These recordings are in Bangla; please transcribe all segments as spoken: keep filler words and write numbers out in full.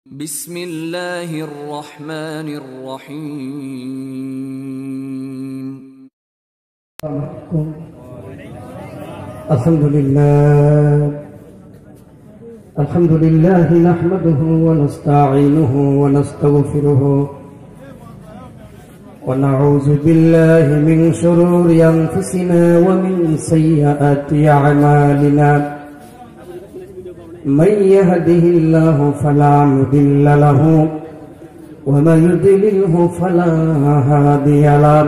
বিসমিল্লাহির রহমানির রহিম। আলহামদুলিল্লাহ আলহামদুলিল্লাহ নাহমাদুহু ওয়া নাস্তাঈনুহু ওয়া নাস্তাগফিরুহু ওয়া নাউযু বিল্লাহি মিন শুরুরি আনফুসিনা ওয়া মিন সাইয়্যাতি আ'মালিনা। من يهده الله فلا مضل له ومن يضلله فلا هادي له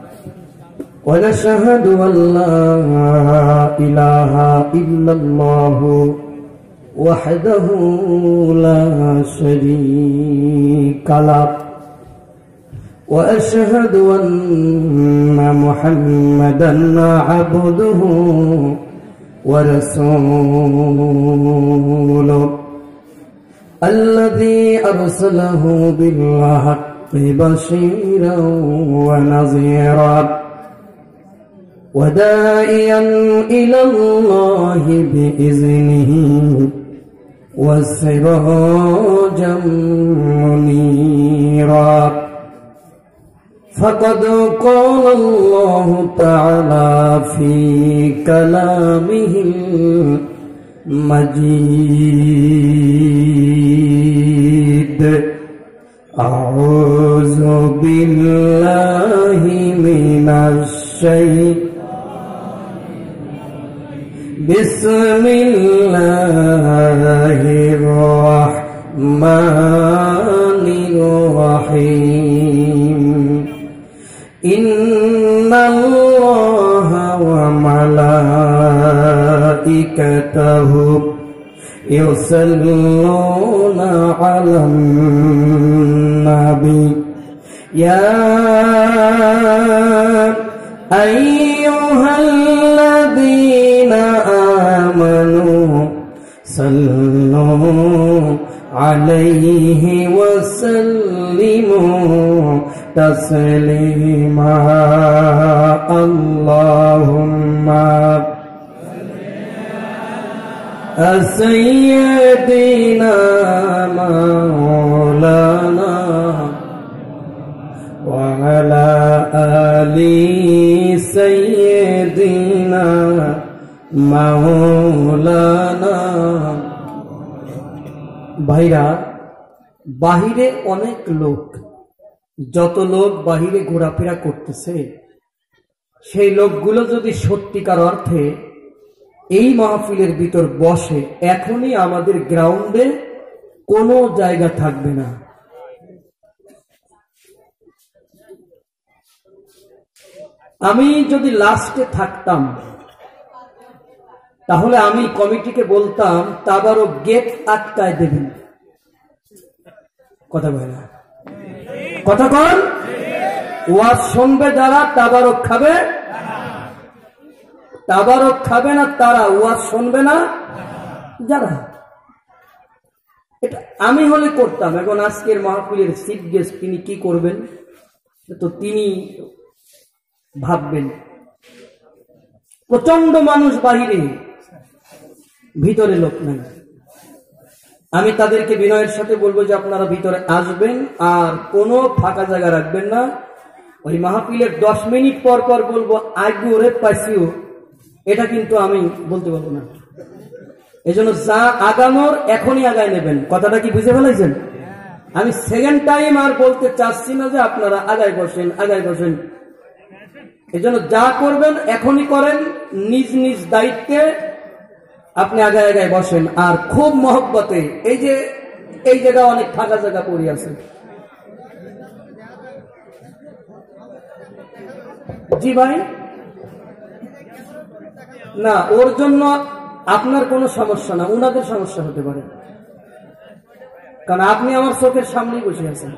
ونشهد أن لا إله إلا الله وحده لا شريك له وأشهد أن محمدا عبده ورسوله الذي أرسله بالحق بشيرا ونذيرا وداعيا إلى الله بإذنه وسراجا منيرا. فقد قال الله تعالى في كلامه المجيد: أعوذ بالله من الشيطان بسم الله الرحمن الرحيم. إن الله وملائكته يصلون على النبي يا أيها الذين آمنوا صلوا عليه وسلموا تسليما. اللهم سيدنا مولانا وعلى آل سيدنا مولانا. ভাইরা, বাহিরে অনেক লোক, যত লোক বাহিরে ঘোরাফেরা করতেছে, সেই লোকগুলো যদি সত্যিকার অর্থে এই মাহফিলের ভিতর বসে, এখনই আমাদের গ্রাউন্ডে কোনো জায়গা থাকবে না। আমি যদি লাস্টে থাকতাম তাহলে আমি কমিটিকে বলতাম তাবারও গেট আটকায় দেবেন। কথা বলে না, কথা কন। ওয়াজ শুনবে যারা, তাবারক খাবে, তাবারক খাবে না তারা, ওয়াজ শুনবে না যারা। এটা আমি হলে করতাম। এখন আজকের মাহফিলের চিফ গেস্ট, তিনি কি করবেন তো তিনি ভাববেন। প্রচন্ড মানুষ বাহিরে, ভিতরে লোক নাই। আমি তাদেরকে বিনয়ের সাথে বলবো যে আপনারা ভিতরে আসবেন আর কোনো ফাঁকা জায়গা রাখবেন না। ওই মাহফিলের দশ মিনিট পর পর বলবো আইগু রে পাইছিও, এটা কিন্তু আমি বলতে পারবো না। এই জন্য যা আগানোর এখনই আগায় নেবেন। কথাটা কি বুঝে ফেলাইছেন? আমি সেকেন্ড টাইম আর বলতে চাচ্ছি না যে আপনারা আগায় বসেন, আগায় বসেন। এই জন্য যা করবেন এখনই করেন, নিজ নিজ দায়িত্বে আপনি আগায় আগায় বসেন। আর খুব মহব্বতে, এই যে এই জায়গা অনেক ফাঁকা জায়গা পড়ে আছে, জি ভাই না, ওর জন্য আপনার কোনো সমস্যা না, উনাদের সমস্যা হতে পারে, কারণ আপনি আমার চোখের সামনেই বসে আছেন।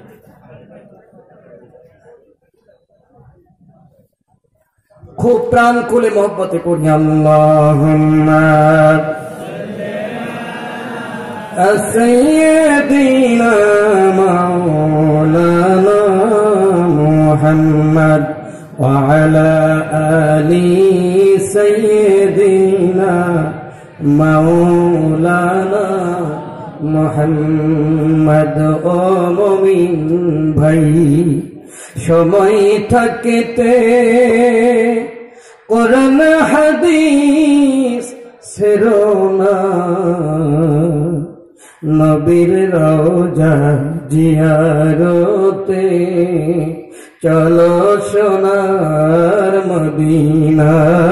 খুব প্রাণ খুলে মহব্বতে পড়ি আল্লাহুম্মা সাইয়্যিদিনা মাওলানা মুহাম্মদ ওয়া আলা আলি সাইয়্যিদিনা মাওলানা মোহাম্মদ ও মুমিন ভাই সময় থাকিতে কোরআন হাদিস ছেড়ো না, নবীর রওজা জিয়ারতে চলো সোনার মদিনা।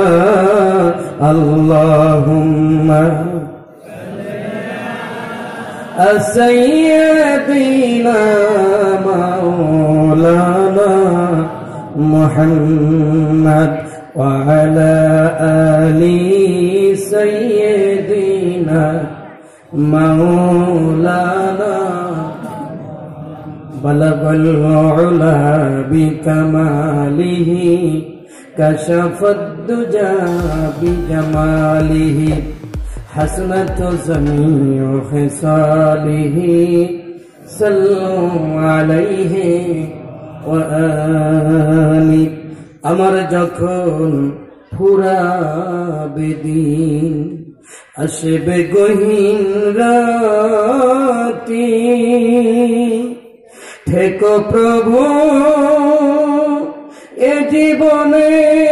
আল্লাহুম্মা সাইয়্যিদিনা মাওলানা মুহাম্মদ ওয়া আলা আলি সাইয়্যিদিনা মাওলানা বালাগাল উলা বিকামালিহি কাশাফাদ দুজা বিজামালিহি حسنت جميع خصاله صلوا عليه وآله আমার যখন ফুরাবে দিন আসবে গহীন রাতি থেকো প্রভু এ জীবনে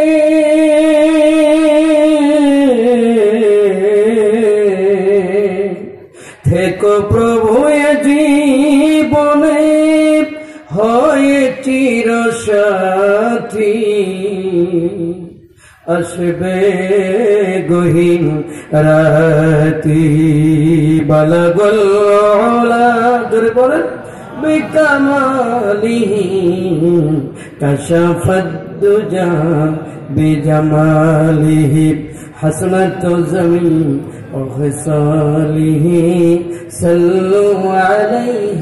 থেকো প্রভু এ জীবনে হয় চির সাথী আসবে গহীন রাতি বালাগল উলা জোরে বলেন বিকামালিহি কাশাফাদ দুজা বিজামালিহি حسنت جميع خصاله صلوا عليه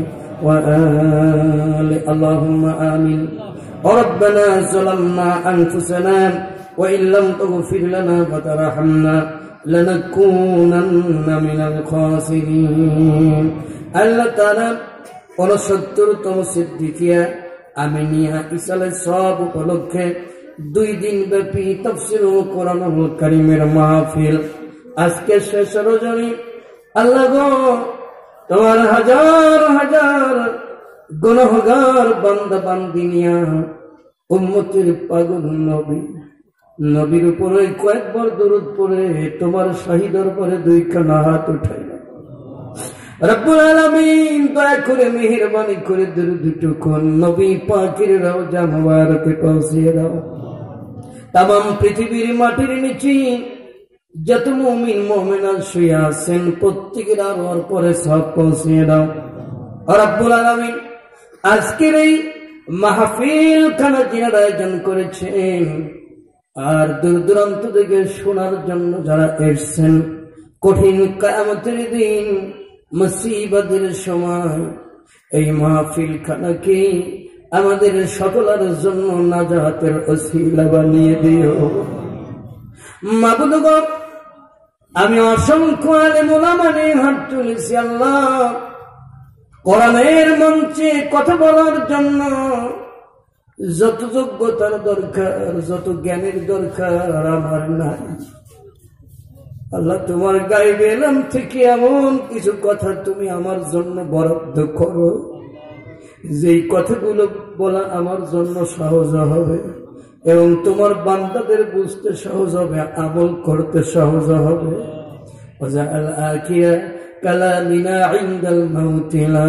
وآله اللهم آمين ربنا ظلمنا أنفسنا وإن لم تغفر لنا وترحمنا لنكونن من الخاسرين আল্লাহ তাআলা ঊনসত্তরতম সিদ্দিকিয়া আমিনিয়া ইসালের সব উপলক্ষে দুই দিন ব্যাপী তাফসীরুল কোরআনুল কারীমের মাহফিল আজকে শেষ রজনী। আল্লাহ গো তোমার হাজার হাজার গুনাহগার বান্দা বান্দিনিয়া উম্মতের পাগল নবী নবীর উপরে কয়েকবার দরুদ পড়ে তোমার শাহী দরবারে দুইখানা হাত উঠাইলাম। রব্বুল আলামিন দয়া করে মেহেরবানি করে দরুদটুকু নবী পাকের রওজা মুবারকে পৌঁছিয়ে দাও। তামাম পৃথিবীর মাটির নিচে যত মুমিন মুমিনাত শুয়ে আছেন প্রত্যেকের আরওয়ার পরে সব পৌঁছিয়ে দাও। রব্বুল আলামিন আজকের এই মাহফিল খানা যিনারা আয়োজন করেছেন আর দূর দূরান্ত থেকে শোনার জন্য যারা এসছেন, কঠিন কিয়ামতের দিন মুসিবতের সময় এই মাহফিল খানাকে আমাদের সকলের জন্য নাজাতের ওসিলা বানিয়ে দিও। মাবুদ গো আমি অসংখ্য আলেম ওলামা নিয়ে হাত তুলেছি আল্লাহ, কোরআনের মঞ্চে কথা বলার জন্য যত যোগ্যতার দরকার যত জ্ঞানের দরকার আমার নাই আল্লাহ। তোমার গায়বে এলাম থেকে এমন কিছু কথা তুমি আমার জন্য বরাদ্দ করো যেই কথাগুলো বলা আমার জন্য সহজ হবে এবং তোমার বান্দাদের বুঝতে সহজ হবে, আমল করতে সহজ হবে। ওয়াজআল আখিরা কালামিনা ইনদাল মাউতি লা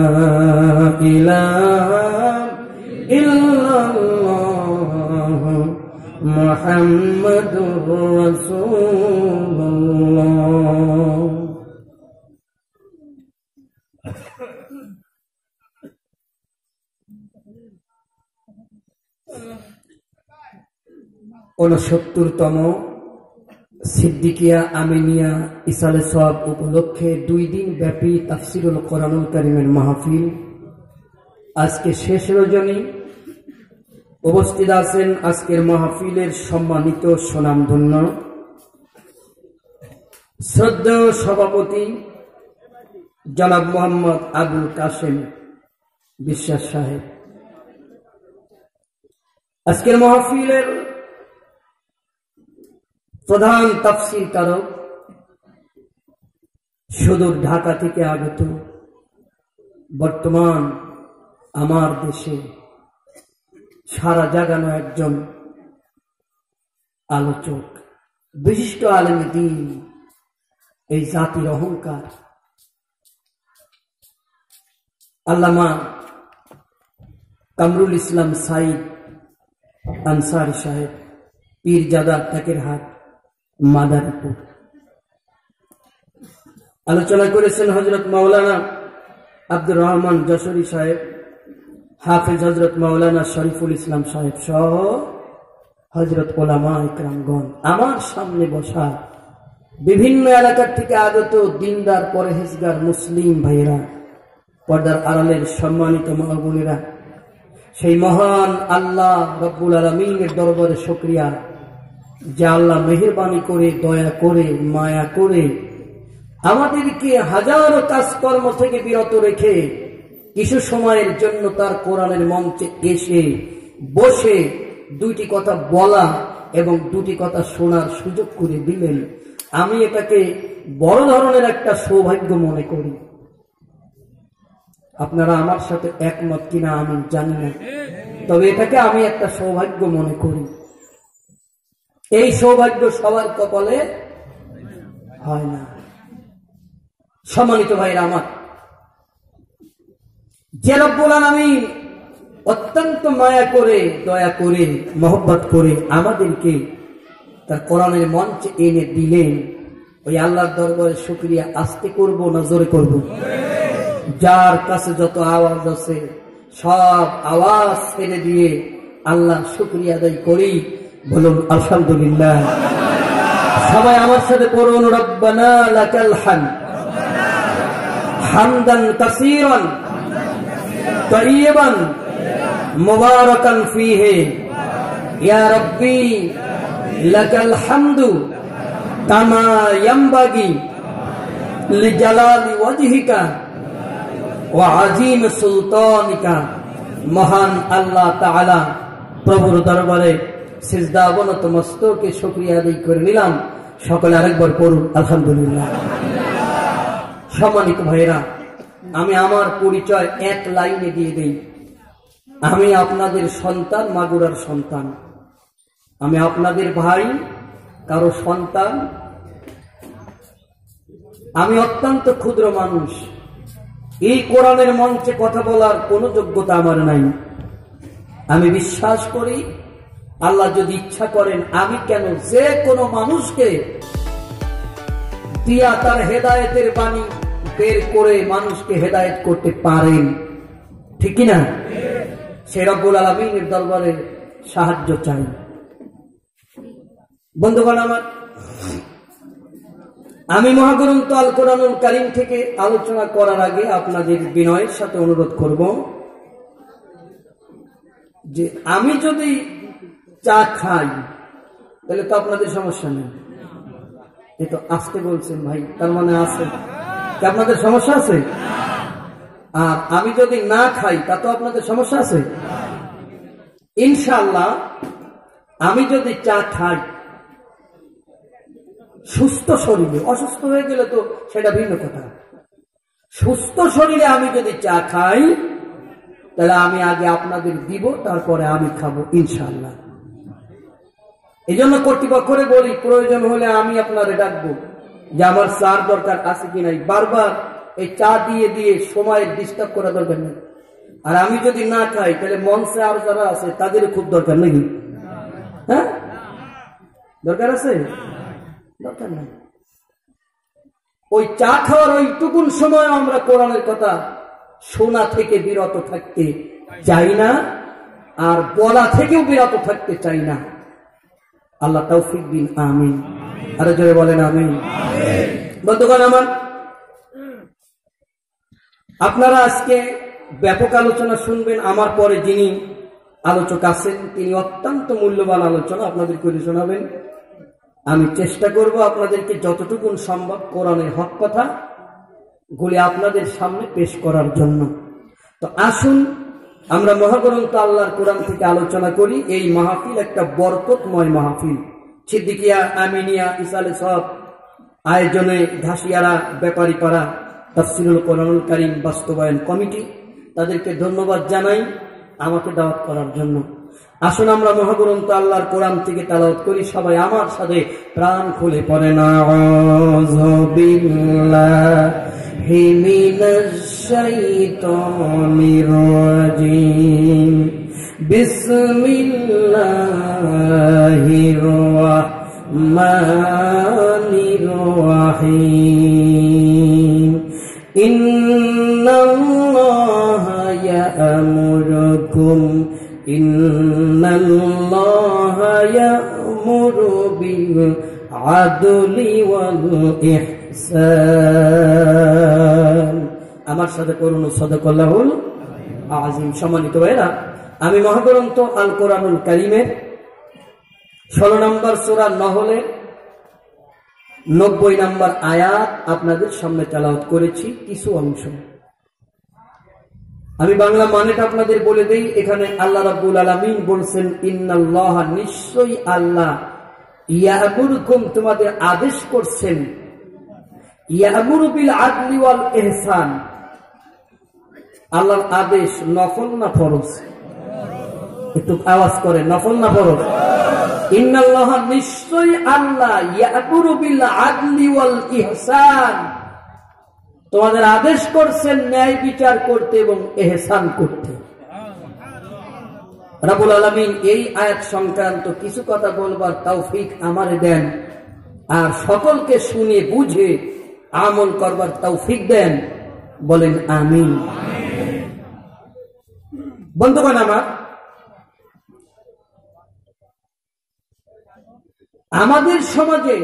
ইলাহা ইল্লাল্লাহ মুহাম্মাদুর রাসূলুল্লাহ। ঊনসত্তরতম সিদ্দিকিয়া আমিনিয়া ইসালে সওয়াব উপলক্ষে দুই দিন ব্যাপী তাফসীরুল কোরআনুল কারীমের মাহফিল আজকে শেষ রজনী। উপস্থিত আছেন আজকের মাহফিলের সম্মানিত সুনামধন্য শ্রদ্ধেয় সভাপতি জনাব মোহাম্মদ আবুল কাশেম বিশ্বাস সাহেব, আজকের মাহফিলের প্রধান তাফসীর কারক সুদূর ঢাকা থেকে আগত বর্তমান আমার দেশে সারা জাগানো একজন আলোচক, বিশিষ্ট আলেমে দ্বীন, এই জাতির অহংকার আল্লামা কামরুল ইসলাম সাইদ আনসারী সাহেব, পীরজাদা টেকেরহাট, মাদারীপুর। আলোচনা করেছেন হযরত মাওলানা আব্দুর রহমান যশোরী সাহেব, হাফেজ হযরত মাওলানা শরীফুল ইসলাম সাহেব সহ হযরত ওলামা ইকরামগণ। আমার সামনে বসা বিভিন্ন এলাকার থেকে আগত দিনদার পরহেজগার মুসলিম ভাইয়েরা, পর্দার আড়ালের সম্মানিত মা বোনেরা, সেই মহান আল্লাহ রব্বুল আলামিনের দরবারে শুকরিয়া যে আল্লাহ মেহেরবানি করে, দয়া করে, মায়া করে আমাদেরকে হাজারো কাজকর্ম থেকে বিরত রেখে কিছু সময়ের জন্য তার কোরআনের মঞ্চে এসে বসে দুইটি কথা বলা এবং দুটি কথা শোনার সুযোগ করে দিলেন। আমি এটাকে বড় ধরনের একটা সৌভাগ্য মনে করি। আপনারা আমার সাথে একমত কিনা আমি জানি না, তবে এটাকে আমি একটা সৌভাগ্য মনে করি। এই সৌভাগ্য সবার কপালে হয় না। সম্মানিত ভাইরা আমার, যে রব্বুল আলামিন অত্যন্ত মায়া করে, দয়া করে, মহব্বত করে আমাদেরকে তার কোরআনের মঞ্চে এনে দিলেন, ওই আল্লাহর দরবারে শুকরিয়া আস্তে করব না জোরে করব? যার কাছে যত আওয়াজ আছে সব আওয়াজ ছেড়ে দিয়ে আল্লাহ শুকরিয়া আদায় করি। বলুন আলহামদুলিল্লাহ। সবাই আমার সাথে পড়ুন, রব্বানা লাকাল হামদ হামদান কাসীরান তাইয়িবান মুবারাকান ফীহি ইয়া রাব্বি লাকাল হামদু কামা ইয়ানবাগি লিজালালি ওয়াজহিকা ওয়া আযীম সুলতানিকা। মহান আল্লাহ তাআলা প্রভুর দরবারে সিজদা অবনত মস্তকে শুকরিয়া আদায় করে নিলাম। সকলে আরেকবার পড়ুন আলহামদুলিল্লাহ। সম্মানিত ভাইরা, আমি আমার পরিচয় এক লাইনে দিয়ে দেই। আমি আপনাদের সন্তান, মাগুরার সন্তান। আমি আপনাদের ভাই, কারো সন্তান। আমি অত্যন্ত ক্ষুদ্র মানুষ। এই কোরআনের মঞ্চে কথা বলার কোনো যোগ্যতা আমার নাই। আমি বিশ্বাস করি আল্লাহ যদি ইচ্ছা করেন, আমি কেন যে কোনো মানুষকে দিয়া তার হেদায়েতের বাণী বের করে মানুষকে হেদায়েত করতে পারেন, ঠিক না? সে রব্বুল আলামিনের দরবারে সাহায্য চাই। বন্ধুগণ আমার, আমি মহাগ্রন্থ আল কোরআনুল কারীম থেকে আলোচনা করার আগে আপনাদের বিনয়ের সাথে অনুরোধ করব যে আমি যদি চা খাই তাহলে তো আপনাদের সমস্যা নেই। এ তো আসতে বলছেন ভাই, তার মানে আছে কি আপনাদের সমস্যা আছে? আর আমি যদি না খাই তা তো আপনাদের সমস্যা আছে? ইনশাআল্লাহ আমি যদি চা খাই সুস্থ শরীরে, অসুস্থ হয়ে গেলে তো সেটা ভিন্ন কথা। সুস্থ শরীরে আমি যদি চা খাই তাহলে আমি আগে আপনাদের দিব, তারপরে আমি খাবো ইনশাআল্লাহ। এই জন্য কর্তৃপক্ষরে বলি, প্রয়োজন হলে আমি আপনারে ডাকবো যে আমার চার দরকার আছে কি নাই। বারবার এই চা দিয়ে দিয়ে সময়ের ডিস্টার্ব করা দরকার নেই। আর আমি যদি না খাই তাহলে মঞ্চে আর যারা আছে তাদের খুব দরকার নাকি? হ্যাঁ, দরকার আছে? দরকার নাই। ওই চা খাওয়ার ওইটুকুন সময় আমরা কোরআনের কথা শোনা থেকে বিরত থাকতে চাই না, আর বলা থেকেও বিরত থাকতে চাই না। আল্লাহ তৌফিক দিন, আমিন। আরো জোরে বলেন আমিন। বন্ধুগণ আমার, আপনারা আজকে ব্যাপক আলোচনা শুনবেন। আমার পরে যিনি আলোচক আছেন তিনি অত্যন্ত মূল্যবান আলোচনা আপনাদের করে শোনাবেন। আমি চেষ্টা করব আপনাদেরকে যতটুকু সম্ভব কোরআনের হক কথা গুলি আপনাদের সামনে পেশ করার জন্য। তো আসুন আমরা মহাগ্রন্থ আল্লাহর কোরআন থেকে আলোচনা করি। এই মাহফিল একটা বরকতময় মাহফিল। সিদ্দিকিয়া, আমিনিয়া, ইসালে সব আয়োজনে ঘাসিয়ারা ব্যাপারীপাড়া তাফসিরুল কোরআনুল কারীম বাস্তবায়ন কমিটি, তাদেরকে ধন্যবাদ জানাই আমাকে দাওয়াত করার জন্য। আসুন আমরা মহাগ্রন্থ আল্লাহর কোরআন থেকে তেলাওয়াত করি, সবাই আমার সাথে প্রাণ খুলে পড়েন আউযু বিল্লাহি মিনাশ শাইতানির রাজিম বিসমিল্লাহির রাহমানির রাহিম ইন্নাল্লাহা ইয়া'মুরুকুম ইন্নাল্লাহা ইয়া'মুরু বিল আদলি ওয়াল ইহসান। আমার সাথে করুন সাদাকাল্লাহুল আযীম। সম্মানিত ভাইরা, আমি মহাগ্রন্থ আল কোরআনুল কারীমের ষোলো নম্বর সূরা নহলের নব্বই নম্বর আয়াত আপনাদের সামনে তেলাওয়াত করেছি কিছু অংশ। আমি বাংলা মানেটা আপনাদের বলে দেই। এখানে আল্লাহ রাব্বুল আলামিন বলছেন ইন্নাল্লাহা, নিশ্চয়ই আল্লাহ, ইয়া'মুরুকুম, তোমাদের আদেশ করছেন, ইয়া'মুরু বিল আদলি ওয়াল ইহসান। আল্লাহর আদেশ নফল না ফরজ? একটু আওয়াজ করে, নফল না ফরজ? ইন্নাল্লাহা, নিশ্চয়ই আল্লাহ, ইয়া'মুরু বিল আদলি ওয়াল ইহসান, তোমাদের আদেশ করছেন ন্যায় বিচার করতে এবং ইহসান করতে। রাব্বুল আলামিন এই আয়াত সংক্রান্ত কিছু কথা বলবার তৌফিক আমারে দেন, আর সকলকে শুনে বুঝে আমল করবার তৌফিক দেন। বলেন আমিন। বন্ধুগণ আমার, আমাদের সমাজে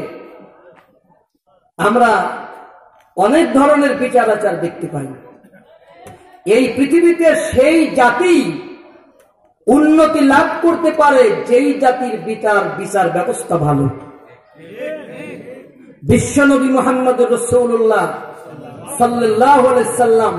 আমরা অনেক ধরনের বিচার আচার দেখতে পাই। এই পৃথিবীতে সেই জাতি উন্নতি লাভ করতে পারে যেই জাতির বিচার বিচার ব্যবস্থা ভালো। বিশ্বনবী মুহাম্মদ রাসূলুল্লাহ সাল্লাল্লাহু আলাইহি সাল্লাম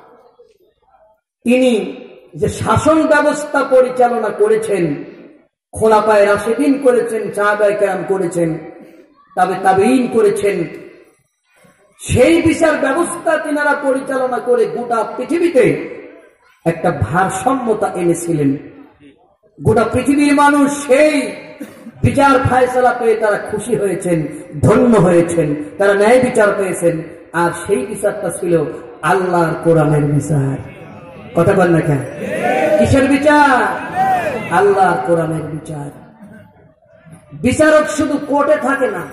তিনি যে শাসন ব্যবস্থা পরিচালনা করেছেন, খোলাফায়ে রাশিদিন করেছেন, সাহাবায়ে কেরাম করেছেন, তবে তাবেঈন করেছেন, সেই বিচার ব্যবস্থা তিনারা পরিচালনা করে গোটা পৃথিবীতে একটা ভারসাম্যতা এনেছিলেন। গোটা পৃথিবীর মানুষ সেই বিচার ফায়সালা পেয়ে তারা খুশি হয়েছেন, ধন্য হয়েছেন, তারা ন্যায় বিচার পেয়েছেন। আর সেই বিচারটা ছিল আল্লাহর কোরআনের বিচার। কথা বল না কেন? কিসের বিচার? আল্লাহর কোরআনের বিচার। বিচারক শুধু কোর্টে থাকে না,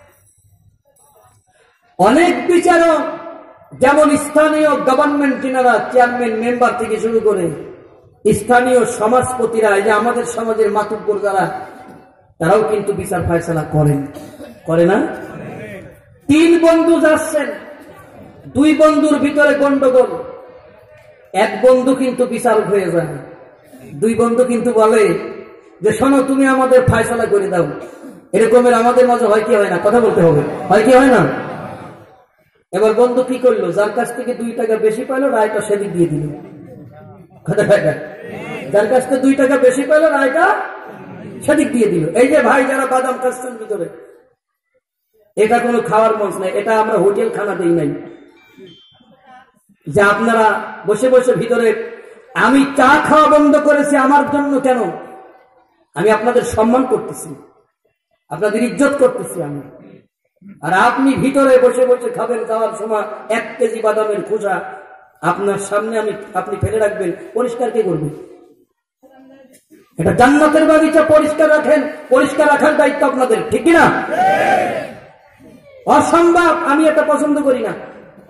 অনেক বিচারক, যেমন স্থানীয় গভর্নমেন্ট যিনারা চেয়ারম্যান মেম্বার থেকে শুরু করে স্থানীয় সমাজপতিরা, এই যে আমাদের সমাজের মাতুব্বর যারা, তারাও কিন্তু বিচার ফায়সালা করেন, করে না? তিন বন্ধু যাচ্ছেন, দুই বন্ধুর ভিতরে গন্ডগোল, এক বন্ধু কিন্তু বিচারক হয়ে যায়, দুই বন্ধু কিন্তু বলে যে শোনো, তুমি আমাদের ফায়সালা করে দাও। এরকমের আমাদের মাঝে হয় কি হয় না? কথা বলতে হবে, হয় কি হয় না? এবার বন্ধু কি করলো? যার কাছ থেকে দুই টাকা বেশি পাইলো রায়টা সেদিক দিয়ে দিল। যার কাছ থেকে দুই টাকা বেশি পাইলো রায়টা সেদিক দিয়ে দিল। এই যে ভাই যারা বাদাম খাচ্ছেন ভিতরে, এটা কোনো খাওয়ার মঞ্চ নাই, এটা আমরা হোটেল খানা দিই নাই যে আপনারা বসে বসে ভিতরে। আমি চা খাওয়া বন্ধ করেছি আমার জন্য কেন? আমি আপনাদের সম্মান করতেছি, আপনাদের ইজ্জত করতেছি আমি। আর আপনি ভিতরে বসে বসে খাবেন, খাওয়ার সময় এক কেজি বাদামের খোসা আপনার সামনে আমি আপনি ফেলে রাখবেন, পরিষ্কার কে করবে? এটা জান্নাতের বাগিচা, পরিষ্কার রাখেন, পরিষ্কার রাখার দায়িত্ব আপনাদের, ঠিক কিনা? অসম্ভব, আমি এটা পছন্দ করি না।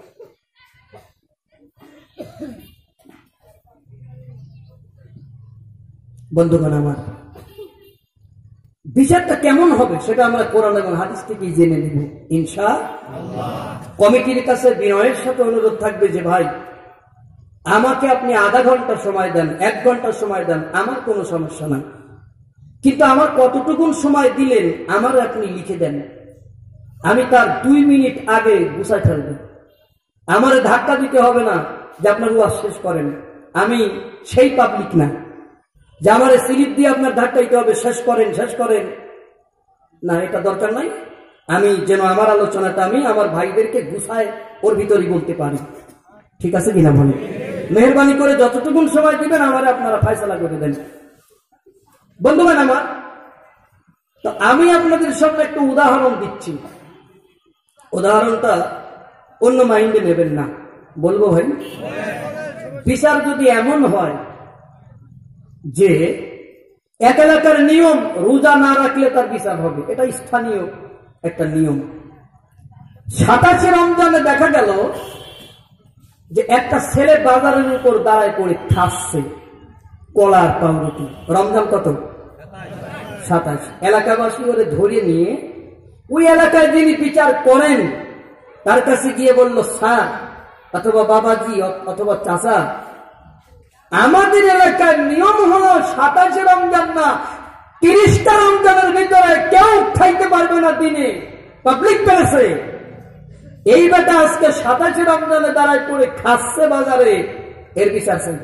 বন্ধুগণ আমার, বিচারটা কেমন হবে সেটা আমরা কোরআন এবং হাদিস থেকে জেনে নেব ইনশাআল্লাহ। কমিটির কাছে বিনয়ের সাথে অনুরোধ থাকবে যে ভাই, আমাকে আপনি আধা ঘন্টা সময় দেন, এক ঘন্টা সময় দেন, আমার কোনো সমস্যা নাই, কিন্তু আমার কতটুকু সময় দিলেন আমার আপনি লিখে দেন, আমি তার দুই মিনিট আগে গুছাই ফেলব। আমার ধাক্কা দিতে হবে না যে আপনার ওয়াজ শেষ করেন, আমি সেই পাবলিক না যে আমার স্লিপ দিয়ে আপনার ধাক্কা দিতে হবে শেষ করেন শেষ করেন, না, এটা দরকার নাই। আমি যেন আমার আলোচনাটা আমি আমার ভাইদেরকে গুছায় ওর ভিতরই বলতে পারি। ঠিক আছে কিনা বলে? মেহরবানি করে যতটুকুন সময় দিবেন আমার আপনারা ফয়সালা করে দেন। বন্ধুগণ আমার, তো আমি আপনাদের সামনে একটু উদাহরণ দিচ্ছি। উদাহরণটা অন্য মাইন্ডে নেবেন না, বলবো ভাই। বিচার যদি এমন হয় যে এক এলাকার নিয়ম রোজা না রাখলে তার বিচার হবে, এটা স্থানীয় একটা নিয়ম। সাতাশে রমজানে দেখা গেল যে একটা ছেলে বাজারের উপর দাঁড়ায় পড়ে খাচ্ছে কলার পাউরুটি। রমজান কত? সাতাশ। এলাকাবাসী ওরে ধরে নিয়ে ওই এলাকায় যিনি বিচার করেন তার কাছে গিয়ে বলল, স্যার অথবা বাবাজি অথবা চাচা, আমাদের এলাকার নিয়ম হলো সাতাশে রমজান না তিরিশটা রমজানের ভিতরে কেউ খাইতে পারবে না দিনে পাবলিক প্লেসে। এই বেটা আজকে সাতাশে রমজানে দাঁড়ায় পড়ে খাচ্ছে বাজারে, এর বিচার চাই।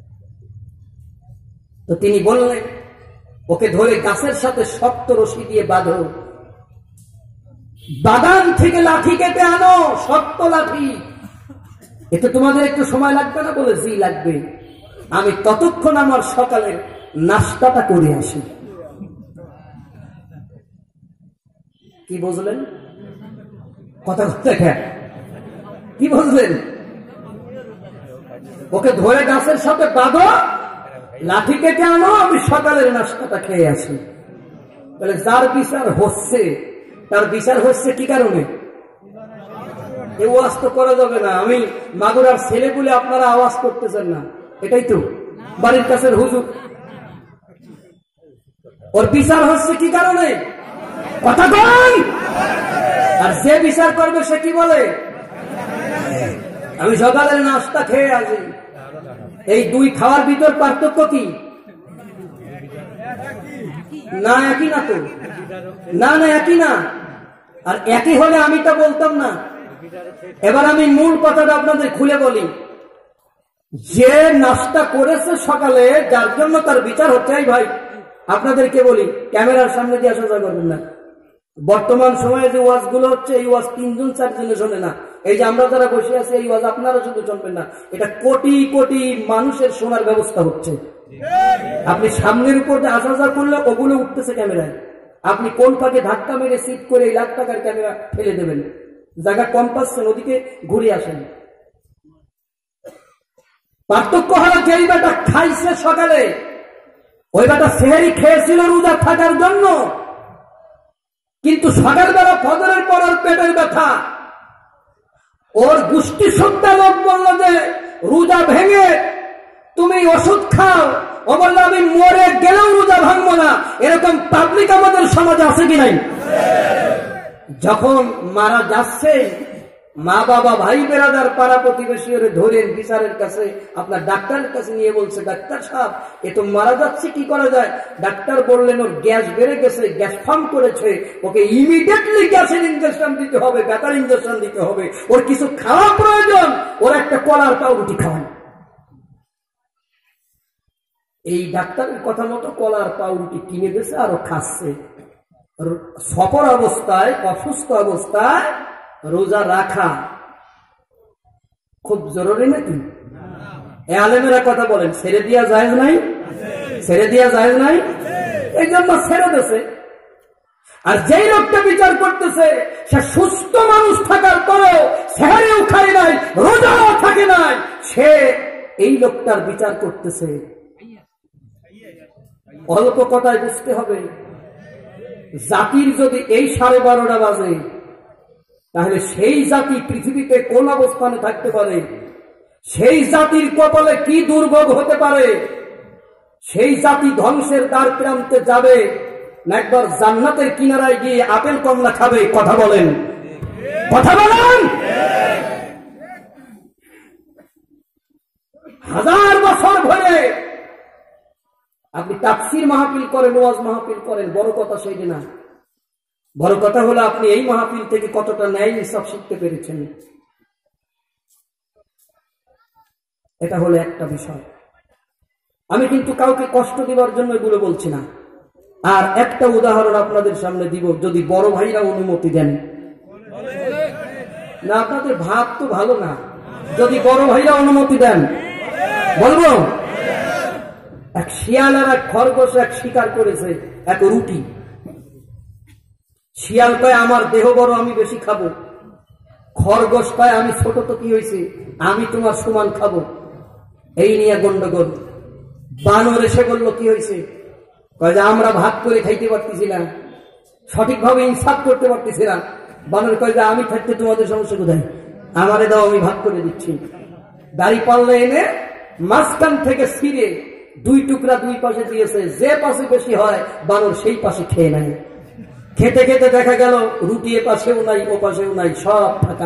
তো তিনি বললেন, ওকে ধরে গাছের সাথে শক্ত রশি দিয়ে বাঁধো, বাগান থেকে লাঠি কেটে আনো, শক্ত লাঠি। এতে তোমাদের একটু সময় লাগবে না? বলে জি লাগবে। আমি ততক্ষণ আমার সকালের নাস্তাটা করে আসি। কি বুঝলেন? কথা কথা কি বুঝলেন? ওকে ধরে গাছের সাথে বাঁধো, লাঠি কেটে আনো, আমি সকালের নাস্তাটা খেয়ে আসি। বলে যার বিচার হচ্ছে তার বিচার হচ্ছে কি কারণে? এই ওয়াজ তো করা যাবে না। আমি মাগুরার ছেলে বলে আপনারা আওয়াজ করতেছেন না, এটাই তো বাড়ির কাছের হুজুর। ওর বিচার হচ্ছে কি কারণে? কথা কই। আর যে বিচার করবে সে কি বলে? আমি সকালের নাস্তা খেয়ে আসি। এই দুই খাওয়ার ভিতর পার্থক্য কি? না একই না তো, না না একই না। আর একই হলে আমি তা বলতাম না। এবার আমি মূল কথাটা আপনাদের খুলে বলি। যে নাস্তা করেছে সকালে, যার জন্য তার বিচার হচ্ছে। এই ভাই আপনাদেরকে বলি, ক্যামেরার সামনে দিয়ে আসা যায় করবেন না। বর্তমান সময়ে যে ওয়াজ গুলো হচ্ছে, এই ওয়াজ তিনজন চারজনে শোনে না। এই যে আমরা যারা বসে আছি, এই ওয়াজ আপনারা শুধু শুনবেন না, এটা কোটি কোটি মানুষের শোনার ব্যবস্থা হচ্ছে। আপনি সামনের উপর যে আসা যা করলে ওগুলো উঠতেছে ক্যামেরায়। আপনি কোন ফাঁকে ধাক্কা মেরে সিট করে এই লাখ টাকার ক্যামেরা ফেলে দেবেন। জায়গা কম পাচ্ছেন, ওদিকে ঘুরে আসেন। পার্থক্য হলো যেই বেটা খাইছে সকালে, ওই বেটা সেহরি খেয়েছিল রোজা থাকার জন্য, কিন্তু সকালবেলা ফজরের পর ওর পেটের ব্যথা, ওর গোষ্ঠী সত্তা লোক বলল যে রোজা ভেঙে তুমি ওষুধ খাও। ও বলল আমি মরে গেলেও রোজা ভাঙবো না। এরকম পাবলিক আমাদের সমাজে আছে কি নাই? যখন মারা যাচ্ছে, মা বাবা ভাই বেরাদার পাড়া প্রতিবেশী ওরে ধরেন বিচারের কাছে, আপনার ডাক্তারের কাছে নিয়ে বলছে, ডাক্তার সাহেব এ তো মারা যাচ্ছে, কি করা যায়? ডাক্তার বললেন ওর গ্যাস বেড়ে গেছে, গ্যাস ফার্ম করেছে, ওকে ইমিডিয়েটলি গ্যাসের ইঞ্জেকশন দিতে হবে, ব্যথার ইঞ্জেকশন দিতে হবে, ওর কিছু খাওয়া প্রয়োজন, ওর একটা কলার পাউরুটি খাওয়ান। এই ডাক্তারের কথা মতো কলার পাউরুটি কিনে দিয়েছে, আরো খাচ্ছে। সফর অবস্থায়, অসুস্থ অবস্থায় রোজা রাখা খুব জরুরি নাকি? এ আলেমেরা কথা বলেন, ছেড়ে দিয়া জায়েজ নাই? ছেড়ে দিয়া জায়েজ নাই? এই জন্য ছেড়ে দিয়েছে। আর যেই লোকটা বিচার করতেছে, সে সুস্থ মানুষ থাকার পরেও সেহরিও খায় নাই, রোজাও থাকে নাই, সে এই লোকটার বিচার করতেছে। অল্প কথায় বুঝতে হবে, জাতির যদি এই সাড়ে বারোটা বাজে, তাহলে সেই জাতি পৃথিবীতে কোন অবস্থানে থাকতে পারে, সেই জাতির কপালে কি দুর্ভোগ হতে পারে, সেই জাতি ধ্বংসের দ্বার প্রান্তে যাবে না একবার জান্নাতের কিনারায় গিয়ে আপেল কমলা খাবে? কথা বলেন, কথা বলেন। হাজার বছর ধরে আপনি তাফসীর মাহফিল করেন, ওয়াজ মাহফিল করেন, বড় কথা সেইটা না। বড় কথা হলো আপনি এই মাহফিল থেকে কতটা ন্যায় ইনসাফ শিখতে পেরেছেন, এটা হলো একটা বিষয়। আমি কিন্তু কাউকে কষ্ট দেওয়ার জন্য এগুলো বলছি না। আর একটা উদাহরণ আপনাদের সামনে দিব, যদি বড় ভাইরা অনুমতি দেন। না, আপনাদের ভাব তো ভালো না, যদি বড় ভাইরা অনুমতি দেন বলবো। এক শিয়াল আর এক খরগোশ এক শিকার করেছে এক রুটি। শিয়াল কয় আমার দেহ বড়, আমি বেশি খাবো। খরগোশ কয় আমি ছোট, তো কি হয়েছে, আমি তোমার সমান খাবো। এই নিয়ে গন্ডগোল। বানর এসে বলল কি হয়েছে, কয় যে আমরা ভাগ করে খাইতে পারতেছি না, সঠিকভাবে ইনসাফ করতে পারতেছি না। বানর কয় যে আমি থাকতে তোমাদের সমস্যা কোথায়, আমারে দাও, আমি ভাগ করে দিচ্ছি। দাড়ি পাল্লা এনে মাঝখান থেকে ছিঁড়ে দুই টুকরা দুই পাশে দিয়েছে, যে পাশে বেশি হয় বানর সেই পাশে খেয়ে নেয়। খেতে খেতে দেখা গেল রুটি এ পাশেও নাই ও পাশেও নাই, সব ফাঁকা।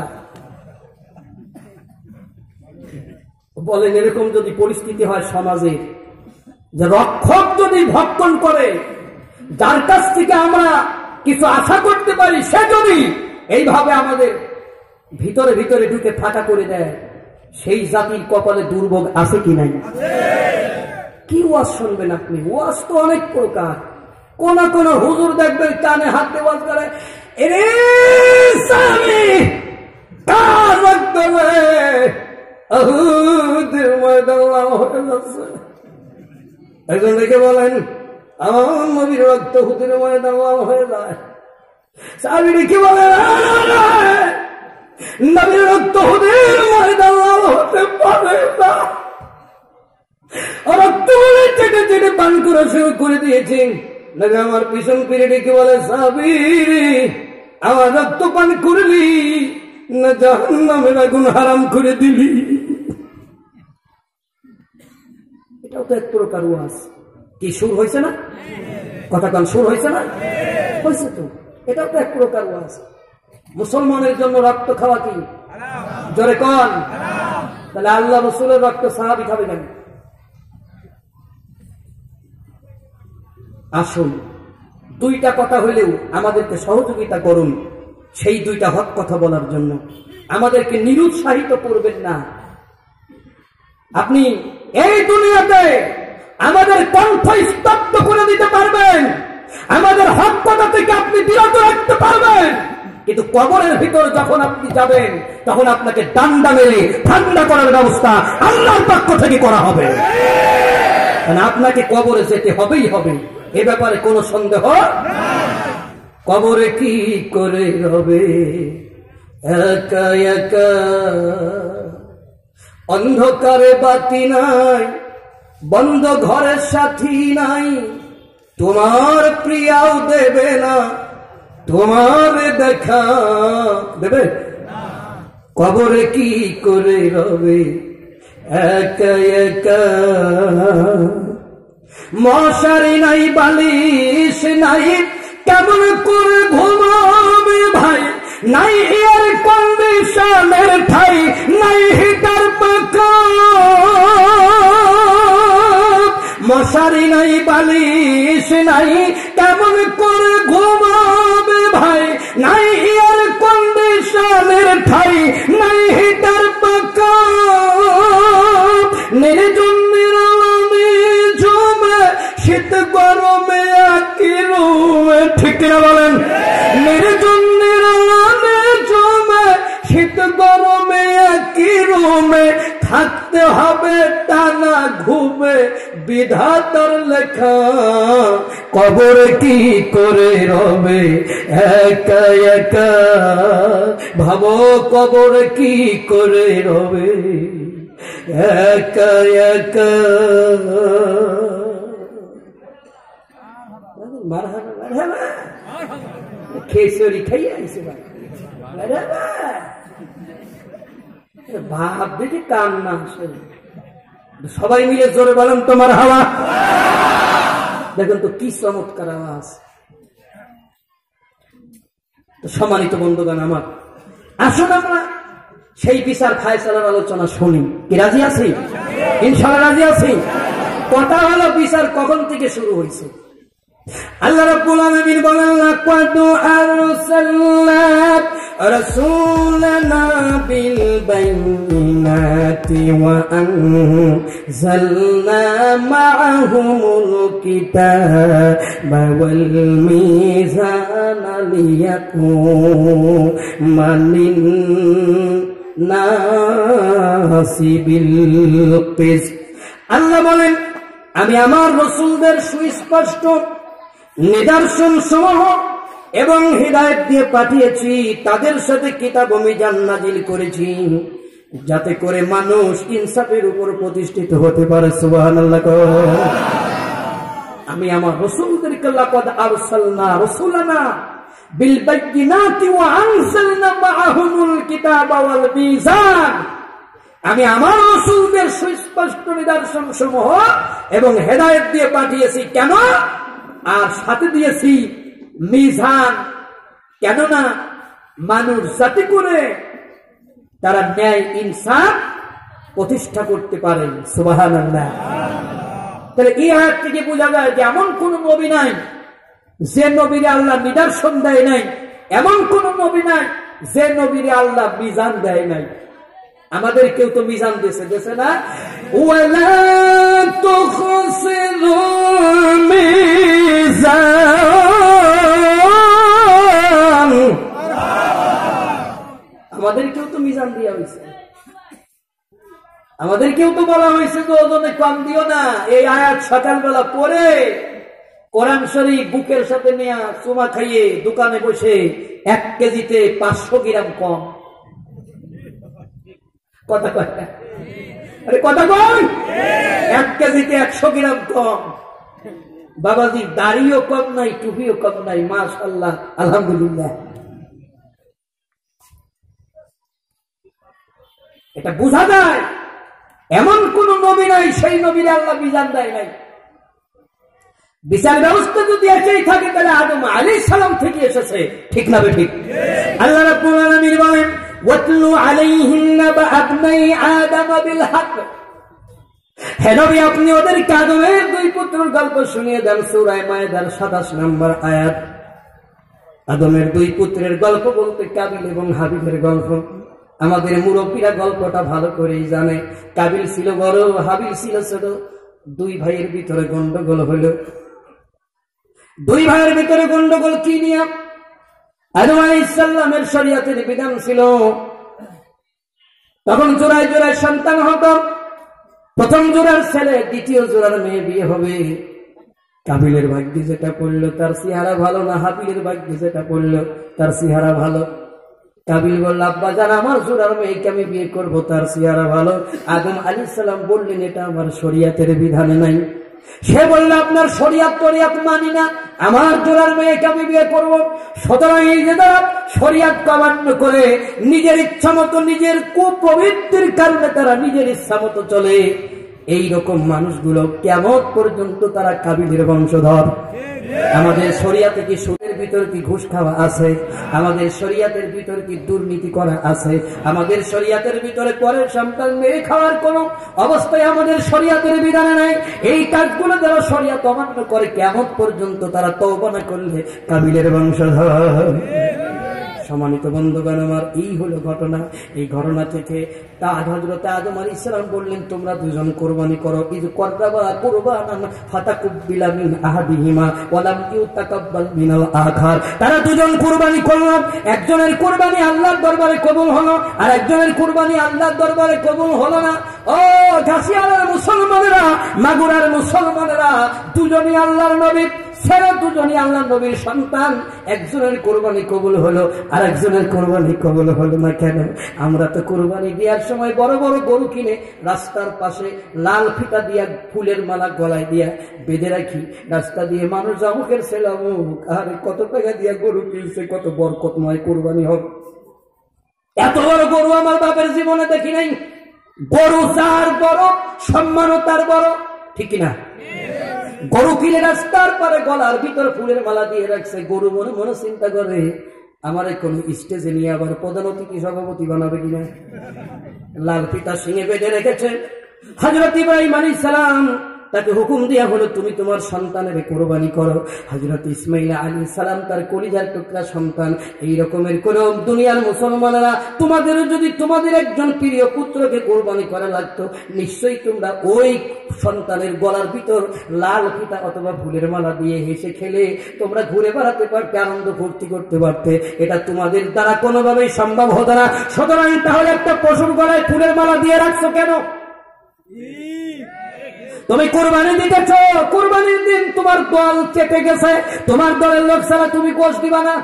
বলেন এরকম যদি পরিস্থিতি হয় সমাজে, যে রক্ষক যদি ভক্ষণ করে, যার কাছ থেকে আমরা কিছু আশা করতে পারি, সে যদি এইভাবে আমাদের ভিতরে ভিতরে ঢুকে ফাঁকা করে দেয়, সেই জাতির কপালে দুর্ভোগ আছে কি নাই? কি ওয়াজ শুনবেন আপনি? ওয়াজ তো অনেক প্রকার। কোন কোন হুজুর দেখবেন কানে হাত দিয়ে ওয়াজ করে, এরে স্বামী কার রক্ত আহুদের ময়দান হয়ে যাচ্ছে। একজন দেখে বলেন আমার নবীর রক্ত হুদের ময়দান হয়ে যায়। স্বামী দেখে বলেন নবীর রক্ত হুদের ময়দান হতে পারে না। রক্ত বলে চেটে চেটে পান করা শুরু করে দিয়েছে। নাকি আমার পিছন ফিরে ডেকে বলে সাবির আমার রক্ত পান করলি না জাহান্নামের আগুন হারাম করে দিলি। এটাও তো এক প্রকার ওয়াজ। কি সুর হয়েছে না? কথা কান সুর হয়েছে না? হয়েছে তো। এটাও তো এক প্রকার ওয়াজ। মুসলমানের জন্য রক্ত খাওয়া কি জোরে কন? তাহলে আল্লাহ রাসূলের রক্ত সাহাবী খাবে কেন? আসুন দুইটা কথা হলেও আমাদেরকে সহযোগিতা করুন সেই দুইটা হক কথা বলার জন্য। আমাদেরকে নিরুৎসাহিত করবেন না। আপনি এই দুনিয়াতে আমাদের কণ্ঠ স্তব্ধ করে দিতে পারবেন, আমাদের হক কথা থেকে আপনি বিরত রাখতে পারবেন, কিন্তু কবরের ভিতর যখন আপনি যাবেন তখন আপনাকে ডান্ডা মেরে ঠান্ডা করার ব্যবস্থা আল্লাহর পক্ষ থেকে করা হবে। কারণ আপনাকে কবরে যেতে হবেই হবে, এ ব্যাপারে কোনো সন্দেহ। কবরে কি করে রবে একা একা, অন্ধকারে বাতি নাই, বন্ধ ঘরের সাথী নাই, তোমার প্রিয়াও দেবে না, তোমার দেখা দেবে। কবরে কি করে রবে একা একা, মশারি নাই বালিশ নাই, কেমন করে ঘুমাবে ভাই, নাই এয়ার কন্ডিশনের ঠাই, নাই হিটার পাখা। মশারি নাই বালিশ নাই, কেমন করে ঘুমাবে ভাই, নাই এয়ার কন্ডিশনের ঠাই, নাই হিটার পাখা। নির্জন নিরালামে ঝুমে শীত গরমে একই রুমে, ঠিক না বলেন? নির্জন নিরালামে ঝুমে শীত গরমে একই রুমে, থাকতে হবে টানা ঘুমে বিধাতার লেখা। কবরে কি করে রবে একা একা, ভাবো কবরে কি করে রবে একা একা। মারহাবা মারহাবা, খেসরি খাইয়ে আইছে মারহাবা। ভাব দেখে কান না আসে, সবাই মিলে জোরে বলেন তোমার হাওয়া। দেখুন তো কি চমৎকার আওয়াজ। সম্মানিত বন্ধুগণ আমার, আসুন আমরা সেই বিচার ফায়সালার আলোচনা শুনি। কি রাজি আছি? ইনশাআল্লাহ রাজি আছি। কথা হলো বিচার কখন থেকে শুরু হয়েছে। আল্লাহ রাব্বুল আলামিন বলেন লাকাদ আরসালনা রাসূলানা بالبينات وأنزلنا معهم الكتاب والميزان ليقوم للناس بالقسط আল্লাহ বলেন আমি আমার রাসূলদের সুস্পষ্ট নিদর্শন সমূহ এবং হিদায়াত দিয়ে পাঠিয়েছি, তাদের সাথে কিতাব ও মিজান নাজিল করেছি যাতে করে মানুষ ইনসাফের উপর প্রতিষ্ঠিত হতে পারে। সুবহানাল্লাহ। আমি আমার রাসূলদেরকে লাকাদ আরসালনা রাসূলানা বিল বাইয়িনাতি ওয়া আনজালনা মাআহুমুল কিতাবা ওয়াল মিজান, আমি আমার রাসূলদের সুস্পষ্ট নিদর্শন সমূহ এবং হেদায়েত দিয়ে পাঠিয়েছি। কেন? আর সাথে দিয়েছি মিজান, কেননা মানুষ যাতে করে তারা ন্যায় ইনসাফ প্রতিষ্ঠা করতে পারে। সুবহানাল্লাহ। তাহলে এই আয়াত থেকে বোঝা যায় যে এমন কোন নবী নাই যে নবীরে আল্লাহ নিদর্শন দেয় নাই, এমন কোন নবী নাই যে নবীরে আল্লাহ মিজান দেয় নাই। আমাদের কেউ তো মিজান দিয়েছে, দিয়েছে না? ওয়ালা তুখসিরু মিজান, আমাদের কেউ তো মিজান দেওয়া হয়েছে, আমাদের কেউ তো বলা হয়েছে যে ওজনে কম দিও না। এই আয়াত সকালবেলা পড়ে কোরআন শরীফ বুকের সাথে নিয়ে চুমা খাইয়ে দোকানে বসে এক কেজিতে পাঁচশো গ্রাম কম। কথা কয়, আরে কথা কয়, এক কেজিতে একশো গ্রাম কম। বাবাজি দাড়িও কম নাই, টুপিও কম নাই, মাশাআল্লাহ, আলহামদুলিল্লাহ। এটা বোঝা যায় এমন কোন নবী নাই সেই নবীর আল্লাহ মিজান দেয় নাই। বিচার ব্যবস্থা যদি একই থাকে তাহলে আদম আলাইহিস সালাম থেকে এসেছে, ঠিক না ঠিক? আল্লাহ রাব্বুল আলামিন বলেন ওয়াতলু আলাইহিম নাবা আবনাই আদম বিল হক, হে নবী আপনি ওদের আদমের দুই পুত্রের গল্প শুনিয়ে দেন। সূরা মায়েদার সাতাশ নম্বর আয়াত। আদমের দুই পুত্রের গল্প বলতে কাবিল এবং হাবিলের গল্প। আমাদের মুরব্বীরা গল্পটা ভালো করেই জানে। কাবিল ছিল বড়, হাবিল ছিল ছোট। দুই ভাইয়ের ভিতরে গন্ডগোল হলো। দুই ভাইয়ের ভিতরে গন্ডগোল কি নিয়ে? আদম আলাইহিস সালামের শরীয়তের বিধান ছিল তখন জোড়ায় জোড়ায় সন্তান হতো। প্রথম জোড়ার ছেলে দ্বিতীয় জোড়ার মেয়ে বিয়ে হবে। কাবিলের ভাগ্যে যেটা পড়লো তার চেহারা ভালো না, হাবিলের ভাগ্যে যেটা পড়লো তার চেহারা ভালো। কাবিল বলল আব্বা জান আমার জোড়ার মেয়েকে আমি বিয়ে করবো, তার চেহারা ভালো। আদম আলাইহিস সালাম বললেন এটা আমার শরীয়তের বিধানে নাই। সে বলল আপনার শরীয়ত তরিয়ত মানি না, আমার জোড়ার মেয়েকে আমি বিয়ে করবো। সুতরাং এই যে তারা শরীয়ত অমান্য করে নিজের ইচ্ছা মতো, নিজের কুপ্রবৃত্তির কারণে তারা নিজের ইচ্ছা মতো চলে, এই রকম মানুষগুলো কিয়ামত পর্যন্ত তারা কাবিলের বংশধর। আমাদের শরিয়াতে কি সুদের ভিতর কি ঘুষ খাওয়া আছে? আমাদের শরিয়াতের ভিতর কি দুর্নীতি করা আছে? আমাদের শরিয়াতের ভিতরে পরের সন্তান মেরে খাওয়ার কোন অবস্থায় আমাদের শরিয়াতের বিধানে নাই। এই কাজগুলো যারা শরিয়াত অমান্য করে কিয়ামত পর্যন্ত তারা তওবা না করলে কাবিলের বংশধর। সম্মানিত বন্ধুগণ আমার, এই হলো ঘটনা। এই ঘটনা থেকে তা হযরত আদম আলাইহিস সালাম বললেন তোমরা দুজন কুরবানি করো। ইয করবা কুরবানান ফাতাকুব্বিলা মিন আহাদিহিমা ওয়া লাম ইউতাকাব্বাল মিনাল আখার। তারা দুজন কুরবানি করলো, একজনের কুরবানি আল্লাহর দরবারে কবুল হলো আর একজনের কুরবানি আল্লাহর দরবারে কবুল হলো না। ও গাছিয়ার মুসলমানেরা, মাগুরার মুসলমানেরা, দুজনই আল্লাহর নবী, সেরা দুজনই আল্লাহ নবীর সন্তান। একজনের কোরবানি কবুল হলো আর একজনের কোরবানি কবুল হলো না। কেন? আমরা তো কোরবানি দেওয়ার সময় বড় বড় গরু কিনে রাস্তার পাশে লাল ফিতা দিয়া ফুলের মালা গলায় দিয়া বেঁধে রাখি, রাস্তা দিয়ে মানুষ জামুকের ছেলে অমুক আর কত টাকা দিয়া গরু কিনছে, কত বরকতময় কোরবানি হোক। এত বড় গরু আমার বাপের জীবনে দেখি নাই। গরু যার বড় সম্মানও তার বড়, ঠিক কিনা? গরু কিনে রাস্তার পরে গলার ভিতর ফুলের মালা দিয়ে রাখছে। গরু মনে মনে চিন্তা করে আমার কোন স্টেজে নিয়ে আবার প্রধান অতিথি সভাপতি বানাবে কিনা। লাল ফিতা সিংহে বেঁধে রেখেছে। হযরত ইব্রাহিম আলাইহিস সালাম তাকে হুকুম দেয়া হলো তুমি তোমার সন্তানের কোরবানি করো। হযরত ইসমাঈল আলাইহিস সালাম তার কলিজার টুকরা সন্তান। এই রকমের কোন দুনিয়ার মুসলমানেরা তোমাদেরও যদি তোমাদের একজন প্রিয় পুত্রকে কোরবানি করা লাগতো, নিশ্চয়ই তোমরা ওই সন্তানের গলার ভিতর লাল ফিতা অথবা ফুলের মালা দিয়ে হেসে খেলে তোমরা ঘুরে বেড়াতে পারতে, আনন্দ ফুর্তি করতে পারতে। এটা তোমাদের দ্বারা কোনোভাবেই সম্ভব হতো না। সুতরাং তাহলে একটা পশুর গলায় ফুলের মালা দিয়ে রাখছো কেন? তুমি কোরবানি দিতেছ, কোরবানির দিন তোমার দল চেপে গেছে, তোমার দলের লোক ছাড়া তুমি গোশ দিবা না।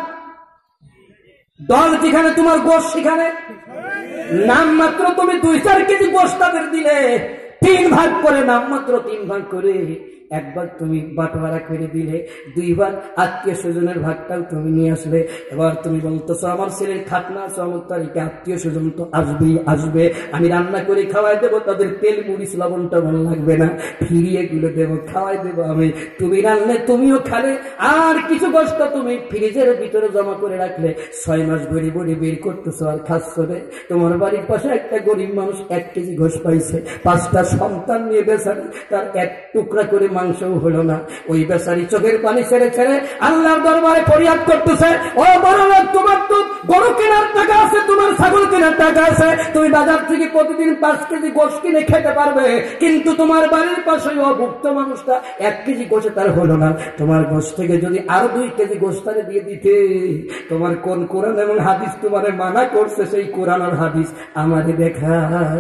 দল যেখানে তোমার গোশ সেখানে নাম মাত্র তুমি দুই চার কেজি গোশ তাদের দিলে, তিন ভাগ করে নাম মাত্র তিন ভাগ করে একবার তুমি বাটোয়ারা করে দিলে, দুইবার আত্মীয় স্বজনের ভাগটাও তুমি নিয়ে আসবে। এবার তুমি বলতেছো আমার ছেলের খাতনা আছে, আমার তারিখে আত্মীয় স্বজন তো আসবেই আসবে, আমি রান্না করে খাওয়াই দেবো, তাদের তেল মরিচ লবণটা মনে লাগবে না, ফিরিয়ে গুলো দেবো, খাওয়াই দেবো আমি। তুমি রান্না তুমিও খালে, আর কিছু গোশত তুমি ফ্রিজের ভিতরে জমা করে রাখলে, ছয় মাস ভরে ভরে বের করতেছো আর খাচ্ছ রে। তোমার বাড়ির পাশে একটা গরিব মানুষ এক কেজি গোশ পাইছে, পাঁচটা সন্তান নিয়ে বেচারি, তার এক টুকরা করে মাংসও হলো না। ওই বেচারি চোখের পানি ছেড়ে ছেড়ে আল্লাহর দরবারে ফরিয়াদ করতেছে, ও বড় লোক, তোমার তো গরু কেনার টাকা আছে, তোমার ছাগল কেনার টাকা আছে, তুমি বাজার থেকে প্রতিদিন পাঁচ কেজি গোশ কিনে খেতে পারবে, কিন্তু তোমার বাড়ির পাশে অভুক্ত মানুষটা এক কেজি গোশে তার হলো না। তোমার গোশ থেকে যদি আরো দুই কেজি গোশ তারে দিয়ে দিতে, তোমার কোন কোরআন এবং হাদিস তোমারে মানা করছে সেই কোরআন আর হাদিস আমারে দেখা।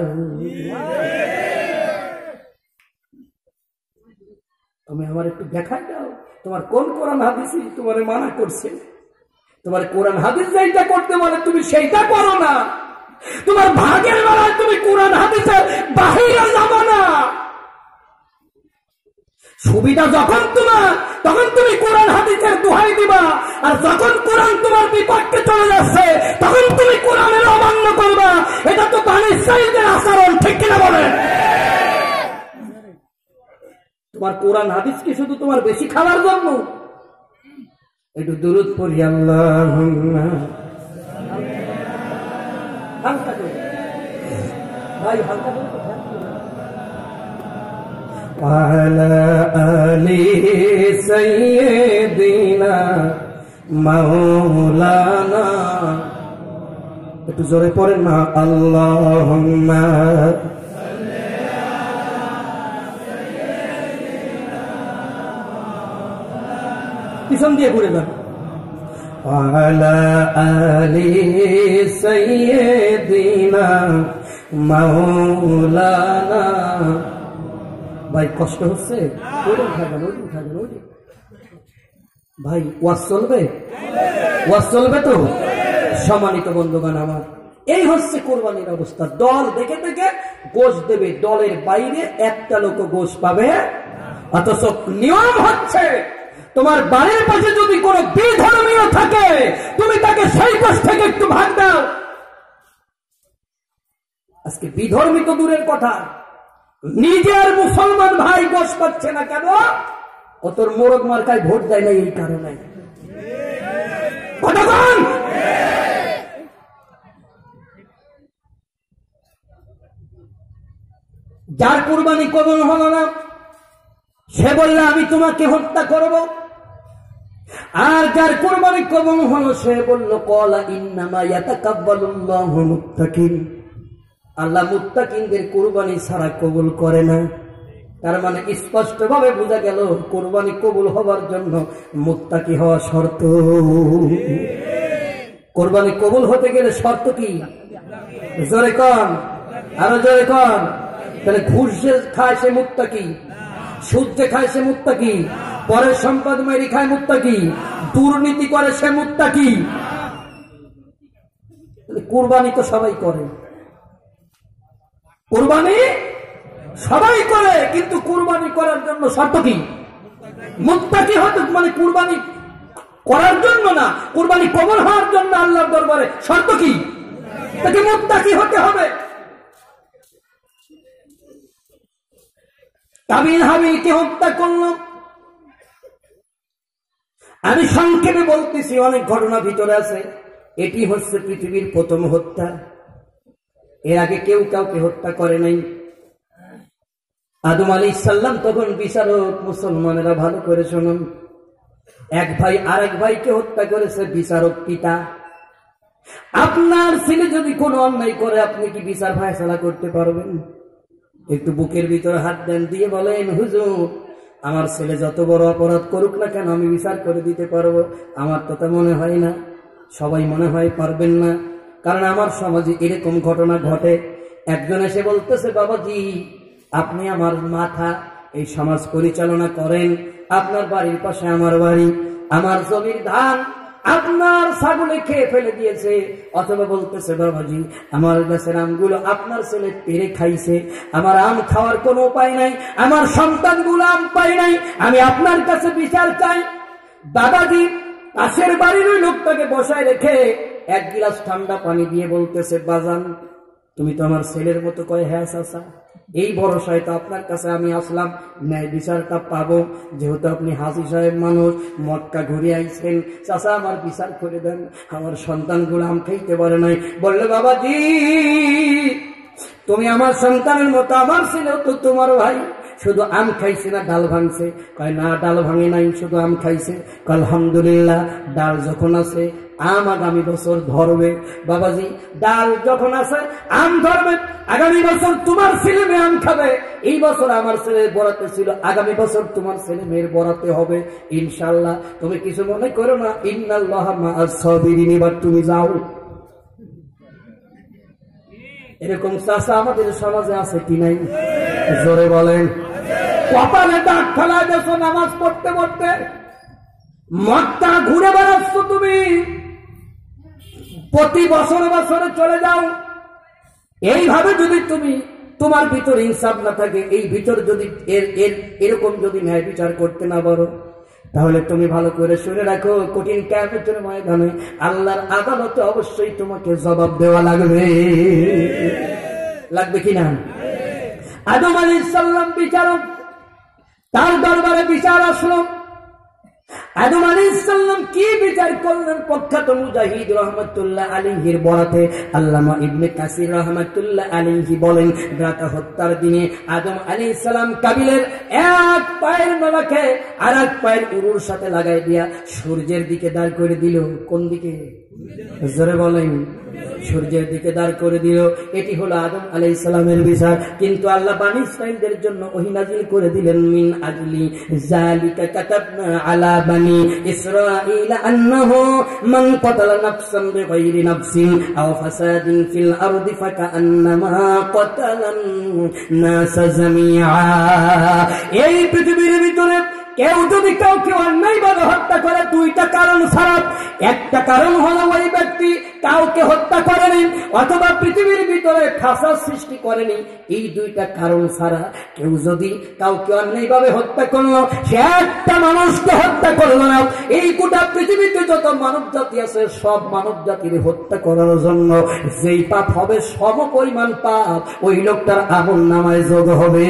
তুমি আমার একটু দেখাই দাও, তোমার কোন কোরআন হাদিস তোমার মানা করছে? তোমার কোরআন হাদিস যেটা করতে বলে তুমি সেইটা করো না, তোমার ভাগের বেলায় তুমি কোরআন হাদিসের বাহিরে যাবে না। সুবিধা যখন তোমার, তখন তুমি কোরআন হাদিসের দোহাই দিবা, আর যখন কোরআন তোমার বিপক্ষে চলে যাচ্ছে তখন তুমি কোরআনের অমান্য করবা। এটা তো বনী ইসরাঈলের আচরণ, ঠিক কিনা বলেন? তোমার কোরআন হাদিস কি শুধু তোমার বেশি খাওয়ার জন্য? একটু দুরূদ পড়ি, আল্লাহুম্মা হালকা করে ভাই, হালকা করে ওয়ালা আলি সাইয়্যিদিনা মাওলানা, একটু জোরে পড়েন না, আল্লাহুম্মা পিছন দিয়ে ঘুরে যান, ওয়ালা আলি সাইয়্যিদিনা মাওলানা। ভাই কষ্ট হচ্ছে, ওইদিন থাকবেন, ওইদিন থাকবেন, ওইদিন ভাই। ওয়াজ চলবে, ওয়াজ চলবে তো? সম্মানিত বন্ধুগণ আমার, এই হচ্ছে কোরবানির অবস্থা। দল দেখে দেখে গোশ দেবে, দলের বাইরে একটা লোক গোশ পাবে। অথচ নিয়ম হচ্ছে তোমার বাড়ির পাশে যদি কোনো বিধর্মীয় থাকে, তুমি তাকে সেই গোশ থেকে একটু ভাগ দাও। আজকে বিধর্মী তো দূরের কথা, নিজের মুসলমান ভাই গোশ পাচ্ছে না কেন? ও তোর মোরগ মার্কায় ভোট দেয় না এই কারণে। যার কুরবানি কবুল হলো না, সে বললে আমি তোমাকে হত্যা করব। আর যার কুরবানি কবুল হলো, সে বলল ক্বালা ইন্নামা ইয়াতাকাব্বালুল্লাহু মুত্তাকিন, আল্লাহ মুত্তাকিনদের কুরবানি ছাড়া কবুল করে না। তার মানে স্পষ্ট ভাবে বোঝা গেল কুরবানি কবুল হবার জন্য মুত্তাকি হওয়া শর্ত। কুরবানি কবুল হতে গেলে শর্ত কি? জোরে কন, আরো জোরে কন। তাহলে ঘুষ যে খায় সে মুত্তাকি, সুদ যে খায় সে মুত্তাকি, পরের সম্পদ মেরে খায় মুত্তাকি, দুর্নীতি করে সে মুত্তাকি। কুরবানি তো সবাই করে, কুরবানি সবাই করে, কিন্তু কুরবানি করার জন্য শর্ত কি? মুত্তাকি হতে, মানে কুরবানি করার জন্য না, কুরবানি কবুল হওয়ার জন্য আল্লাহর দরবারে শর্ত কি? তাকে মুত্তাকি হতে হবে। কাবিল হাবিলকে হত্যা করল। আমি সংক্ষেপে বলতেছি, অনেক ঘটনা ভিতরে আছে। এটি হচ্ছে পৃথিবীর প্রথম হত্যা। এর আগে কেউ কাউকে হত্যা করে নাই। আদম আলাইহিস সালাম তখন বিচারক। মুসলমানেরা ভালো করে শুনুন, এক ভাই আরেক ভাইকে হত্যা করেছে, বিচারক পিতা। আপনার ছেলে যদি কোনো অন্যায় করে আপনি কি বিচার ফায়সালা করতে পারবেন? একটু বুকের ভিতরে হাত দেন, দিয়ে বলেন, হুজুর আমার ছেলে যত বড় অপরাধ করুক না কেন আমি বিচার করে দিতে পারবো? আমার তো তা মনে হয় না। সবাই মনে হয় পারবেন না, কারণ আমার সমাজে এরকম ঘটনা ঘটে। একজন এসে বলতেছে, বাবাজি আপনি আমার মাথা, এই সমাজ পরিচালনা করেন, আপনার বাড়ির পাশে আমার বাড়ি, আমার জমির ধান আপনার ছাগলে খেয়ে ফেলে দিয়েছে। অথবা বলতেছে, বাবাজি আমার গাছের আমগুলো আপনার ছেলে পেরে খাইছে, আমার আম খাওয়ার কোনো উপায় নাই, আমার সন্তানগুলো আম পায় নাই, আমি আপনার কাছে বিচার চাই। বাবাজি পাশের বাড়ির ওই লোকটাকে বসায় রেখে এক গিলাস ঠান্ডা পানি দিয়ে বলতেছে, বাজান তুমি তো আমার ছেলের মতো। কয়, হ্যাঁ চাচা, এই ভরসায় তো আপনার কাছে আমি আসলাম, ন্যায় বিচারটা পাবো, যেহেতু আপনি হাজী সাহেব মানুষ, মক্কা ঘুরে আইছেন, চাচা আমার বিচার করে দেন, আমার সন্তানগুলো আম খাইতে পারে নাই। বললে, বাবাজি তুমি আমার সন্তানের মতো, আমার ছেলেও তো তোমার ভাই, শুধু আম খাইছে না ডাল ভাঙছে? কয়, না ডাল ভাঙে নাই, শুধু আম খাইছে। আলহামদুলিল্লাহ, ডাল যখন আছে আম আগামী বছর ধরবে। বাবাজি ডাল যখন আছে আম ধরবে, আগামী বছর তোমার ছেলে মেয়ে আম খাবে। এই বছর আমার ছেলে বরাতে ছিল, আগামী বছর তোমার ছেলে মেয়ের বরাতে হবে ইনশাআল্লাহ। তুমি কিছু মনে করো না, ইন্নাল্লাহা মাআস সাবিরিন। এবার তুমি যাও। এরকম চাচা আমাদের সমাজে আছে কি নাই? জোরে বলেন। কপালে দাগ ফেলা গেছো নামাজ পড়তে পড়তে, মক্কা ঘুরে বেড়াচ্ছ তুমি, প্রতি বছর বছরে চলে যাও। এইভাবে যদি তুমি, তোমার ভিতর ইনসাফ না থাকে, এই ভিতর যদি এর এর এরকম যদি ন্যায় বিচার করতে না পারো, তাহলে তুমি ভালো করে শুনে রাখো, কঠিন কিয়ামতের ময়দানে আল্লাহর আদালতে অবশ্যই তোমাকে জবাব দেওয়া লাগবে। লাগবে কিনা? আদম আলাইহিস সালাম বিচারক, তার দরবারে বিচার আসলো। আদম আলাইহিস সালাম কি বিচার করলেন? প্রখ্যাত মুজাহিদ রাহমাতুল্লাহ আলাইহির বরাতে আল্লামা ইবনে কাসির রাহমাতুল্লাহ আলাইহি বলেন, ভ্রাতা হত্যার দিনে আদম আলাইহিস সালাম কাবিলের এক পায়ের নলাকে আর এক পায়ের উরুর সাথে লাগাই দিয়া সূর্যের দিকে দাঁড় করে দিল। কোন দিকে? জোরে বলেন। সূর্যের দিকে দাঁড় করে দিল। এটি হলো আদম আলাইহিস সালামের বিচার। কিন্তু আল্লাহ বনী ইসরাঈলদের জন্য ওহী নাযিল করে দিলেন, মিন আজলি যালিকা কাতাবনা আলা বনী ইসরাঈল আন্নাহু মান কাতালা নাফসান বিগাইরি নাফসিন আও ফাসাদিন ফিল আরদি ফাকান্নামা কাতালান নাস জামিআ। এই পৃথিবীর ভিতরে কেউ যদি কাউকে অন্যায়ভাবে হত্যা করে, দুইটা কারণ ছাড়া, একটা কারণ হলো ওই ব্যক্তি কাউকে হত্যা করেনি অথবা পৃথিবীর ভিতরে ফাসাদ সৃষ্টি করেনি। এই দুইটা কারণ ছাড়া কেউ যদি কাউকে অন্যায়ভাবে হত্যা করলো, সে একটা মানুষকে হত্যা করলো না। এই গোটা পৃথিবীতে যত মানব জাতি আছে, সব মানব জাতির হত্যা করার জন্য যেই পাপ হবে, সম পরিমাণ পাপ ওই লোকটার আমল নামায় যোগ হবে।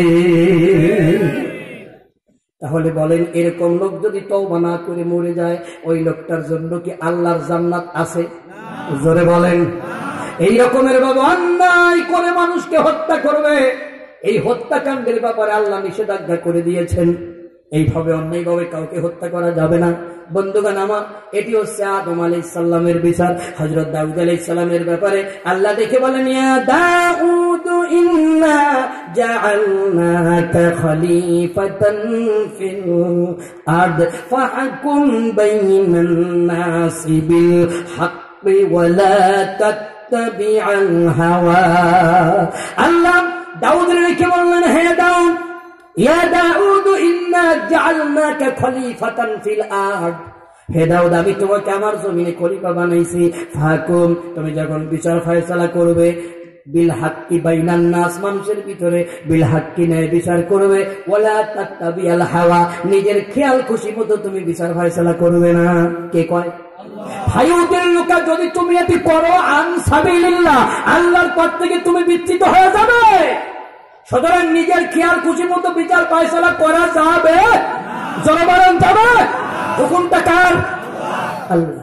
তাহলে বলেন, এরকম লোক যদি তওবা না করে মরে যায়, ওই লোকটার জন্য কি আল্লাহর জান্নাত আছে? জোরে বলেন। এই রকমের ভাবে অন্যায় করে মানুষকে হত্যা করবে, এই হত্যাকাণ্ডের ব্যাপারে আল্লাহ নিষেধাজ্ঞা করে দিয়েছেন। এইভাবে অন্যায়ভাবে কাউকে হত্যা করা যাবে না। বন্ধুগণ আমার, এটি হচ্ছে আদম আলাইহিস সালামের বিচার। হযরত দাউদ আলাইহিস সালামের ব্যাপারে আল্লাহ দেখে বলেন, ইয়া দাউদ ইন্না জাআলনাকা খলিফাতান ফিল আরদ ফাহকুম বাইনান নাসি বিল হাক্কি ওয়া লা তাত্তাবি'আল হাওয়া। আল্লাহ দাউদের দেখে বললেন, হে দাউদ, ইয়া দাউদ ইন্না জাআলনাকা খলিফাতান ফিল আরদ, হে দাউদ আমি তোমাকে আমার জমিনে খলিফা বানাইছি। ফাহকুম, তুমি যখন বিচার ফয়সালা করবে, বিল হাক্কি বাইনান নাস, মানুষের ভিতরে বিল হাক্কি ন্যায় বিচার করবে। ওয়ালা তাত্তাবিআল হাওয়া, নিজের খেয়াল খুশি মতো তুমি বিচার ফয়সালা করবে না। কে কয়? ভাইদের লোকা, যদি তুমি এটি করো আন সাবিলিল্লাহ, আল্লাহর পথ থেকে তুমি বিচ্যুত হয়ে যাবে। সুতরাং নিজের খেয়াল খুশি মতো বিচার ফয়সালা করা যাবে? জনগণ যাবে? হুকুমটা কার? আল্লাহ।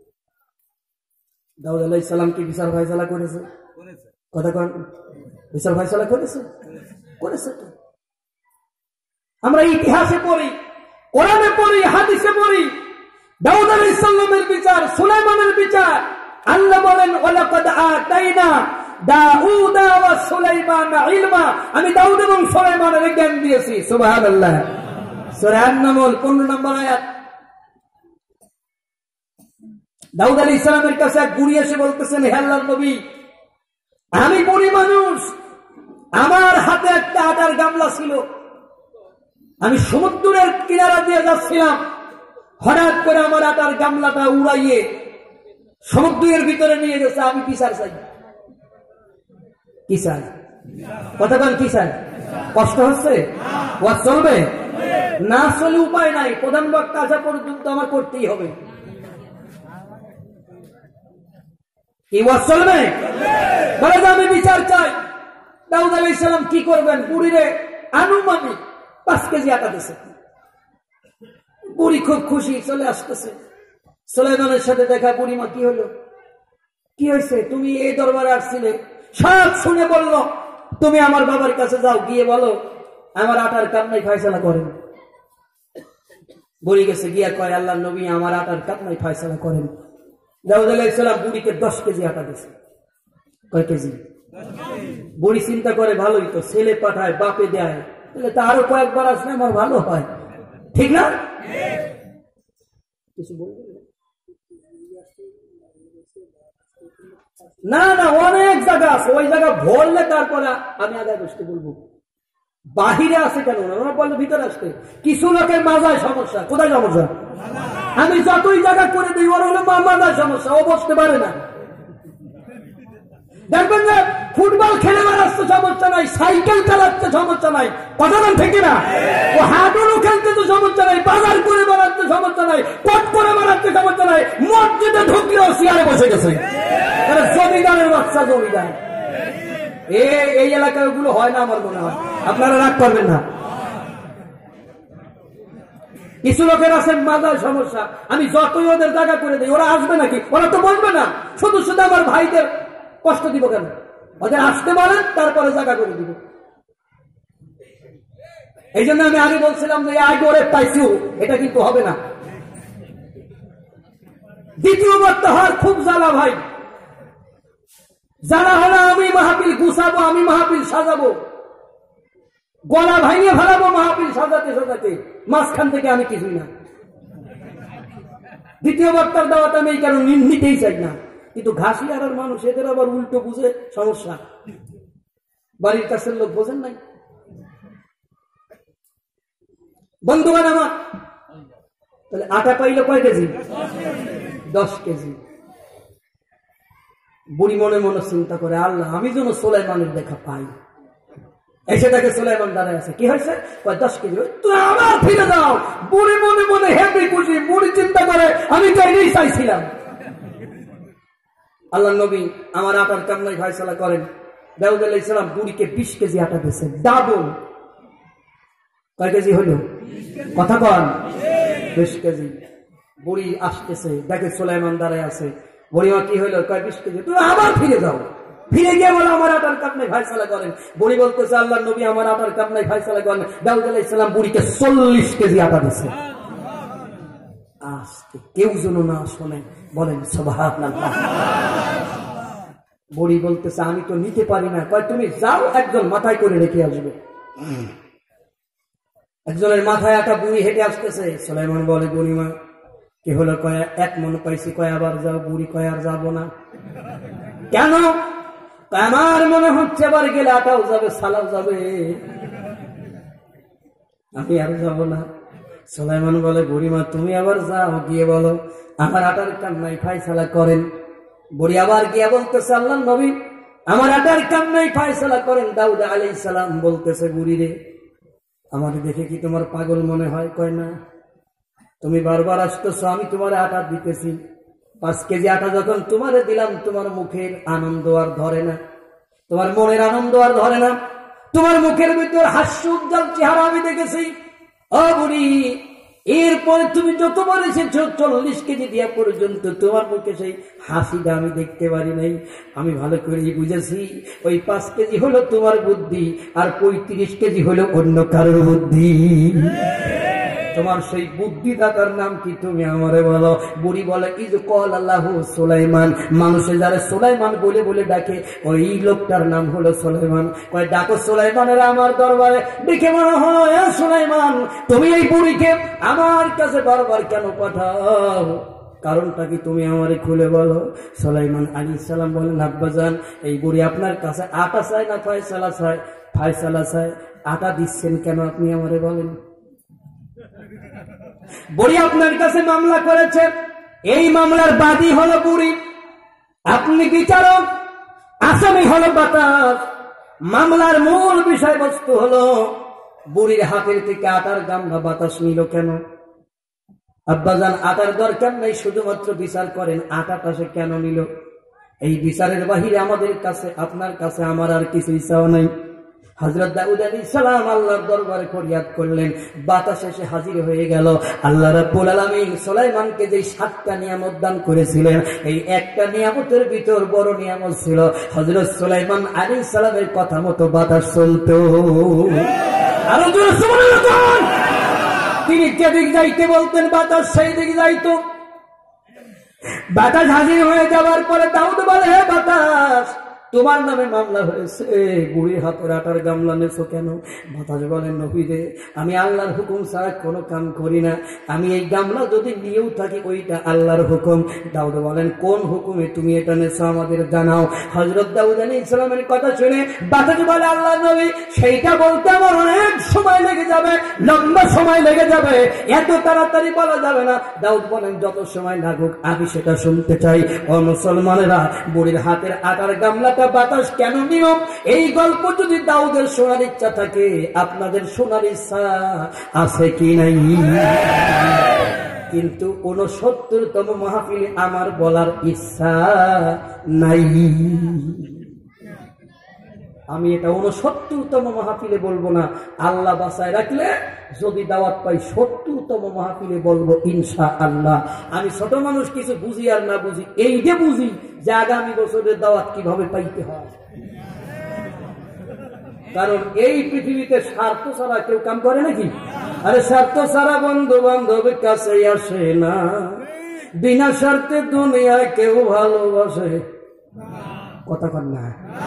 দাউদ আলাইহিস সালাম কি বিচার ফয়সালা করেছে? কথা কোন? বিচার ফয়সালা করেছে? করেছে তো। আমরা ইতিহাসে পড়ি, কোরআনে পড়ি, হাদিসে পড়ি, দাউদ আলাইহিস সালামের বিচার, সুলাইমানের বিচার। আল্লাহ বলেন ওয়ালাকাদ আতাইনা দাউদা ওয়া সুলাইমানা ইলমা, আমি দাউদ এবং সুলাইমানের জ্ঞান দিয়েছি। সুবহানাল্লাহ। সূরা আন-নামল পনেরো নম্বর আয়াত। দাউদ আলাইহিস সালামের কাছে এক বুড়ি এসে বলতেছেন, হে আল্লাহর নবী, আমি বুড়ি মানুষ, আমার হাতে একটা আটার গামলা ছিল, আমি সমুদ্রের কিনারা দিয়ে যাচ্ছিলাম, হঠাৎ করে আমার আটার গামলাটা উড়াইয়ে সমুদ্রের ভিতরে নিয়ে গেছে, আমি বিচার চাই। কি চাই? কতক্ষণ কি চাই? কষ্ট হচ্ছে? ওয়াজ চলবে না? চলে উপায় নাই, প্রধান বক্তা আসা পর্যন্ত আমার করতেই হবে। কি ওয়াজ চলবে? বলে যে আমি বিচার চাই। দাউদ আলাইহিস সালাম কি করবেন? বুড়িরে আনুমানিক পাঁচ কেজি আটা দিয়েছে। বুড়ি খুব খুশি, চলে আসতেছে। সুলাইমানের সাথে দেখা। বুড়িমা, কি হলো? কি হয়েছে? তুমি এই দরবারে আসছিলে? সব শুনে বলল, তুমি আমার বাবার কাছে যাও, গিয়ে বলো আমার আটার কান্নাই ফয়সালা করেন। বুড়ি গেছে, গিয়া কয়, আল্লাহর নবী, আমার আটার কান্নাই ফয়সালা করেন। দাউদ আলাইহিস সালাম বুড়িকে দশ কেজি আটা দিয়েছে। কয় কেজি? বুড়ি চিন্তা করে, ভালোই তো, ছেলে পাঠায়, বাপে দেয়, তাহলে তা আরো কয়েকবার আসলে আমার ভালো হয়, ঠিক না? কিছু বলবেন না? না, অনেক জায়গা আছে, ওই জায়গা ভরলে তারপরে আমি আগে বসতে বলবো। বাহিরে আছে কেন? ওরা বললে ভিতরে আসতে। কিছু লোকের মাজায় সমস্যা। কোথায় সমস্যা? আমি যতই জায়গা করে দিই, ওর হলো মাজায় সমস্যা, ও বসতে পারে না। দেখবেন যে ফুটবল খেলে বেড়াচ্ছে, সমস্যা নাই, সাইকেল চালাচ্ছে, সমস্যা নাই, কতক্ষণ থেকে না, ও হাঁটুনো খেলতে তো সমস্যা নাই, বাজার করে বেড়াচ্ছে, সমস্যা নাই, পট করে বেড়াচ্ছে, সমস্যা নাই, মসজিদে ঢুকলেও চেয়ারে বসে গেছে। জমিদারের বাচ্চা, জমিদার। এই এলাকায় ওগুলো হয় না আমার মনে হয়, আপনারা রাগ করবেন না। কিছু লোকের আছে মাজার সমস্যা, আমি যতই ওদের জায়গা করে দিই, ওরা আসবে নাকি? ওরা তো বসবে না। শুধু শুধু আমার ভাইদের কষ্ট দিব কেন? ওদের আসতে বলেন, তারপরে জায়গা করে দিব। এই জন্য আমি আগে বলছিলাম যে আগে ওরে পাইছিও, এটা কিন্তু হবে না। দ্বিতীয়বার তো হওয়ার খুব জ্বালা ভাই। জ্বালা হলো আমি মাহফিল গুছাবো, আমি মাহফিল সাজাবো, গলা ভাঙিয়ে ফেলাবো মাহফিল সাজাতে সাজাতে, মাঝখান থেকে আমি কিছুই না। দ্বিতীয়বার তার দাওয়াত আমি এই কারণে নিতেই চাই না। কিন্তু ঘাসিয়ার মানুষ, এদের আবার উল্টো বুঝে সমস্যা। বাড়ির কাছের লোক বোঝেন নাই। বন্ধুগণ আমার, তাহলে আটা পাইল কয় কেজি? দশ কেজি। বুড়ি মনে মনে চিন্তা করে, আল্লাহ, আমি যেন সুলাইমানের দেখা পাই। এসে তাকে সুলাইমান দাঁড়ায় আছে। কি হয়েছে? দশ কেজি। তুই আবার ফিরে যাও। বুড়ি মনে মনে হেঁটে খুশি। বুড়ি চিন্তা করে, আমি তো এই চাইছিলাম। আল্লাহ নবী আমার আটার কান্নায় ফয়সালা করেন। দাউদ আলাইহিস সালাম বুড়িকে বিশ কেজি আটা দিয়েছে, ডাবল। কয় কেজি হলো? কথা কন। বিশ কেজি। বুড়ি আসতেছে, দেখে সুলাইমান দাঁড়ায় আছে। বুড়িমা, কি হইলো? কয় বিশ কেজি। তুমি আবার ফিরে যাও। ফিরে গিয়ে বলো আমার আটার কান্নায় ফয়সালা করেন। বুড়ি বলতেছে, আল্লাহ নবী আমার আটার কান্নায় ফয়সালা করেন। দাউদ আলাইহিস সালাম বুড়িকে চল্লিশ কেজি আটা দিয়েছে। আজকে কেউ যেন না শোনে, বলেন সুবহানাল্লাহ। বুড়ি বলতেছে, আমি তো নিতে পারি না। কয়, তুমি যাও, একজন মাথায় করে রেখে আসবে। একজনের মাথায় আটা। বুড়ি হেঁটে আসতেছে। সুলাইমান বলে, বুড়িমা কি হলো? কয়, এক মন পাইছি। কয়, আবার যাও। বুড়ি কয়, আর যাবো না। কেন? আমার মনে হচ্ছে এবার গেলে আটাও যাবে, সালাও যাবে, আমি আর যাবো না। সুলাইমান বলে, বুড়িমা তুমি আবার যাও, গিয়ে বলো আমার আটার কান্নায় ফয়সালা করেন। বুড়ি আবার গিয়ে বলতেছে, আল্লাহ নবী আমার আটার কান্নায় ফয়সালা করেন। দাউদ আলাইহিস সালাম বলতেছে, বুড়ি রে, আমার দেখে কি তোমার পাগল মনে হয়? কয়, না, তুমি বারবার আসতেছো, আমি তোমার আটা দিতেছি। পাঁচ কেজি আটা যখন তোমারে দিলাম, তোমার মুখের আনন্দ আর ধরে না, তোমার মনের আনন্দ আর ধরে না, তোমার মুখের ভিতর হাস্য উজ্জ্বল চেহারা আমি দেখেছি। ও বুড়ি, এরপরে তুমি যতবার এসেছ চল্লিশ কেজি দিয়া পর্যন্ত তোমার মুখে সেই হাসিটা আমি দেখতে পারি নাই। আমি ভালো করেই বুঝেছি ওই পাঁচ কেজি হলো তোমার বুদ্ধি, আর পঁয়ত্রিশ কেজি হলো অন্য কারোর বুদ্ধি। তোমার সেই বুদ্ধিদাতার নাম কি তুমি আমারে বলো। বুড়ি বলে ইজ কল আল্লাহু সুলাইমান, মানুষে যারা সুলাইমান বলে বলে ডাকে ওই লোকটার নাম হলো সুলাইমান। কয় ডাকো সুলাইমানের আমার দরবারে, দেখে মনে হয় সুলাইমান তুমি এই বুড়িকে আমার কাছে বারবার কেন পাঠাও, কারণটা কি তুমি আমারে খুলে বলো। সুলাইমান আলাইহিস সালাম বলেন আব্বাজান এই বুড়ি আপনার কাছে আটা চায় না ফয়সালা চায়? ফয়সালা চায়। আটা দিচ্ছেন কেন আপনি আমারে বলেন। বুড়ি আপনার কাছে মামলা করেছে, এই মামলার বাদী হলো বুড়ি, আপনি বিচারক, আসামি হলো বাতাস। মামলার মূল বিষয়বস্তু হলো বুড়ির হাতের থেকে আটার গামলা বাতাস নিল কেন। আব্বাজান আটার দরকার নেই, শুধুমাত্র বিচার করেন আটাটা সে কেন নিল। এই বিচারের বাহিরে আমাদের কাছে আপনার কাছে আমার আর কিছু ইচ্ছাও নাই। হযরত দাউদ আলাইহিস সালাম আল্লাহর দরবারে ফরিয়াদ করলেন, বাতাস এসে হাজির হয়ে গেল। আল্লাহ রাব্বুল আলামিন সুলাইমানকে যে সাতটা নিয়ামত দান করেছিলেন, এই একটা নিয়ামতের ভিতর বড় নিয়ামত ছিল হযরত সুলাইমান আলাইহিস সালামের কথা মতো বাতাস চলতো। আরো জোরে সুবহানাল্লাহ। তিনি যেদিক যাইতে বলতেন বাতাস সেই দিক যাইতো। বাতাস হাজির হয়ে যাওয়ার পরে দাউদ বলে, হে বাতাস তোমার নামে মামলা হয়েছে, বুড়ির হাতের আটার গামলা নেছো কেন? বাতাস বলেন নবী রে, আমি আল্লাহর হুকুম ছাড়া কোনো কাম করি না, আমি এই গামলা যদি নিয়েও থাকি ওইটা আল্লাহর হুকুম। দাউদ বলেন কোন হুকুমে তুমি এটা নেছো আমাদের জানাও। হযরত দাউদ আলাইহিস সালামের কথা শুনে বাতাস বলে আল্লাহর নবী সেইটা বলতে আমার অনেক সময় লেগে যাবে, লম্বা সময় লেগে যাবে, এত তাড়াতাড়ি বলা যাবে না। দাউদ বলেন যত সময় লাগুক আমি সেটা শুনতে চাই। ও মুসলমানেরা, বুড়ির হাতের আটার গামলাটা বাতাস কেন নিয়ম, এই গল্প যদি দাউদের শোনার ইচ্ছা থাকে আপনাদের শোনার ইচ্ছা আছে কি নাই? কিন্তু ঊনসত্তরতম মাহফিলে আমার বলার ইচ্ছা নাই। আমি এটা ঊনসত্তরতম মাহফিলে বলবো না, আল্লাহ বাঁচায় রাখলে যদি দাওয়াত পাই সত্তরতম মাহফিলে বলবো ইনশাআল্লাহ। আমি ছোট মানুষ, কিছু বুঝি আর না বুঝি এই যে বুঝি যে আগামী বছরের দাওয়াত কিভাবে পাইতে হয়। কারণ এই পৃথিবীতে স্বার্থ ছাড়া কেউ কাম করে নাকি? আরে স্বার্থ ছাড়া বন্ধু বান্ধব কাছে আসে না, বিনা স্বার্থে দুনিয়ায় কেউ ভালোবাসে কথা কন না।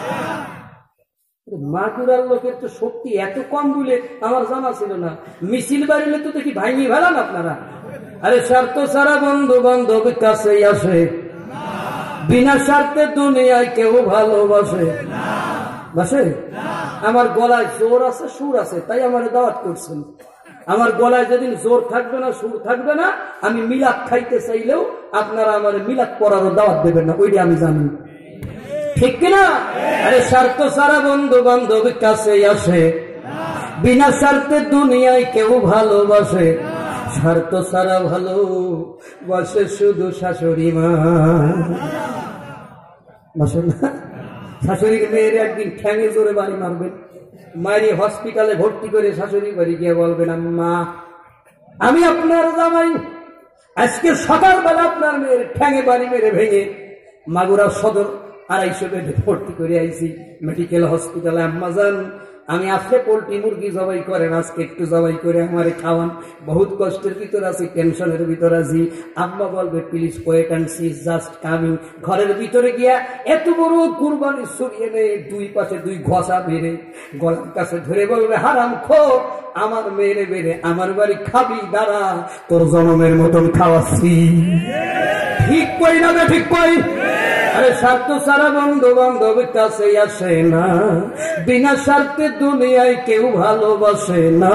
মাগুরার লোকের তো শক্তি এত কম বলে আমার জানা ছিল না, মিছিল বাড়িলে তো দেখি ভাঙি ভেলান আপনারা। আরে স্বার্থ ছাড়া বন্ধু বান্ধব কাছে আসে, বিনা স্বার্থে দুনিয়ায় কেউ ভালোবাসে বাসে। আমার গলায় জোর আছে, সুর আছে, তাই আমার দাওয়াত করছেন। আমার গলায় যেদিন জোর থাকবে না, সুর থাকবে না, আমি মিলাদ খাইতে চাইলেও আপনারা আমার মিলাদ পড়ারও দাওয়াত দেবেন না, ওইটা আমি জানি, ঠিক কিনা? আরে স্বার্থ ছাড়া বন্ধু বান্ধব কাছে আসে, বিনা স্বার্থে দুনিয়ায় কেউ ভালোবাসে। স্বার্থ ছাড়া ভালোবাসে শুধু শাশুড়ি মা, বাসে না? শাশুড়ির মেয়ের একদিন ঠ্যাঙে জোরে বাড়ি মারবেন, মায়ের হসপিটালে ভর্তি করে শাশুড়ি বাড়ি গিয়ে বলবেন আম্মা আমি আপনার জামাই, আজকে সকালবেলা আপনার মেয়ের ঠ্যাঙে বাড়ি মেরে ভেঙে মাগুরা সদর আড়াইশো বেডে ভর্তি করে আইছি মেডিকেল হসপিটালে। আম্মা জান আমি আজকে পোল্ট্রি মুরগি জবাই করেন, আজকে একটু জবাই করে আমারে খাওয়ান, বহুত কষ্টের ভিতর আছি, টেনশনের ভিতর আছি। আম্মা বলবে please wait and see just coming. ঘরের ভিতরে গিয়া এত বড় কুরবানি সরিয়ে নেই, দুই পাশে দুই ঘষা মেরে গলার কাছে ধরে বলবে হারাম খো, আমার মেরে মেরে আমার বাড়ি খাবি, দাঁড়া তোর জনমের মতন খাওয়াচ্ছি। ঠিক কই না? ঠিক কই? আরে স্বার্থ ছাড়া বন্ধু বান্ধব কাছে আসে না, বিনা স্বার্থে দুনিয়ায় কেউ ভালোবাসে না।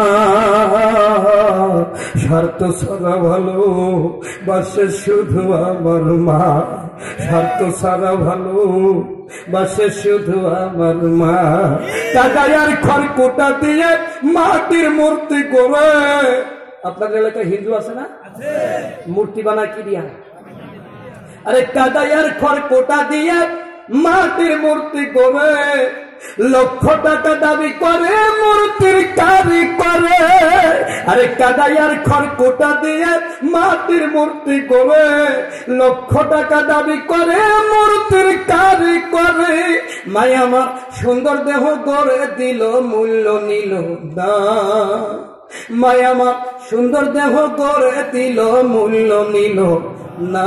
স্বার্থ ছাড়া ভালোবাসে শুধু আমার মা, স্বার্থ ছাড়া ভালো বাসে শুধু আমার মা। কাদায়ার খড়কুটা দিয়ে মাটির মূর্তি করে, আপনাদের এলাকায় হিন্দু আছে না? মূর্তি বানায় কি দিয়া? আরে কাদায়ার খড়কুটা দিয়ে মাটির মূর্তি করে লক্ষ টাকা দাবি করে মূর্তির কারি করে, আরে কাদাইয়ার খড়কুটা দিয়ে মাটির মূর্তি করে, লক্ষ টাকা দাবি করে মূর্তির কারি করে। মায়া আমার সুন্দর দেহ গড়ে দিল, মূল্য নিল না। মায়া আমার সুন্দর দেহ গড়ে দিল, মূল্য নিল না।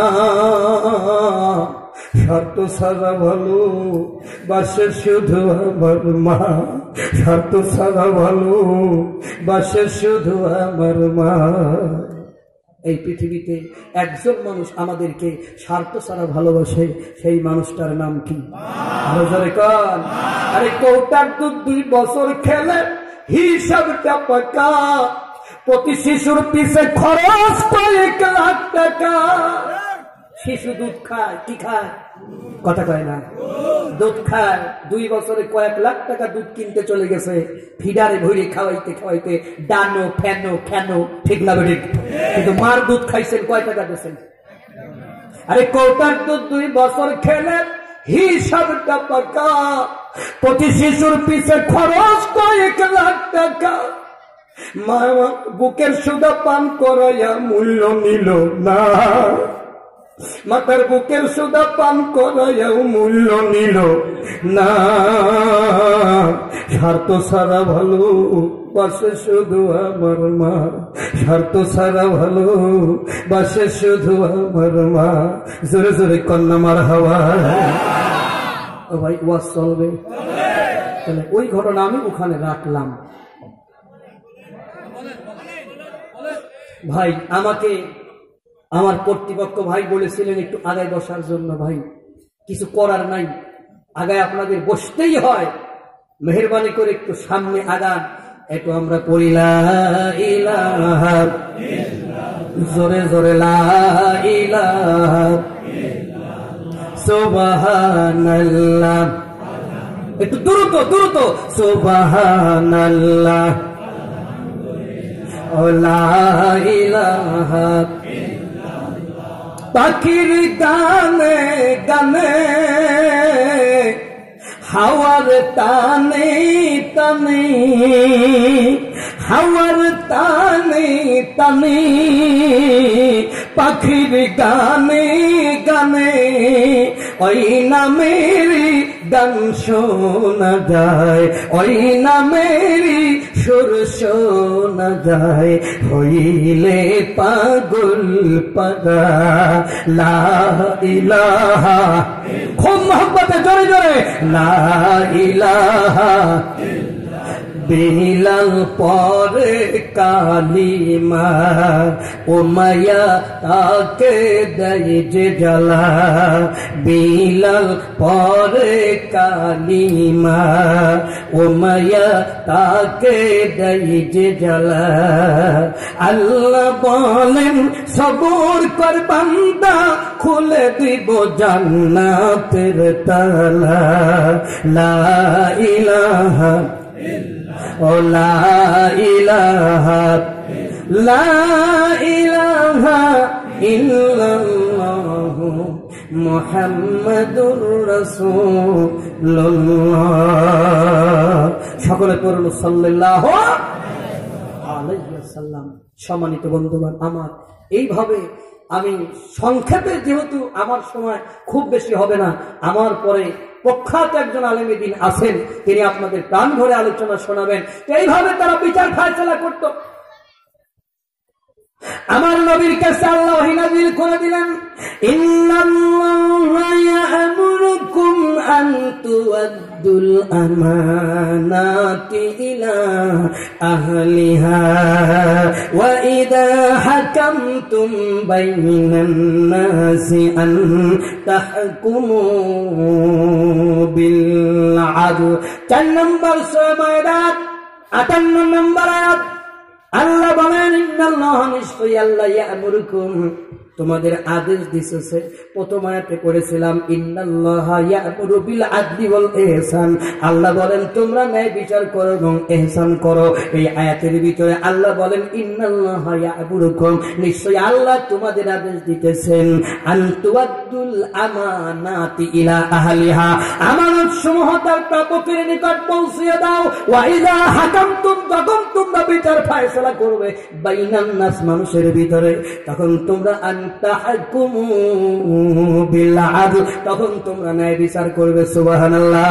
স্বার্থ ছাড়া ভালো বাসে শুধু আমার মা, স্বার্থ ছাড়া ভালো বাসে শুধু আমার মা। এই পৃথিবীতে একজন মানুষ আমাদেরকে স্বার্থ ছাড়া ভালোবাসে, সেই মানুষটার নাম কি? আরো জোরে কান। আরে কৌটার দুধ দুই বছর খেলে হিসাবটা পাকা, প্রতি শিশুর পিছে খরচ কয়েক লাখ টাকা। শিশু দুধ খায়, কি খায়? কথা কয় না, দুধ খায়। দুই বছরে কয়েক লাখ টাকা দুধ কিনতে চলে গেছে, ফিডারে ভরে খাওয়াইতে খাওয়াইতে ডানো ফ্যানো খ্যানো, ঠিক না বেঠিক? কিন্তু মার দুধ খাইছেন, কয় টাকা দিয়েছেন? আরে কৌটার দুধ দুই বছর খেলে হিসাবটা পাকা, প্রতি শিশুর পিছে খরচ কয়েক লাখ টাকা। মা বুকের সুদা পান করাইয়া মূল্য নিল না, মাতার বুকের সুদা পান করাইয়াও মূল্য নিল না। স্বার্থ ছাড়া ভালো বাসে শুধু আমার মা, স্বার্থ ছাড়া ভালো বাসে শুধু আমার মা। জোরে জোরে কন্যা মার হাওয়া। ও ভাই ওয়াজ চলবে? তাহলে ওই ঘটনা আমি ওখানে রাখলাম। ভাই আমাকে আমার কর্তৃপক্ষ ভাই বলেছিলেন একটু আগায় বসার জন্য। ভাই কিছু করার নাই, আগায় আপনাদের বসতেই হয়। মেহেরবানি করে একটু সামনে আগান, একটু আমরা পড়ি লা ইলাহা ইল্লাল্লাহ, জোরে জোরে লা ইলাহা ইল্লাল্লাহ, সুবহানাল্লাহ। একটু দ্রুত দ্রুত, সুবহানাল্লাহ, লা ইলাহা। পাখির গানে গানে হাওয়ার টানে টানে, হাওয়ার টানে টানে, পাখির গানে গানে ওই নামেরই গান শোনা যায়, ওই নামেরই সুর শোনা যায়। হইলে পাগল পাগা লা ইলাহা, খুব মোহব্বতে জোরে জোরে লা ইলাহা। বিলাল পরে কালিমা, ও মায়া তাকে দেয় যে জ্বালা। বিলাল পরে কালিমা, ও মায়া তাকে দেয় যে জ্বালা। আল্লাহ বলেন সবর কর বান্দা, খুলে দিব জান্নাতের তালা। লা ইলাহা ও লা ইলাহা, লা ইলাহা ইল্লাল্লাহ মুহাম্মাদুর রাসূলুল্লাহ। সকলে পড়ুন সাল্লাল্লাহু আলাইহি ওয়াসাল্লাম। সম্মানিত বন্ধুগণ আমার, এইভাবে আমি সংক্ষেপে, যেহেতু আমার সময় খুব বেশি হবে না, আমার পরে প্রখ্যাত একজন আলেমে দ্বীন আছেন, তিনি আপনাদের প্রাণ ভরে আলোচনা শোনাবেন। এইভাবে তারা বিচার ফায়সালা করত। আমার নবীর কাছে আল্লাহ ওহী নাযিল করে দিলেন, ইন্নাল্লাহা ইয়া'মুরুকুম আন তু'আদ্দুল আমানাতি ইলা আহলিহা ওয়া ইযা হাকামতুম বাইনান নাসি আন তাহকুমু বিল আদল। চার নম্বর সূরা মায়দাত আটান্ন নম্বর আয়াত। আল্লাহ বলেন, ইন্নাল্লাহা নিশ্চয়ই আল্লাহ ইয়া'মুরুকুম তোমাদের আদেশ দিতেছে। প্রথম আয়াতে করেছিলাম ইন্নাল্লাহা ইয়া'মুরু বিল আদলি ওয়াল ইহসান, আল্লাহ বলেন তোমরা ন্যায় বিচার করো এবং ইহসান করো। এই আয়াতের ভিতরে আল্লাহ বলেন ইন্নাল্লাহা ইয়া'মুরুকুম, নিশ্চয়ই আল্লাহ তোমাদের আদেশ দিতেছেন আন তুআদ্দুল আমানাতি ইলা আহলিহা, আমানত সমূহ তার প্রাপকের নিকট পৌঁছিয়ে দাও। ওয়া ইযা হাকামতুম, যখন তোমরা বিচার ফয়সালা করবে বাইনান নাস, মানুষের ভিতরে, তখন তোমরা তাহকুমু বিল আদল, তখন তোমরা ন্যায় বিচার করবে। সুবহানাল্লাহ।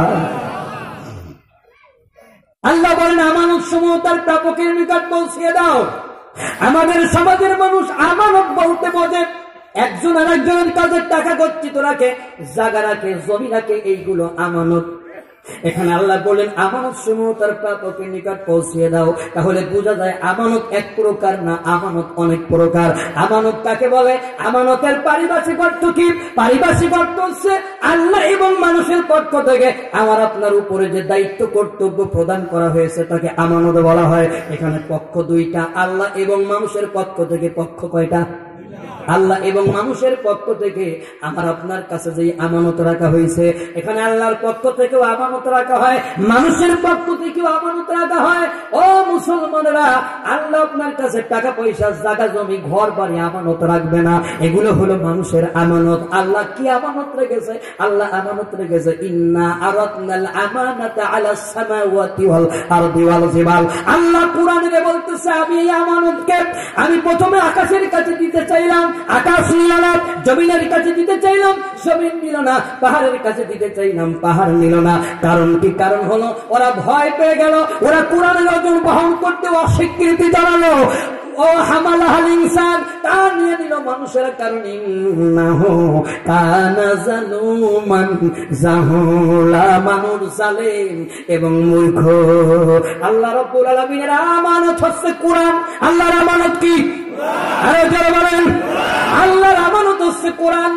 আল্লাহ বলেন আমানত সমূহ তার প্রাপকের নিকট পৌঁছিয়ে দাও। আমাদের সমাজের মানুষ আমানত বলতে বোঝে একজন আর একজনের কাছে টাকা গচ্ছিত রাখে, জায়গা রাখে, জমি রাখে, এইগুলো আমানত। এখানে আল্লাহ বলেন আমানত সমূহ তার প্রাপকের নিকট পৌঁছিয়ে দাও। তাহলে বোঝা যায় আমানত এক প্রকার না, আমানত অনেক প্রকার। আমানত কাকে বলে? আমানতের পারিভাষিক অর্থ কি? পারিভাষিক অর্থ হচ্ছে আল্লাহ এবং মানুষের পক্ষ থেকে আমার আপনার উপরে যে দায়িত্ব কর্তব্য প্রদান করা হয়েছে তাকে আমানত বলা হয়। এখানে পক্ষ দুইটা, আল্লাহ এবং মানুষের পক্ষ থেকে। পক্ষ কয়টা? আল্লাহ এবং মানুষের পক্ষ থেকে আমার আপনার কাছে যে আমানত রাখা হয়েছে, এখানে আল্লাহর পক্ষ থেকেও আমানত রাখা হয়, মানুষের পক্ষ থেকেও আমানত রাখা হয়। ও মুসলমানেরা, আল্লাহ আপনার কাছে টাকা পয়সা, জায়গা জমি, ঘর বাড়ি আমানত রাখবে না, এগুলো হলো মানুষের আমানত। আল্লাহ কি আমানত রেখেছে? আল্লাহ আমানত রেখেছে ইন্না আরাদনাল আমানাতা আলাস সামাওয়াতি ওয়াল আরদি ওয়াল জিবাল। আল্লাহ কুরআনে বলতেছে আমি এই আমানতকে আমি প্রথমে আকাশের কাছে দিতে চাইলাম, আকাশ নিল না। জমিনের কাছে দিতে চাইলাম, জমিন নিল না। পাহাড়ের কাছে দিতে চাইলাম, পাহাড় নিল না। কারণ কি? কারণ হলো ওরা ভয় পেয়ে গেল, ওরা কোরআনের ওজন বহন করতে অস্বীকৃতি জানালো। ও হামালাহাল ইনসান, তা নিয়ে নিল মানুষের। কারণ ইন্নাহু কানা যালুমান জাহুলা, মানুষ জালেম এবং মূর্খ। আল্লাহ রাব্বুল আলামিনের আমানত হচ্ছে কোরআন। আল্লাহর আমানত কি? আরে যারা বলেন আল্লাহর আমানত হচ্ছে কোরআন।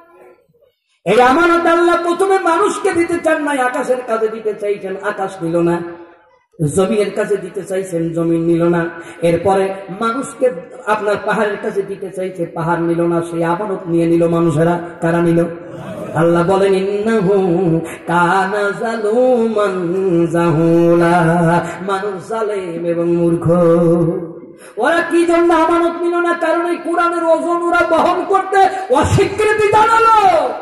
এই আমানত আল্লাহ প্রথমে মানুষকে দিতে চান নাই, আকাশের কাছে দিতে চাইছেন, আকাশ নিল না। জমিনের কাছে দিতে চাইছেন, জমিন নিল না। এরপরে মানুষকে আপনার পাহাড়ের কাছে দিতে চাইছে, পাহাড় নিল না। সেই আমানত নিয়ে নিল মানুষেরা। কারা নিল? আল্লাহ বলেন ইন্নাহু কানা যালুমান জাহুলা, মানুষ জালেম এবং মূর্খ। ওরা কি জন্য আমানত নিল না? কারণ এই কোরআনের ওজন ওরা বহন করতে অস্বীকৃতি জানালো।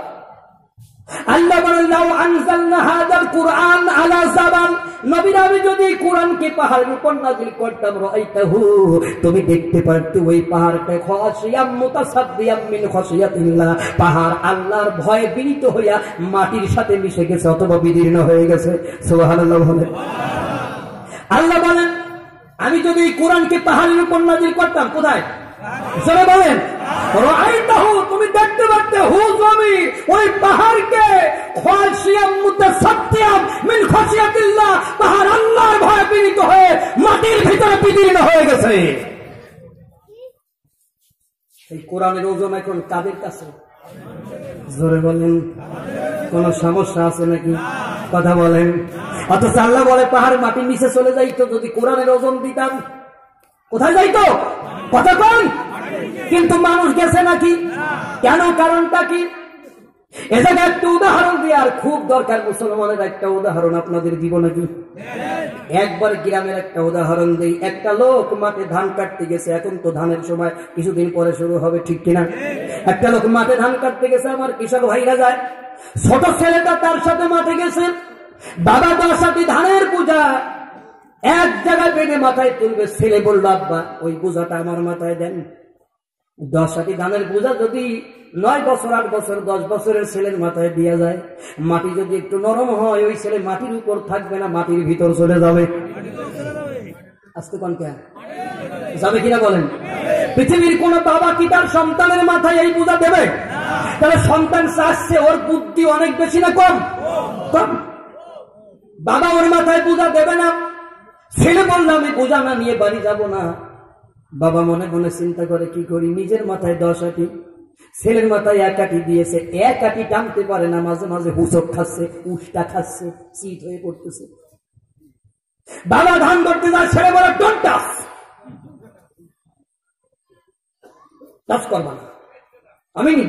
আল্লাহ বলেন লাউ আনজালনা হাযাল কুরআন আলা জাবাল, নবীরা আমি যদি কোরআনকে পাহাড়ের উপর নাযিল করতাম, রাআইতাহু, তুমি দেখতে পারতে ওই পাহাড়টা খাশিয়াম মুতাসাদ্দিয়াম মিন খাশিয়াতিল্লাহ, পাহাড় আল্লাহর ভয়ে বিনীত হইয়া মাটির সাথে মিশে গেছে অথবা বিদীর্ণ হয়ে গেছে। সুবহানাল্লাহ বলেন। আল্লাহ বলেন আমি যদি কোরআনকে পাহাড়ের উপর নাযিল করতাম, কোথায়? জোরে বলেন। রাআইতাহু, তুমি দেখতে পারতে হু জমি ওই পাহাড়কে খাশিয়াম মুতাসাদ্দিয়াম মিন খাশিয়াতিল্লাহ, পাহাড় আল্লাহর ভয়ে বিনীত হয়ে মাটির ভিতরে বিদীর্ণ হয়ে গেছে। এই কোরআনের ওজন এখন কাদের কাছে? জোরে বলেন। কোন সমস্যা আছে নাকি? কথা বলেন। অথচ আল্লাহ বলে পাহাড় মাটির নিচে চলে যাইতো যদি কোরআনের ওজন দিতাম। কোথায় যাইতো? কথা কোন? কিন্তু মানুষ গেছে নাকি? কেন? কারণটা কি? এ জায়গায় একটা উদাহরণ দেওয়ার খুব দরকার। মুসলমানের একটা উদাহরণ আপনাদের দিব নাকি? একবার গ্রামের একটা উদাহরণ দেই। একটা লোক মাঠে ধান কাটতে গেছে। এখন তো ধানের সময়, কিছুদিন পরে শুরু হবে, ঠিক কিনা? একটা লোক মাঠে ধান কাটতে গেছে। আমার কৃষক ভাইরা যায়, ছোট ছেলেটা তার সাথে মাঠে গেছে। বাবা দশাটি ধানের বোঝা এক জায়গায় বেঁধে মাথায় তুলবে। ছেলে বলল আব্বা ওই বোঝাটা আমার মাথায় দেন। দশাটি ধানের বোঝা যদি নয় বছর, আট বছর, দশ বছরের ছেলের মাথায় দেওয়া যায়, মাটি যদি একটু নরম হয় ওই ছেলে মাটির উপর থাকবে না, মাটির ভিতর চলে যাবে। আজকে কোন কে যাবে কিনা বলেন? পৃথিবীর কোন বাবা কি তার সন্তানের মাথায় এই বোঝা দেবে? তাহলে সন্তান চাচ্ছে, ওর বুদ্ধি অনেক বেশি না কম? কম। বাবা ওর মাথায় বোঝা দেবে না। ছেলে বলল আমি বোঝা না নিয়ে বাড়ি যাব না। বাবা মনে মনে চিন্তা করে কি করি, নিজের মাথায় দশ আটি, ছেলের মাথায় এক আটি দিয়েছে। এক আটি টানতে পারে না, মাঝে মাঝে হুচক খাচ্ছে, উষ্টা খাচ্ছে, চিট হয়ে পড়তেছে। বাবা ধান করতে যায়, ছেলে বলে ডোন্ট টাচ, টাচ করবা না। আমি নিব।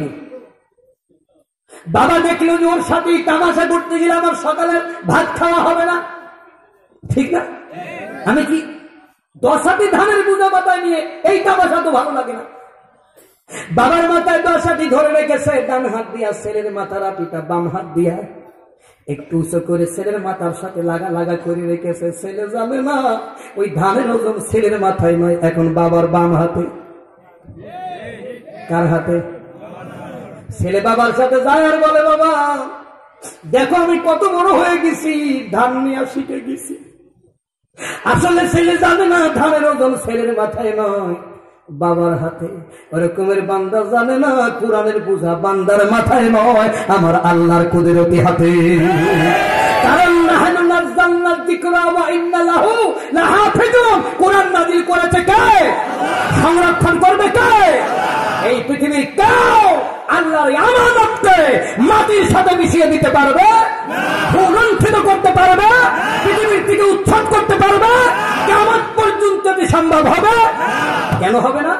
বাবা দেখলো যে ওর সাথে তামাশা করতে গেলে আমার সকালের ভাত খাওয়া হবে না, ঠিক না? আমি কি দশ হাতি ধানের বোঝা মাথায় নিয়ে এই তামাশা তো ভালো লাগে না। বাবার মাথায় দশ হাতি ধরে রেখেছে, ডান হাত দিয়া ছেলের মাথার আটিটা বাম হাত দিয়া একটু উঁচু করে ছেলের মাথার সাথে লাগা লাগা করে রেখেছে। ছেলে জানে না ওই ধানের ওজন ছেলের মাথায় নয়, এখন বাবার বাম হাতে। কার হাতে? ছেলে বাবার সাথে যায় আর বলে, বাবা দেখো আমি কত বড় হয়ে গেছি, ধান নিয়ে শিখে গেছি। আসলে ছেলে জানে না ধানের ওজন ছেলের মাথায় নয়, বাবার হাতে। ওরকমের বান্দা জানে না কোরআনের বোঝা বান্দার মাথায় নয়, আমার আল্লাহর কুদরতি হাতে। কারণ কোরআন নাযিল করেছে কে? সংরক্ষণ করবে কে? এই পৃথিবীর কেউ আল্লাহর আমানতকে মাটির সাথে মিশিয়ে দিতে পারবে, লুণ্ঠিত করতে পারবে, পৃথিবীর থেকে উচ্ছেদ করতে পারবে? কিয়ামত পর্যন্ত এটি সম্ভব হবে? কেন হবে না?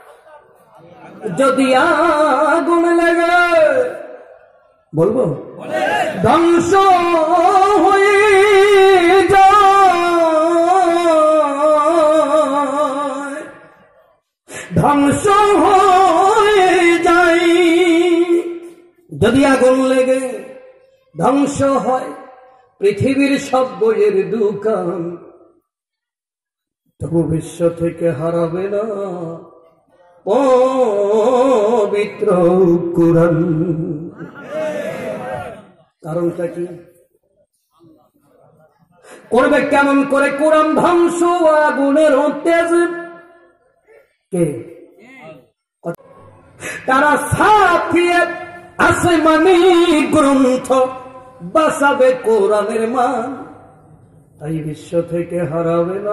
যদি আগুন লাগে, বলবো ধ্বংস হয়ে যায়, ধ্বংস হয়ে যায়। যদি আগুন লেগে ধ্বংস হয় পৃথিবীর সব বইয়ের দোকান, তবু বিশ্ব থেকে হারাবে না পবিত্র কোরআন। কারণটা কি? করবে কেমন করে কোরআন ধ্বংস? আগুনের তেজ কে? তারা সাথিয়ে আসমানি গ্রন্থ বাঁচাবে কোরআনের মান, তাই বিশ্ব থেকে হারাবে না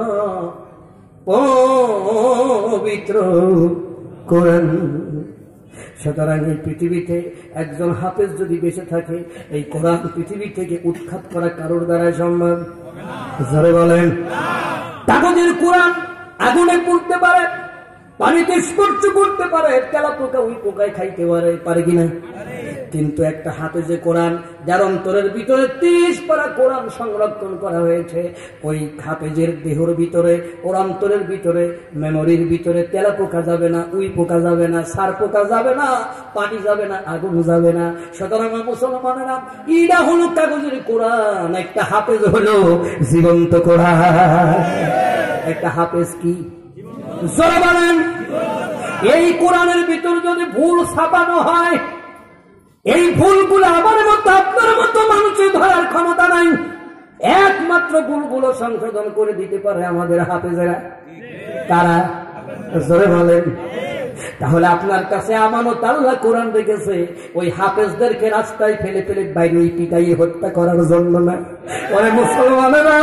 পবিত্র কোরআন। সুতরাং এই পৃথিবীতে একজন হাফেজ যদি বেঁচে থাকে, এই কোরআন পৃথিবী থেকে উৎখাত করা কারোর দ্বারা সম্ভব? জোরে বলেন। কাগজের কোরআন আগুনে পুড়তে পারে, পানিতে স্পর্শ করতে পারে, তেলা পোকা ওই পোকায় খাইতে পারে, পারে কিনা? কিন্তু একটা হাফেজে কোরআন যার অন্তরের ভিতরে তিরিশ পারা কোরআন সংরক্ষণ করা হয়েছে, ওই হাফেজের দেহর ভিতরে, ওর অন্তরের ভিতরে, মেমোরির ভিতরে তেলা পোকা যাবে না, উই পোকা যাবে না, সার পোকা যাবে না, পানি যাবে না, আগুন যাবে না। সুতরাং মুসলমানেরা, ইটা হলো কাগজের কোরআন, একটা হাফেজ হলো জীবন্ত কোরআন। একটা হাফেজ কি? জোরে বলেন। এই কোরআনের ভিতর যদি ভুল ছাপানো হয়, এই ভুলগুলো আমার মতো আপনার মতো মানুষের ধরার ক্ষমতা নাই। একমাত্র ভুলগুলো সংশোধন করে দিতে পারে আমাদের হাফেজেরা। তারা জোরে বলেন। তাহলে আপনার কাছে আমানত আল্লাহ কোরআন রেখেছে, ওই হাফেজদেরকে রাস্তায় ফেলে ফেলে বাইরে পিটাইয়ে হত্যা করার জন্য না। ওরে মুসলমানেরা,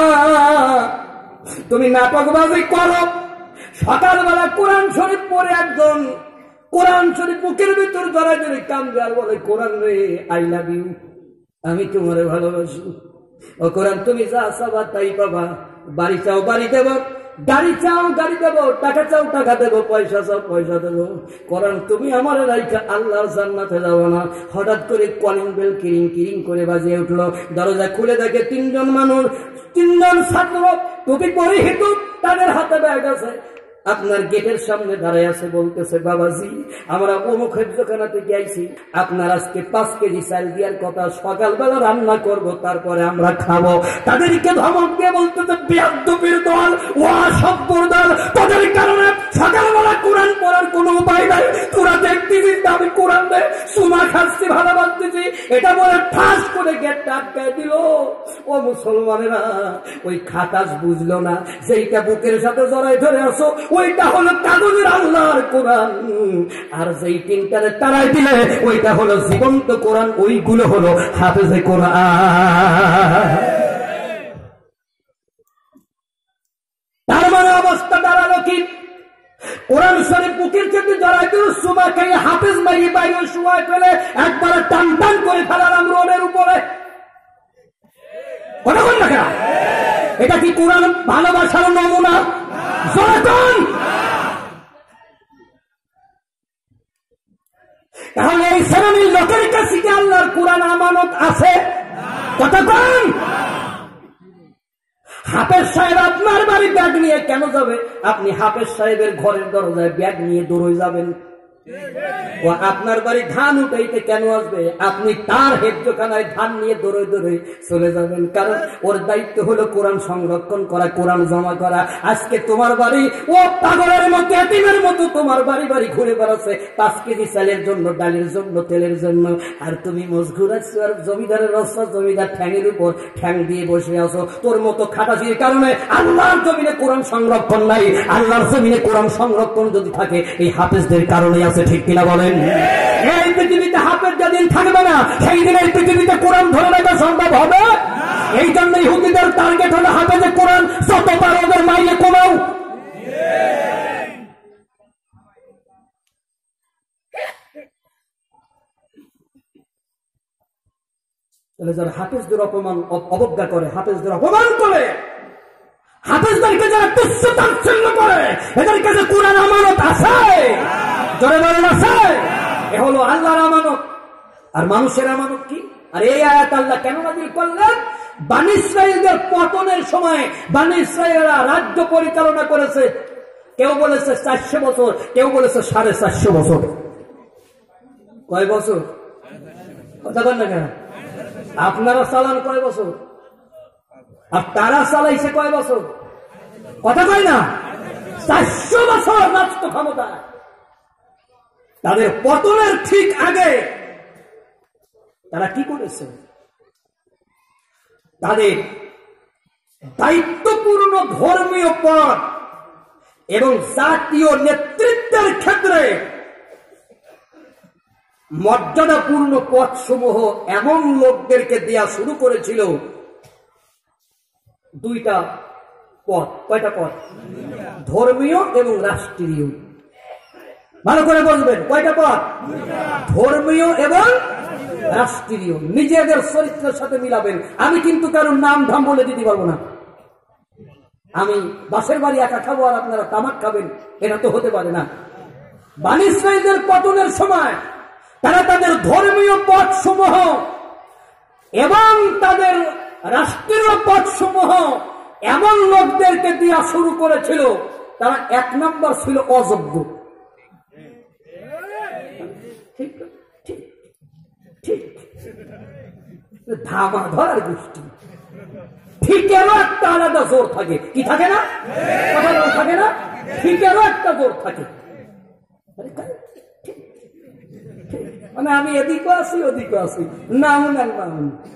তুমি নাটকবাজি করো, সকালবেলা কোরআন শরীফ পড়ে একজন কোরআন শরীফ বুকের ভিতর ধরা ধরে কান্দে আর বলে, কোরআন রে আই লাভ ইউ, আমি তোমারে ভালোবাসি। ও কোরআন তুমি যা চাবা তাই পাবা, বাড়ি চাও বাড়ি দেব, গাড়ি চাও গাড়ি দেব, টাকা চাও টাকা দেব, পয়সা চাও পয়সা দেব। কোরআন তুমি আমার রাইখা আল্লাহর জান্নাতে যাবো না। হঠাৎ করে কলিং বেল কিরিং কিরিং করে বাজিয়ে উঠলো। দরজা খুলে দেখে তিনজন মানুষ, তিনজন ছাত্র টুপি পরিহিত, তাদের হাতে ব্যাগ আছে, আপনার গেটের সামনে দাঁড়ায় আছে, বলতেছে, বাবাজি আমরা অমুক হেফজখানা থেকে আইছি, আপনার আজকে পাঁচ কেজি চাল দেওয়ার কথা, সকালবেলা রান্না করব, তারপরে আমরা খাবো। তাদেরকে ধমক দিয়ে বলতেছে, বেয়াদবির দল, অসভ্যর দল, তাদের কারণে সকালবেলা কোরআন পড়ার কোনো উপায় নাই। তোরা দেখতেছিস আমি কোরআন দেয় সুমা খাচ্ছি, ভালোবাসতেছি, এটা বলে ঠাস করে গেটটা আটকায় দিল। ও মুসলমানেরা, ওই খাতাস বুঝলো না, সেইটা বুকের সাথে জড়াই ধরে আসো, ওইটা হলো কাগজের আল্লাহর কোরআন। আর যেই তিনটারে তারাই দিলে, ওইটা হলো জীবন্ত কোরআন, ওইগুলো হলো হাফেজে কোরআন। তার মানে অবস্থা দাঁড়ালো কি? কোরআন শরীফ বুকের সাথে জড়াই দিল, সুমা খাইয়ে হাফেজ মারি বাইরে শুয়ায় ফেলে একবারে টান টান করে ফেলালাম রোডের উপরে। কথা বল না কেন? এটা কি কোরআন ভালোবাসার নমুনা? আমানত আছে? কথা কন। হাফেজ সাহেব আপনার বাড়ি ব্যাগ নিয়ে কেন যাবে? আপনি হাফেজ সাহেবের ঘরের দরজায় ব্যাগ নিয়ে দৌড়ে যাবেন। ও আপনার বাড়ি ধান উঠাইতে কেন আসবে? আপনি তার হেফজখানায় ধান নিয়ে দৌড়ে দৌড়ে চলে যাবেন, কারণ ওর দায়িত্ব হলো কোরআন সংরক্ষণ করা, কোরআন জমা করা। আজকে তোমার বাড়ি ও পাগলের মতো এতিমের মতো তোমার বাড়ি বাড়ি ঘুরে বেড়াচ্ছে পাঁচ কেজি চালের জন্য, ডালের জন্য, তেলের জন্য, আর তুমি মজঘুর আছো আর জমিদারের রস্তা, জমিদার ঠ্যাঙের উপর ঠ্যাং দিয়ে বসে আছো। তোর মতো খাটাসির কারণে আল্লাহর জমিনে কোরআন সংরক্ষণ নাই। আল্লাহর জমিনে কোরআন সংরক্ষণ যদি থাকে এই হাফেজদের কারণে আছে, ঠিক কিনা বলেন? এই পৃথিবীতে হাফেজ যেদিন থাকবে না সেই দিন এই পৃথিবীতে কোরআন ধরে রাখা সম্ভব হবে? এই জন্য ইহুদিদের টার্গেট হলো হাফেজে কোরআন যত পারো ওদের মাইলে কমাও। যারা হাফেজদের অপমান অবজ্ঞা করে, হাফেজদের অপমান করে, হাফেজদেরকে যারা তুচ্ছ তাচ্ছিল্য করে, এদের কাছে কোরআন আমানত আছে? জোরে বলেন আছে? এ হলো আল্লাহর আমানত। আর মানুষের আমানত কি? আর এই আয়াত আল্লাহ কেন নাযিল করলেন? বনী ইসরাঈলদের পতনের সময় বনী ইসরাঈলরা রাজ্য পরিচালনা করেছে, কেউ বলেছে চারশো বছর, কেউ বলেছে সাড়ে চারশো বছর। কয় বছর? কথা বল না কেন? আপনারা চালান কয় বছর? আর তারা চালাইছে কয় বছর? কথা কয় না? চারশো বছর রাষ্ট্র ক্ষমতা। তাদের পতনের ঠিক আগে তারা কি করেছে? তাদের দায়িত্বপূর্ণ ধর্মীয় পদ এবং জাতীয় নেতৃত্বের ক্ষেত্রে মর্যাদাপূর্ণ পদ সমূহ এমন লোকদেরকে দেয়া শুরু করেছিল। দুইটা পদ। কয়টা পদ? ধর্মীয় এবং রাষ্ট্রীয়। ভালো করে বলবেন, কয়টা পদ? ধর্মীয় এবং রাষ্ট্রীয়। নিজেদের চরিত্রের সাথে মিলাবেন। আমি কিন্তু কারোর নাম ধাম বলে দিতে পারবো না। আমি বাসের বাড়ি একা খাবো আর আপনারা তামাক খাবেন, এটা তো হতে পারে না। বনী ইসরাঈলদের পতনের সময় তারা তাদের ধর্মীয় পদ সমূহ এবং তাদের রাষ্ট্রীয় পদ সমূহ এমন লোকদেরকে দেওয়া শুরু করেছিল, তারা এক নম্বর ছিল অযোগ্য। ঠিক ঠিক ঠিক ধামা ধরার গোষ্ঠী। ঠিকেরও একটা আলাদা জোর থাকে, কি থাকে না? কথা থাকে না? ঠিকেরও একটা জোর থাকে। মানে আমি এদিকে আছি ওদিকে আছি, নাম নাম।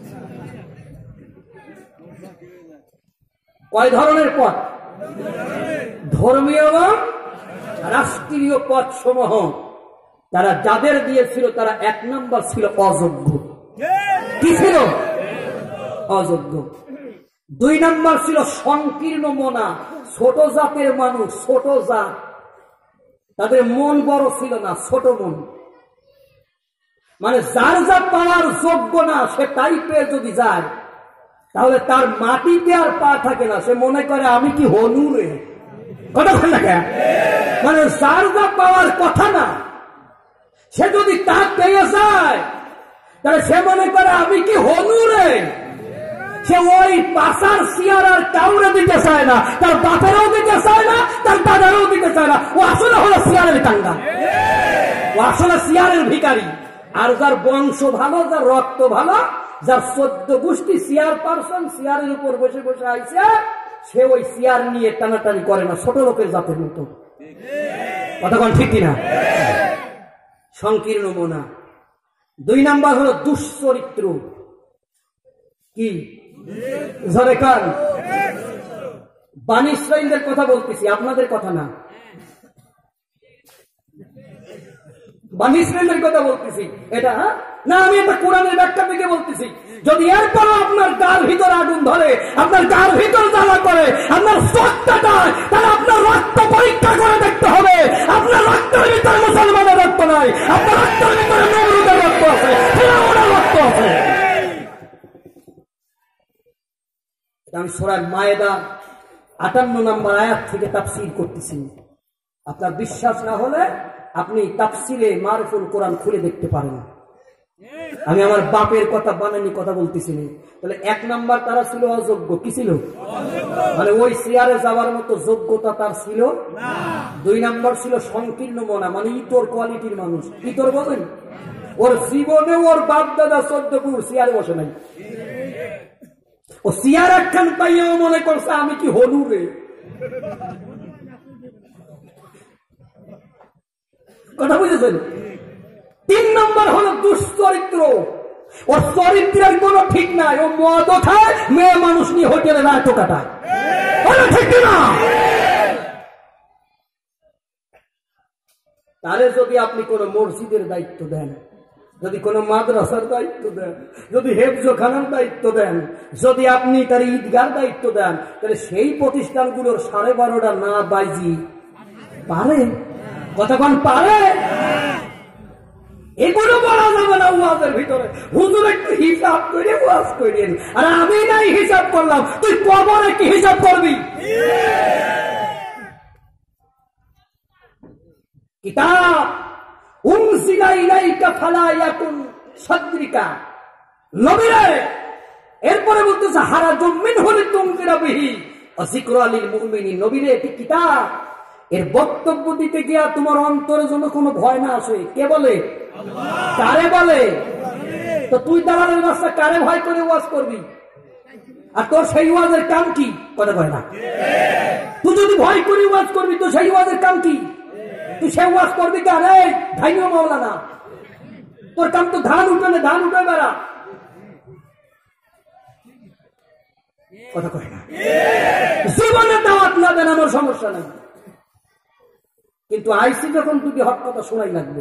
কয় ধরনের পদ? ধর্মীয় এবং রাষ্ট্রীয় পদ সমূহ তারা যাদের দিয়েছিল তারা এক নম্বর ছিল অযোগ্য। কি ছিল? অযোগ্য। দুই নম্বর ছিল সংকীর্ণ মনা, ছোট জাতের মানুষ, ছোট জাত, তাদের মন বড় ছিল না, ছোট মন। মানে যার যা পাওয়ার যোগ্য না সে তাই পেয়ে যদি যায় তাহলে তার মাটিতে আর পা থাকে না, সে মনে করে আমি কি হনু রে। কথা বল না কেন? মানে যার যা পাওয়ার কথা না সে যদি তা পেয়ে যায় তাহলে সে মনে করে আমি কি হনু রে। সে ওই পাশার শিয়ার আর কাউরে দিতে চায় না, তার বাপেরও দিতে চায় না, তার দাদারও দিতে চায় না। ও আসলে হলো শিয়ারের টাঙ্গা, ও আসলে শিয়ারের ভিখারি। আর যার বংশ ভালো, যার রক্ত ভালো, যার চোদ্দ গোষ্ঠী শিয়ার পার্সন, শিয়ারের উপর বসে বসে আইছে, সে ওই শিয়ার নিয়ে টানাটানি করে না, ছোট লোকের জাতের মতো। কতক্ষণ ঠিক কিনা? সংকীর্ণ মনা। দুই নাম্বার হলো দুশ্চরিত্র। কি? জোরে কান। বনী ইসরাঈলদের কথা বলতেছি, আপনাদের কথা না। বনী ইসরাঈলের কথা বলতেছি। এটা না, আমি এটা কোরআনের ব্যাখ্যা থেকে বলতেছি। যদি এরপর আপনার গার ভিতর আগুন ধরে, আপনার গার ভিতর জ্বালা করে, আপনার চোখটা যায়, তাহলে আপনার রক্ত পরীক্ষা করে দেখতে হবে। আপনার রক্তের ভিতরে মুসলমানের রক্ত নাই, আপনার রক্তের ভিতরে নমরুদের রক্ত আছে, ফিরআউনের রক্ত আছে। আমি সূরা মায়েদা আটান্ন নম্বর আয়াত থেকে তাফসীর করতেছি। আপনার বিশ্বাস না হলে আপনি তাফসীরে মারুফুল কোরআন খুলে দেখতে পারেন। আমি আমার বাপের কথা বানানি কথা বলতেছি না। তাহলে এক নাম্বার তারা ছিল অযোগ্য। কি ছিল? মানে ওই চেয়ারে যাওয়ার মতো যোগ্যতা তার ছিল না। দুই নাম্বার ছিল সংকীর্ণ মনা, মানে ইতর কোয়ালিটির মানুষ। ইতর বলেন, ওর জীবনে ওর বাপ দাদা চোদ্দ পুরুষ চেয়ারে বসে নাই। ও চেয়ার একখান পাইয়াও মনে করছে আমি কি হলু রে। কথা বুঝেছেন? তিন নম্বর হলো দুশ্চরিত্র। ওর চরিত্রের কোনো ঠিক নাই। ও মদ খায়, মেয়ে মানুষ নিয়ে হোটেলে রাত কাটায়। ঠিক না? তাহলে যদি আপনি কোন মসজিদের দায়িত্ব দেন, যদি কোন মাদ্রাসার দায়িত্ব দেন, যদি হেফজখানার দায়িত্ব দেন, যদি আপনি তার ঈদগার দায়িত্ব দেন, তাহলে সেই প্রতিষ্ঠানগুলোর সাড়ে বারোটা না বাইজি পারে? কতক্ষণ পারে? এগুলো বলা যাবে না ওয়াজের ভিতরে। হুজুর একটু হিসাব করে ওয়াজ করেন, আর আমি নাই হিসাব করলাম, তুই কবরে কি হিসাব করবি? কিতাব উনজিলা ইলাইকা ফালা ইয়াকুন সাদরিকা, নবীরে এরপরে বলতেছে হারাজুম মিনহু লিতুনজিরা বিহি ওয়া যিকরা লিল মুমিনিন। নবীরে এটি কিতাব, এর বক্তব্য দিতে গিয়া তোমার অন্তরে যেন কোনো ভয় না আসে। কে বলে? আল্লাহ। কারে বলে? তো তুই দালালের বাচ্চা কারে ভয় করে ওয়াজ করবি? আর তোর সেই ওয়াজের কাম কি? কথা কয় না। তুই যদি ভয় করে ওয়াজ করবি তো সেই ওয়াজের কাম কি? তুই সে ওয়াজ করবি কি? আরে ভাইও মাওলানা, তোর কাম তো ধান উঠানে ধান উঠে বেড়া। কথা কয় না। জীবনে দাওয়াত না দেন আমার সমস্যা নাই, কিন্তু আইসি যখন তুই হক কথা শোনাই লাগবে।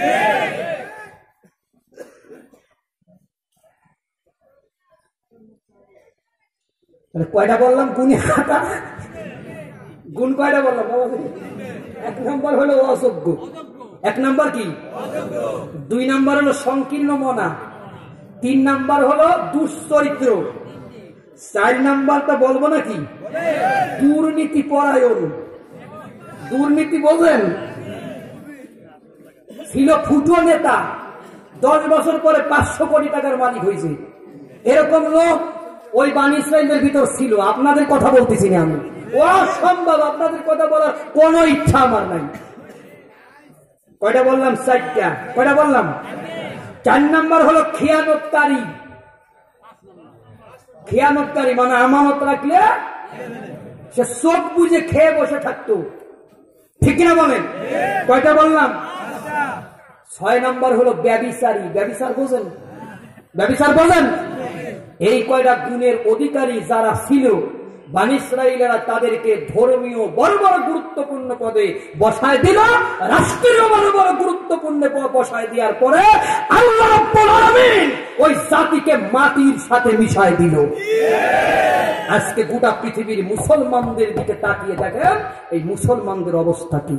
কয়টা বললাম? গুণী হাঁটা। গুণ কয়টা বললাম? এক নাম্বার হলো অযোগ্য। এক নাম্বার কি? দুই নাম্বার হলো সংকীর্ণ মনা। তিন নাম্বার হলো দুশ্চরিত্র। চার নাম্বারটা বলবো নাকি? দুর্নীতি পরায়ণ। দুর্নীতি বোঝেন? ছিল ফুটো নেতা, দশ বছর পরে পাঁচশো কোটি টাকার মালিক হয়েছে। এরকম লোক ওই বানি ইসরায়েলের ভিতর ছিল। আপনাদের কথা বলতেছি না আমি, অসম্ভব। আপনাদের কথা বলার কোন ইচ্ছা আমার নাই। কয়টা বললাম? চারটা। কয়টা বললাম? চার নাম্বার হলো খেয়ানতকারী। খেয়ানতকারী মানে আমানত রাখলে সে চোখ বুঝে খেয়ে বসে থাকতো। ঠিক কিনা বলেন? কয়টা বললাম? ছয় নাম্বার হলো ব্যভিচারী। ব্যভিচার বোঝেন? ব্যভিচার বোঝেন? এই কয়টা গুণের অধিকারী যারা ছিল, বানি ইসরাঈলেরা তাদেরকে ধর্মীয় বড় বড় গুরুত্বপূর্ণ পদে বসায় দিল। রাষ্ট্রীয় বড় বড় গুরুত্বপূর্ণ পদ বসায় দেওয়ার পরে আল্লাহ রাব্বুল আলামিন ওই জাতিকে মাটির সাথে মিশায় দিল। আজকে গোটা পৃথিবীর মুসলমানদের দিকে তাকিয়ে দেখেন, এই মুসলমানদের অবস্থা কি?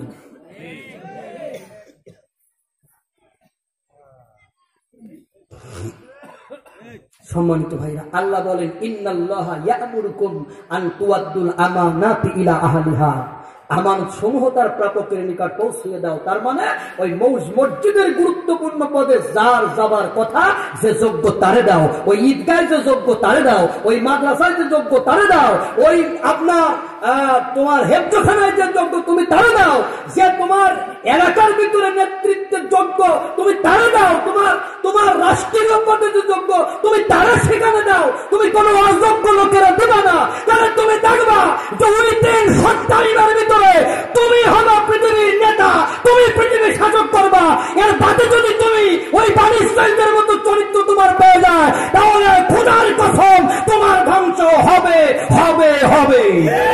সম্মানিত ভাইরা, আল্লাহ বলেন ইন্নাল্লাহা ইয়া'মুরুকুম আন তুআদ্দুল আমানাতি ইলা আহলিহা। আমানত সমূহ তার প্রাপকের নিকট পৌঁছিয়ে দাও। তার মানে ওই মৌজ মসজিদের গুরুত্বপূর্ণ পদে যার যাবার কথা, যে যোগ্য তারে দাও। ওই ঈদগায় যে যোগ্য তারে দাও। ওই মাদ্রাসায় যে যোগ্য তারে দাও। ওই আপনার তোমার হেফজখানায় যে যোগ্য তুমি তারে দাও। যে তোমার এলাকার ভিতরে নেতৃত্বের যোগ্য তুমি তারে দাও। তোমার তোমার রাষ্ট্রীয় পদে যে যোগ্য তুমি তারা সেখানে দাও। তুমি কোন অযোগ্য লোকেরা দেবা না। তাহলে তুমি দেখবা যে ওই তিন সত্তারিবার ভিতরে তুমি হলো পৃথিবীর নেতা, তুমি পৃথিবীর শাসক করবা। এর বাদে যদি তুমি ওই বানি ইসরাঈলের মতো চরিত্র তোমার পেয়ে যায়, তাহলে খোদার কসম তোমার ধ্বংস হবে হবে হবে।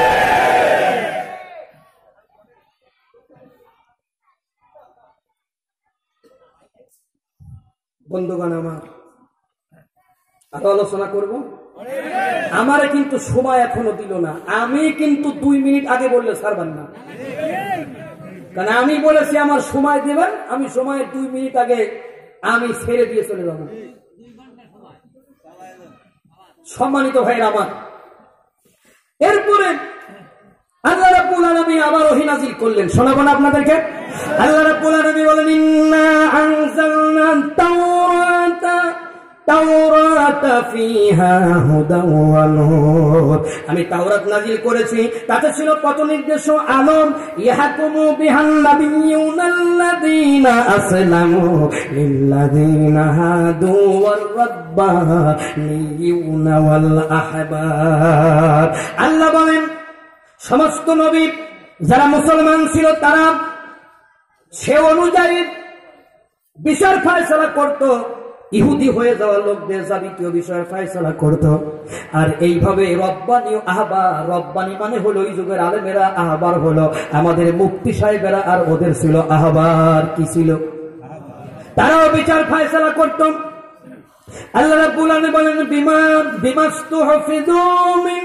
বন্ধুগণ আমার, আরো আলোচনা করব। আমারে কিন্তু সময় এখনো দিল না। আমি কিন্তু দুই মিনিট আগে বললে ছাড়বেন না, কারণ আমি বলেছি আমার সময় দেবেন। আমি সময়ের দুই মিনিট আগে আমি ছেড়ে দিয়ে চলে যাব। সম্মানিত ভাইরা আমার, এরপরে আল্লাহ রাব্বুল আলামিন আবার ওহী নাযিল করলেন। শোনাবো না আপনাদেরকে? আল্লাহ রাব্বুল আলামিন বলেন ইন্না আনজালনা তাওরাতা তাওরাতা ফিহা হুদা ওয়া নূর, আমি তাওরাত নাযিল করেছি, তাতে ছিল পথ নির্দেশ ও আলো। ইয়াহকুমু বিহান নাবিয়্যুনাল্লাযীনা আসলামু লিল্লাযীনা হাদু ওয়ার রাব্বানিয়্যুনা ওয়াল আহবার। আল্লাহ বলেন সমস্ত নবী যারা মুসলমান ছিল তারা সে অনুযায়ী বিচার ফয়সালা করত, ইহুদি হয়ে যাওয়া লোকদের যাবতীয় বিষয়ের ফয়সালা করত। আর এইভাবে রব্বানি ও আহবার, রব্বানি মানে হলো এই যুগের আলেমেরা, আহবার হলো আমাদের মুফতি সাহেবেরা, আর ওদের ছিল আহবার। কি ছিল? তারাও বিচার ফয়সালা করত। আল্লাহ রাব্বুল আলামিন বলেন বিমা বিমাস্তুহফিযু মিন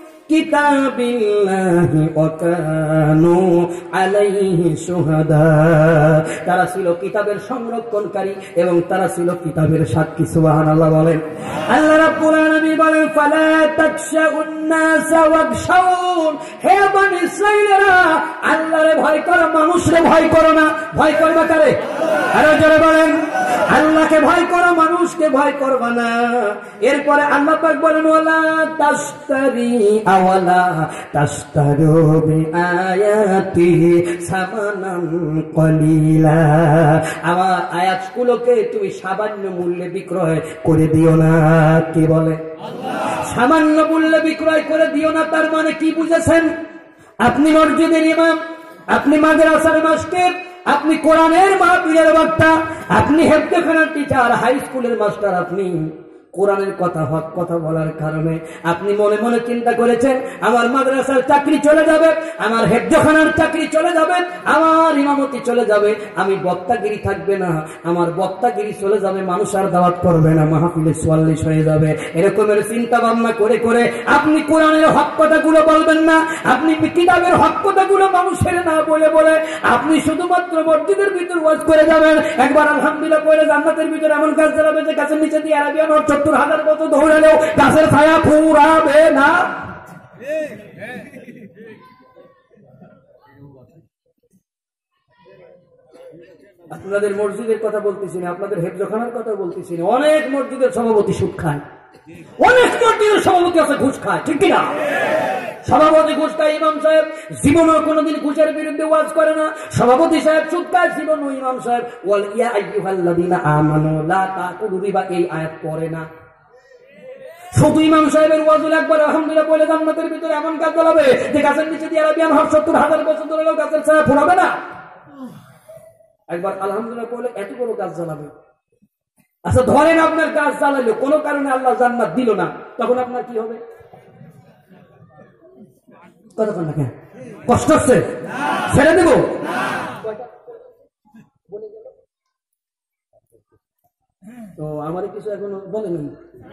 কিতাবিল্লাহি ওয়া কানু আলাইহি শুহাদা, তারা ছিল কিতাবের সংরক্ষণকারী এবং তারা ছিল কিতাবের সাক্ষী। সুবহানাল্লাহ বলেন। আল্লাহ রাব্বুল আলামিন বলেন ফালা তাখশাউন নাসা ওয়াখশাউন, হে বনি ইসরাঈলেরা আল্লাহরে ভয় করো, মানুষরে ভয় করো না। ভয় করবা কারে? আরো জোরে বলেন। আল্লাহকে ভয় করো, মানুষকে ভয় করবা না। এরপরে আল্লাহ পাক বলেন ওয়ালা তাশতারি আওয়ালা তাশতারু বিআয়াতি সামানান কলিলা, আমার আয়াতগুলোকে তুমি সামান্য মূল্যে বিক্রয় করে দিও না। কি বলে? সামান্য মূল্যে বিক্রয় করে দিও না। তার মানে কি বুঝেছেন? আপনি মসজিদের ইমাম, আপনি মাদ্রাসার মাস্টার, আপনি কোরআনের মাহফিলের বক্তা, আপনি হেফজখানার টিচার, হাই স্কুলের মাস্টার, আপনি কোরআনের কথা হক কথা বলার কারণে আপনি মনে মনে চিন্তা করেছেন আমার মাদ্রাসার চাকরি চলে যাবে, আমার হেফজখানার চাকরি চলে যাবে, আমার ইমামতি চলে যাবে, আমি বক্তাগিরি থাকবে না, আমার বক্তাগিরি চলে যাবে, মানুষ আর দাওয়াত করবে না, মাহফিলে চুয়াল্লিশ হয়ে যাবে। এরকমের চিন্তা ভাবনা করে করে আপনি কোরআনের হক কথাগুলো বলবেন না, আপনি কিতাবের হক কথাগুলো মানুষের না বলে বলে আপনি শুধুমাত্র মসজিদের ভিতর ওয়াজ করে যাবেন। একবার আলহামদুলিল্লাহ পড়ে জান্নাতের ভিতরে এমন কাজ চালাবে যে গাছের নিচে দিয়ে আরবিয়ান সত্তর হাজার বছর দৌড়ালেও গাছের ছায়া ফুরাবে না। আপনাদের মসজিদের কথা বলতেছি না, আপনাদের হেফজখানার কথা বলতেছি না। অনেক মসজিদের সভাপতি সুদ খায়, অনেক মসজিদের সভাপতি আছে ঘুষ খায়, ঠিক কিনা? সভাপতি ঘুষ খায়, ইমাম সাহেব জীবনও কোনোদিন ঘুষের বিরুদ্ধে ওয়াজ করে না। সভাপতি সাহেব সুদ খায়, জীবনও ইমাম সাহেব ওয়াল ইয়া আইয়ুহাল্লাযীনা আমানু লা তাকুলু রিবা এই আয়াত পড়ে না। শুধু ইমাম সাহেবের ওয়াজুল একবার আলহামদুলিল্লাহ বলে জান্নাতের ভিতরে এমন কাজ চালাবে যে গাছের নিচে দিয়ে আরবিয়ান হক সত্তর হাজার বছর ধরে গাছের ছায়া ফুরাবে না। একবার আলহামদুলিল্লাহ বলে এত বড় কাজ চালাবে। আচ্ছা ধরেন আপনার কাজ চালাইলো, কোনো কারণে আল্লাহ জান্নাত দিল না, তখন আপনার কি হবে? কতক্ষণ না কেন কষ্ট হচ্ছে? ছেড়ে দেব? তো আমার কিছু এখনো বলেনি,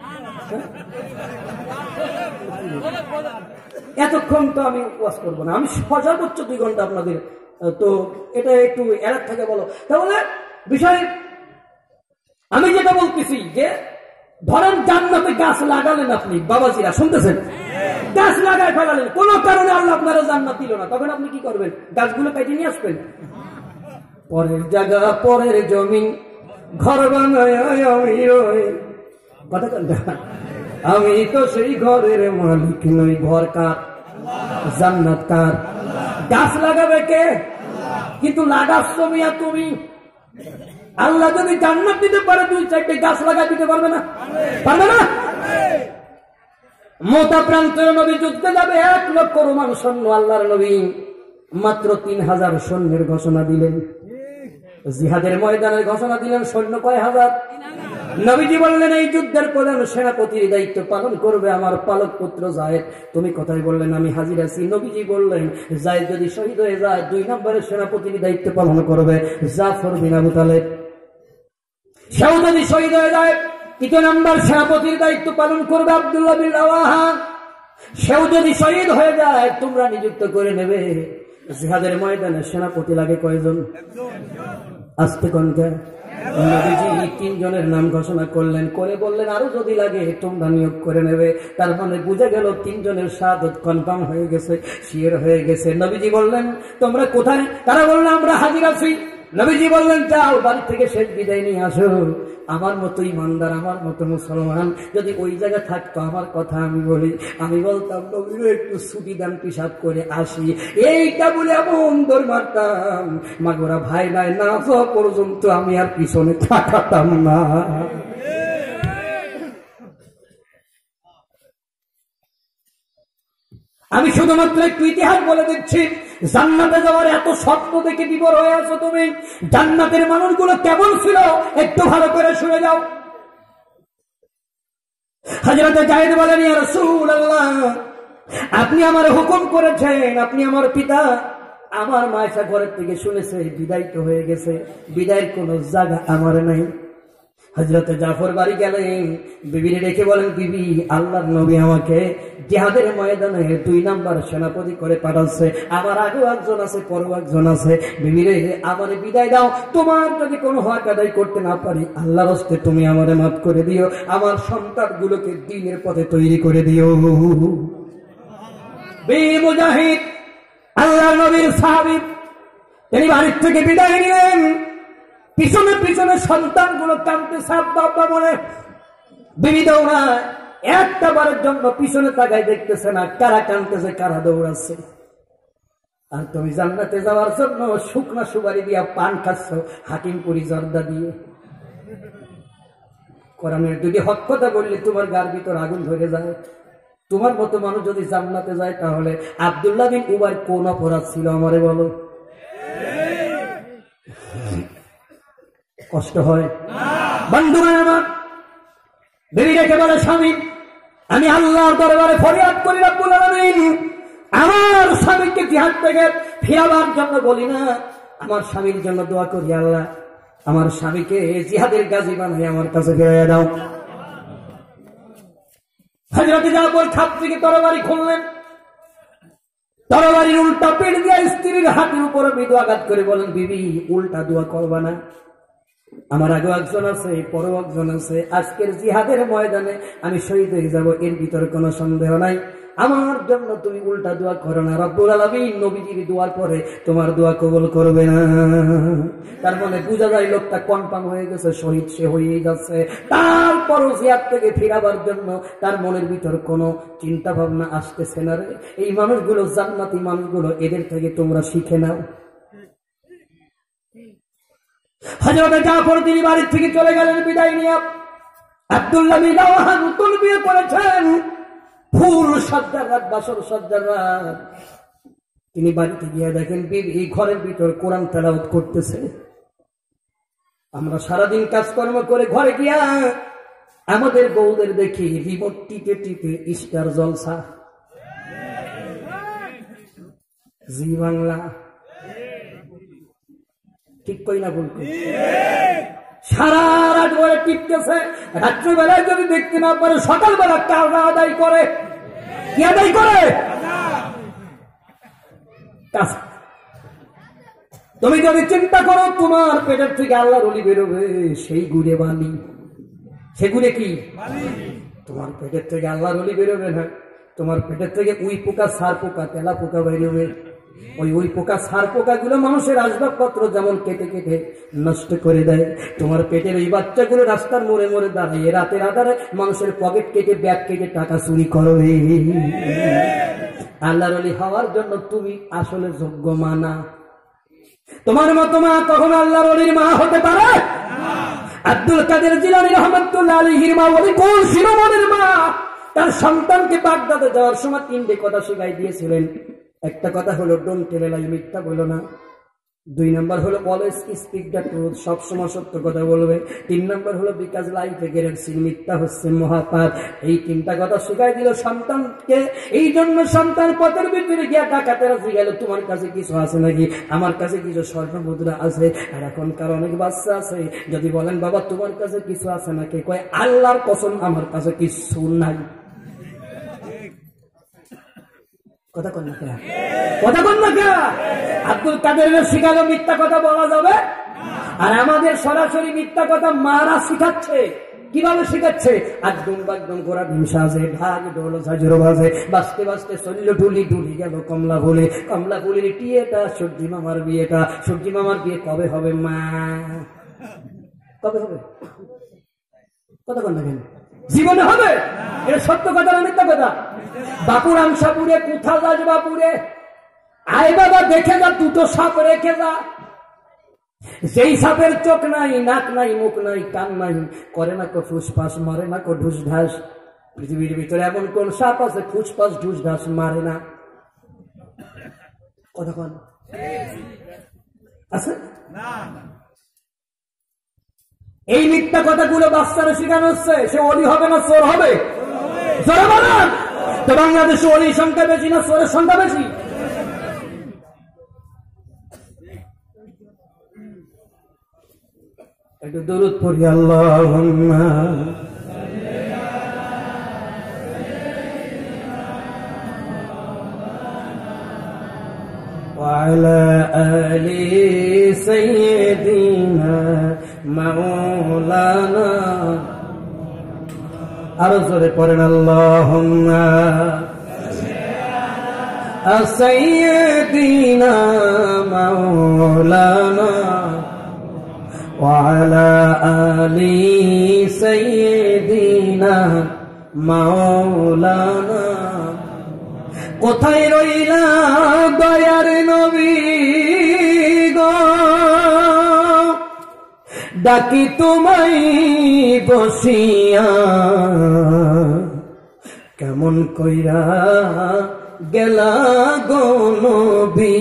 এতক্ষণ তো আমি ওয়াজ করবো না, আমি সর্বোচ্চ দুই ঘন্টা আপনাদের, তো এটা একটু এলাক থেকে বলো। তাহলে বিষয় আমি যেটা বলতেছি যে ধরেন জান্নাতে গাছ লাগালেন আপনি, বাবাজিরা শুনতেছেন, গাছ লাগায় ফেলালেন, কোন কারণে আল্লাহ আপনারা জান্নাত দিল না, তখন আপনি কি করবেন? গাছগুলো কেটে নিয়ে আসবেন, পরের জায়গা পরের জমি ঘর বানায় আমি রই, কথা আমি তো সেই ঘরের মালিক নই। ঘর কার? জান্নাত কার? গাছ লাগাবে কে? কিন্তু লাগাচ্ছ মিয়া তুমি। আল্লাহ যদি জান্নাত দিতে পারে দুই চারটে গাছ লাগাই দিতে পারবে না? পারবে না? মোটা প্রান্তের নবী যুদ্ধে যাবে, এক লক্ষ রোমান সৈন্য, আল্লাহর নবী মাত্র তিন হাজার সৈন্যের ঘোষণা দিলেন। জিহাদের ময়দানের ঘোষণা দিলেন, সৈন্য কয় হাজার? নবীজি বললেন এই যুদ্ধের প্রধান সেনাপতির দায়িত্ব পালন করবে আমার পালক পুত্র যায়েদ। তুমি কোথায়? বললেন আমি হাজির আছি। নবীজি বললেন যায়েদ যদি শহীদ হয়ে যায়, দুই নম্বরের সেনাপতির দায়িত্ব পালন করবে জাফর বিন আবু তালেব। সেও যদি শহীদ হয়ে যায়, তৃতীয় নম্বর সেনাপতির দায়িত্ব পালন করবে আব্দুল্লাহ বিন রাওয়াহা। সেও যদি শহীদ হয়ে যায়, তোমরা নিযুক্ত করে নেবে। জিহাদের ময়দানে সেনাপতি লাগে কয়জন? আস্তে কনকে নবীজি তিনজনের নাম ঘোষণা করলেন, করে বললেন আরো যদি লাগে তোমরা নিয়োগ করে নেবে। তার মানে বুঝে গেল তিনজনের শাহাদাত কনফার্ম হয়ে গেছে, শিওর হয়ে গেছে। নবীজি বললেন তোমরা কোথায়? তারা বললেন আমরা হাজির আছি। নবীজি বললেন যাও বাড়ি থেকে শেষ বিদায় নিয়ে আসো। আমার মতো ইমানদার, আমার মতো মুসলমান যদি ওই জায়গায় থাকতো, আমার কথা আমি বলি, আমি বলতাম নবীর একটু ছুটি দান, পিসাব করে আসি, এইটা বলে এমন দৌড় মারতাম, মাগোরা ভাই নাই না যাওয়া পর্যন্ত আমি আর পিছনে থাকাতাম না। আমি শুধুমাত্র একটু ইতিহাস বলে দিচ্ছি, জান্নাতে যাওয়ার এত স্বপ্ন দেখে বিবর হয়ে আছো তুমি, জান্নাতের মানুষগুলো কেমন ছিল একটু ভালো করে শুনে যাও। হযরত যায়েদ বলেন, ইয়া রাসূলুল্লাহ, আপনি আমার হুকুম করেছেন, আপনি আমার পিতা, আমার মায়েশা ঘরের থেকে শুনেছে বিদায় তো হয়ে গেছে, বিদায়ের কোন জায়গা আমার নাই। হযরত জাফর বাড়ি গেলেন, বিবিরে রেখে বলেন, বিবি, আল্লাহর নবী আমাকে জিহাদের ময়দানে দুই নাম্বার সেনাপতি করে পাঠাচ্ছে, আমার আগেও একজন আছে, পরেও একজন আছে, বিবিরে আমারে বিদায় দাও, তোমার যদি কোনো হক আদায় করতে না পারি আল্লাহর হস্তে তুমি আমারে মাফ করে দিও, আমার সন্তানগুলোকে দ্বীনের পথে তৈরি করে দিও। বীর মুজাহিদ আল্লাহর নবীর সাহাবী, তিনি বাড়ির থেকে বিদায় নিলেন, পিছনে পিছনে সন্তানগুলো কাঁদতেছে আব্বা আব্বা বলে, বিবি দৌড়ায়, একটা বারের জন্য পিছনে তাকায় দেখতেছে না কারা কাঁদতেছে কারা দৌড়াচ্ছে। আর তুমি জান্নাতে যাওয়ার জন্য শুকনা সুপারি দিয়া পান খাচ্ছ, হাকিমপুরি জর্দা দিয়ে। কোরআনের যদি হক কথা বললে তোমার গার ভিতর আগুন ধরে যায়। তোমার মতো মানুষ যদি জান্নাতে যায় তাহলে আব্দুল্লাহ বিন উবাই কোন অপরাধ ছিল আমারে বলো? কষ্ট হয় বন্ধুরা আমার? বিবি রেখে বলে, স্বামী, আমি আল্লাহর দরবারে ফরিয়াদ করি রব্বুল আলামিন, আমার স্বামীকে জিহাদ থেকে ফিরাবার জন্য বলি না, আমার স্বামীর জন্য দোয়া করি, আল্লাহ আমার স্বামীকে জিহাদের গাজী বানাই আমার কাছে ফিরিয়ে দাও। হযরত জাফর খাপ থেকে তরবারি খুললেন, তরবারির উল্টা পেট দিয়ে স্ত্রীর হাতের উপরে মৃদু আঘাত করে বলেন, বিবি, উল্টা দোয়া করবা না, আমার আগে একজন আছে, পরেও একজন আছে, আজকের জিহাদের ময়দানে আমি শহীদ হয়ে যাব, এর ভিতরে কোনো সন্দেহ নাই, আমার জন্য তুমি উল্টা দোয়া করো না, রব্বুল আলামিন নবীজির দোয়ার পরে তোমার দোয়া কবুল করবে না। তার মানে বোঝা যায় লোকটা কনফার্ম হয়ে গেছে, শহীদ সে হয়েই যাচ্ছে, তারপরও জিহাদ থেকে ফিরাবার জন্য তার মনের ভিতর কোনো চিন্তা ভাবনা আসতেছে না রে। এই মানুষগুলো জান্নাতি মানুষগুলো, এদের থেকে তোমরা শিখে নাও। হযরত জাফর তিনি বাড়ির থেকে চলে গেলেন বিদায় নিয়ে। আব্দুল্লাহ বিন রাওয়াহা নতুন বিয়ে করেছেন, ফুল সজ্জার রাত, বাসর সজ্জার রাত। তিনি বাড়িতে গিয়ে দেখেন বিবি ঘরের ভিতর কোরআন তেলাওয়াত করতেছে। আমরা সারাদিন কাজকর্ম করে ঘরে গিয়া আমাদের বউদের দেখি রিমোট টিপে টিপে স্টার জলসা, জি বাংলা, ঠিক কই না বলতো? সারা রাত ধরে টিপতেছে, রাত্রিবেলায় যদি দেখতে না পারে সকালবেলা কাজা আদায় করে। কি আদায় করে? তুমি যদি চিন্তা করো তোমার পেটের থেকে আল্লাহর ওলি বেরোবে, সেই গুড়ে বালি, সে গুড়ে কি তোমার পেটের থেকে আল্লাহর ওলি বেরোবে না, তোমার পেটের থেকে উই পোকা, সার পোকা, তেলা পোকা বেরোবে। ওই ওই পোকা, সার পোকা গুলো মানুষের আসবাবপত্র যেমন কেটে কেটে নষ্ট করে দেয়, তোমার পেটের ওই বাচ্চাগুলো রাস্তার মোড়ে মোড়ে দাঁড়িয়ে রাতের আধারে মানুষের পকেট কেটে, ব্যাগ কেটে টাকা চুরি করবে। আল্লাহর ওলি হওয়ার জন্য তুমি আসলে যোগ্য মা না। তোমার মতো মা কখনো আল্লাহর ওলির মা হতে পারে? আব্দুল কাদের জিলানী রাহমাতুল্লাহ আলাইহির মা ওলি কোন শিরোমণির মা তার সন্তানকে বাগদাদে যাওয়ার সময় তিনটে কথা শিখাই দিয়েছিলেন। একটা কথা হলো ডোন্ট টেল এ লাই, মিথ্যা বলো না। দুই নাম্বার হলো অলওয়েজ স্পিক দ্য ট্রুথ, সবসময় সত্য কথা বলবে। তিন নাম্বার হলো বিকজ লাইফ এ গ্যারেন্টি, মিথ্যা হচ্ছে মহাপাপ। এই তিনটা কথা শিখাই দিল সন্তানকে। এই জন্য সন্তান পথের ভিতরে গিয়া ডাকাতেরা গেল, তোমার কাছে কিছু আছে নাকি? আমার কাছে কিছু স্বর্ণ মুদ্রা আছে। আর এখনকার অনেক বাচ্চা আছে, যদি বলেন বাবা তোমার কাছে কিছু আছে নাকি, কয় আল্লাহর কসম আমার কাছে কিছু নাই। কথা কন না কে? কথা কন না কে? আব্দুল কাদের শিখালো মিথ্যা কথা বলা যাবে, আর আমাদের সরাসরি মিথ্যা কথা মারা শিখাচ্ছে। কিভাবে শিখাচ্ছে? একদম একদম ঘোড়া ডিম সাজে, ঢাক ঢোল সাজুর বাজে, বাঁচতে বাঁচতে চলল ঢুলি, ঢুলি গেল কমলা ফুলে, কমলা ফুলের টিয়েটা, সূর্যি মামার বিয়েটা, সূর্যি মামার বিয়ে কবে হবে মা? কবে হবে? কথা বল না কেন? জীবনে হবে? এটা সত্য কথা না মিথ্যা কথা? বাপুরাম সাপুরে কোথা যাস বাপুরে, আয় বাবা দেখে যা, দুটো সাপ রেখে যা। সেই সাপের চোখ নাই, নাক নাই, মুখ নাই, কান নাই, করে না কো ফুসফাস, মারে না কো ঢুস ঢাস। পৃথিবীর ভিতরে এমন কোন সাপ আছে ফুসফাস ঢুস ঢাস মারে না? কথা বল আছে? এই মিথ্যা কথাগুলো বাচ্চারা শেখানো হচ্ছে। সে অলি হবে না চোর হবে? চোর হবে না? তো বাংলাদেশে অলির সংখ্যা বেশি না চোরের সংখ্যা বেশি? একটু দরুদ পড়ি আল্লাহুম্মা وعلى آل سيدنا مولانا আরো জোরে পড়েন আল্লাহুম্মা সাইয়্যিদিনা মাওলানা وعلى آل سيدنا مولانا কোথায় রইলা দয়ার নবী গো, ডাকি তোমায় বসিয়া, কেমন কইরা গেলা গো নবী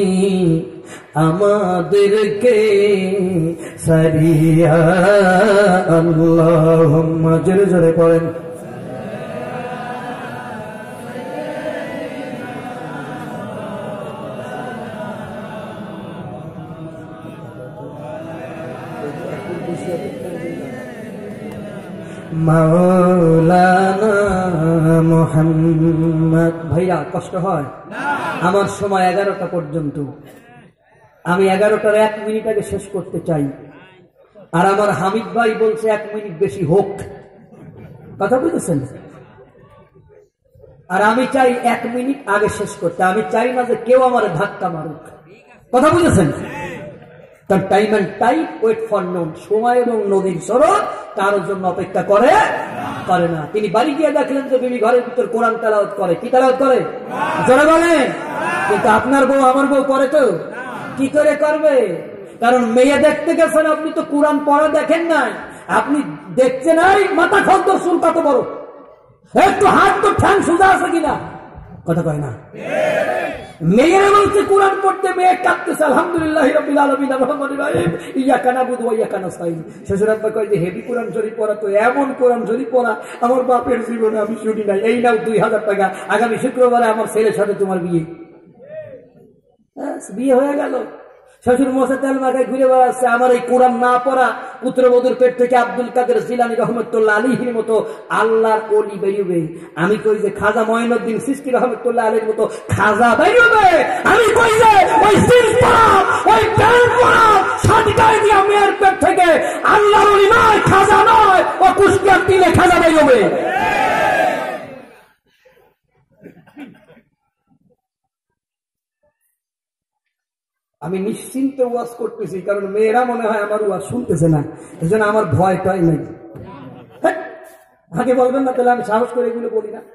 আমাদেরকে সারিয়া। আল্লাহুম্মা জোরে জোরে পড়েন। মাওলানা মুহাম্মদ। ভাইয়া কষ্ট হয়? আমার সময় এগারোটা পর্যন্ত, আমি এগারোটার এক মিনিট আগে শেষ করতে চাই। আর আমার হামিদ ভাই বলছে এক মিনিট বেশি হোক। কথা বুঝেছেন? আর আমি চাই এক মিনিট আগে শেষ করতে। আমি চাই না যে কেউ আমার ধাক্কা মারুক। কথা বুঝেছেন? তার time and time wait for none, সময় এবং নদীর স্রোত কারোর জন্য অপেক্ষা করে করে না। তিনি বাড়ি গিয়ে দেখলেন যে বিবি ঘরের ভিতর কোরআন তেলাওয়াত করে। কি তেলাওয়াত করে? জোরে বলেন। কিন্তু আপনার বউ আমার বউ করে তো? কি করে করবে? কারণ মেয়ে দেখতে গেছেন, আপনি তো কোরআন পড়া দেখেন নাই। আপনি দেখছেন নাই মাথা খদ্দ চুল কত বড়, একটু হাত তো ঠ্যাং সোজা আছে কিনা? কথা কয় না? মেয়েরা বলছে কোরআন পড়তে, মেয়ে কাঁদতেছে আলহামদুলিল্লাহি রাব্বিল আলামিন আর-রহমানির রহিম ইয়্যাকা না'বুদু ওয়া ইয়্যাকা নাস্তাঈন। শ্বশুর আব্বা কয় যে হেভি কোরআন শরীফ পড়া, তো এমন কোরআন শরীফ পড়া আমার বাপের জীবনে আমি শুনি নাই। এই নাও দুই হাজার টাকা, আগামী শুক্রবারে আমার ছেলের সাথে তোমার বিয়ে। বিয়ে হয়ে গেল। শ্বশুর মশা তেল মাথায় ঘুরে বেড়াচ্ছে। আমার এই কোরআন না পড়া পুত্রবধূর পেট থেকে আব্দুল কাদের জিলানী রহমতুল্লাহ আলাইহির মতো আল্লাহর ওলি বেরিয়ে। আমি কই যে খাজা মঈনুদ্দিন চিশতি রহমতুল্লাহ আলাইহির মতো খাজা বেরিয়ে। আমি কই যে ওই জিন্স পরা, ওই প্যান্ট পরা, শাড়ি গায়ে দিয়া মেয়ের পেট থেকে আল্লাহর ওলি নয়, খাজা নয়, ও কুষ্টিয়ার দিলে খাজা বেরিয়ে। আমি নিশ্চিন্তে ওয়াজ করতেছি, কারণ মেয়েরা মনে হয় আমার ওয়াজ শুনতেছে না, এই জন্য আমার ভয়টাই নেই। আগে বলবেন না, তাহলে আমি সাহস করে এগুলো বলি না।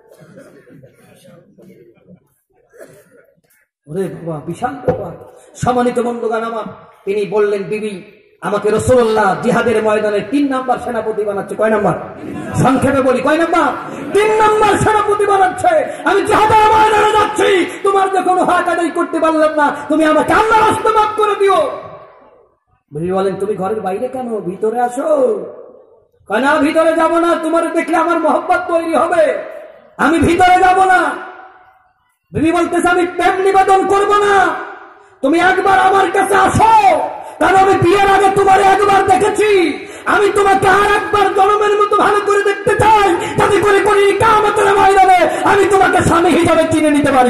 ওরে বাবা, বিশাল ব্যাপার। সম্মানিত বন্ধুগণ আমার, তিনি বললেন বিবি আমাকে রাসূলুল্লাহ জিহাদের ময়দানে তিন নাম্বার সেনাপতি বানাচ্ছে। কয় নাম্বার? সংক্ষেপে বলি, কয় নাম্বার? তিন নাম্বার সেনাপতি বানাচ্ছে। আমি জিহাদের ময়দানে যাচ্ছি, তোমার যে কোনো হক আদায় করতে পারলাম না, তুমি আমাকে আল্লাহর রাস্তা মাফ করে দিও। বিবি বলেন তুমি ঘরের বাইরে কেন, ভিতরে আসো। কয় না, ভিতরে যাব না, তোমার দেখলে আমার মহব্বত তৈরি হবে, আমি ভিতরে যাব না। বিবি বলতেছে আমি প্রেম নিবেদন করব না, তুমি একবার আমার কাছে আসো, কারণ আমি বিয়ের আগে তোমার একবার দেখেছি, আমি তোমাকে আর একবার জনমের মতো ভালো করে দেখতে চাই, যাতে করে করে কিয়ামতের ময়দানে আমি তোমাকে স্বামী হিসাবে চিনে নিতে পারি।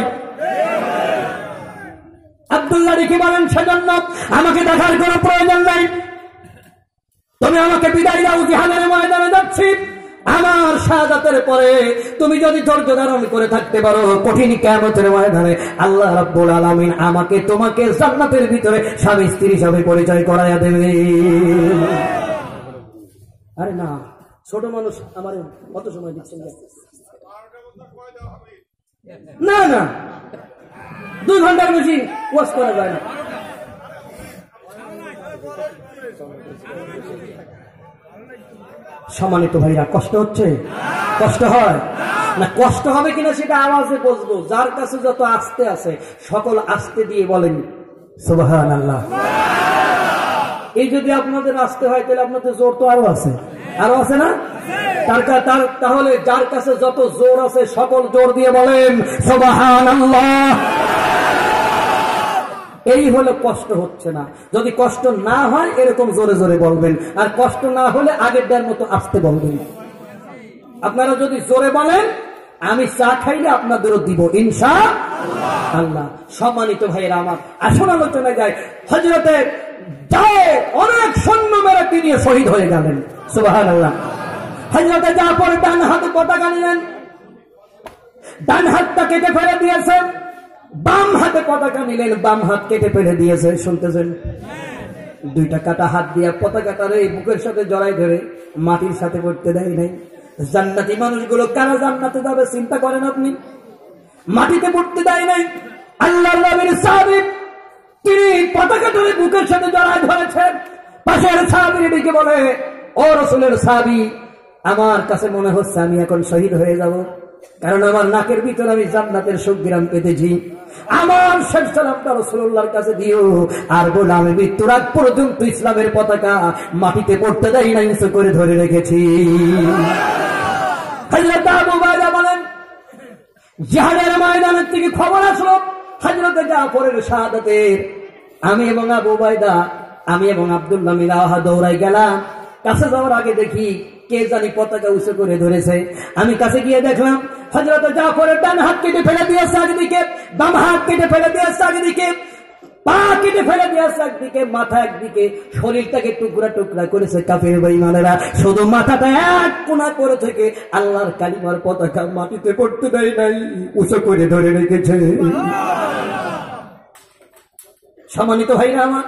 আব্দুল্লাহ রেখে বলেন সেজন্য আমাকে দেখার কোনো প্রয়োজন নাই, তুমি আমাকে বিদায় দাও, জিহাদের ময়দানে যাচ্ছি। আমার শাহাদাতের পরে তুমি যদি ধৈর্য ধারণ করে থাকতে পারো, কঠিন কিয়ামতের ময়দানে আল্লাহ রাব্বুল আলামিন আমাকে তোমাকে জান্নাতের ভিতরে স্বামী স্ত্রী হিসাবে পরিচয় করাইয়া দেবে। আরে না, ছোট মানুষ আমার কত সময় দিচ্ছেন? না না, দুই ঘন্টার বেশি ওয়াজ করা যায় না। সম্মানিত ভাইরা, কষ্ট হচ্ছে? কষ্ট হয় না? কষ্ট হবে কিনা সেটা আওয়াজে বুঝবো। যার কাছে যত আস্তে আছে সকল আস্তে দিয়ে বলেন সুবহানাল্লাহ। এই যদি আপনাদের আসতে হয় তাহলে আপনাদের জোর তো আরো আছে, আরো আছে না? তাহলে যার কাছে যত জোর আছে সকল জোর দিয়ে বলেন সুবহানাল্লাহ। এই হলো কষ্ট হচ্ছে না। যদি কষ্ট না হয় এরকম জোরে জোরে বলবেন, আর কষ্ট না হলে আগের দেওয়ার মতো আসতে বলবেন। আপনারা যদি জোরে বলেন আমি চা খাইলে আপনাদেরও দিব ইনশাআল্লাহ। সম্মানিত ভাইয়েরা আমার, আসল আলোচনায় যায়। হযরতে জায়েদ অনেক সৈন্য মেরে তিনি শহীদ হয়ে গেলেন। সুবহানাল্লাহ। হযরতে জাফর ডান হাতে পতাকা নিলেন, ডান হাতটা কেটে ফেলে দিয়েছেন। বাম হাতে পতাকা নিলেন, বাম হাত কেটে ফেলে দিয়েছে। শুনতেছেন? দুইটা কাটা হাত দিয়া পতাকাটারে বুকের সাথে জড়াই ধরে মাটির সাথে পড়তে দেয় নাই। জান্নাতি মানুষগুলো কারা জান্নাতে যাবে চিন্তা করেন আপনি? মাটিতে পড়তে দেয় নাই। আল্লাহর নবীর সাহাবী তিনি পতাকা ধরে বুকের সাথে জড়াই ধরেছেন। পাশের সাহাবীর দিকে বলে, ও রাসূলের সাহাবী, আমার কাছে মনে হচ্ছে আমি এখন শহীদ হয়ে যাব, কারণ আমার নাকের ভিতরে আমি জান্নাতের সুঘ্রাণ পেতেছি। আমার শেষ সালামটা রাসূলুল্লাহর কাছে দিও, আর বলে আমি মৃত্যুর আগ পর্যন্ত ইসলামের পতাকা মাটিতে পড়তে দেই না, ইনসে করে ধরে রেখেছি। হযরত আবু বাইদা বলেন, জিহাদের ময়দানের থেকে খবর আসলো হযরত জাফরের শাহাদাতের। আমি এবং আবু বাইদা, আমি এবং আব্দুল্লাহ মিলাহা দৌড়াই গেলাম। কাছে যাওয়ার আগে দেখি কে জানি পতাকা উঁচু করে ধরেছে। আমি কাছে গিয়ে দেখলাম হযরত জাফরের ডান হাত কেটে ফেলে দিয়েছে একদিকে, বাম হাত কেটে ফেলে দিয়েছে একদিকে, পা কেটে ফেলে দিয়েছে একদিকে, মাথা একদিকে, শরীরটাকে টুকরা টুকরা করেছে কাফের বেঈমানেরা। শুধু মাথাটা এক কোণা করে থেকে আল্লাহর কালিমার পতাকা মাটিতে পড়তে দেয় নাই, উঁচু করে ধরে রেখেছে। সম্মানিত ভাইরা আমার,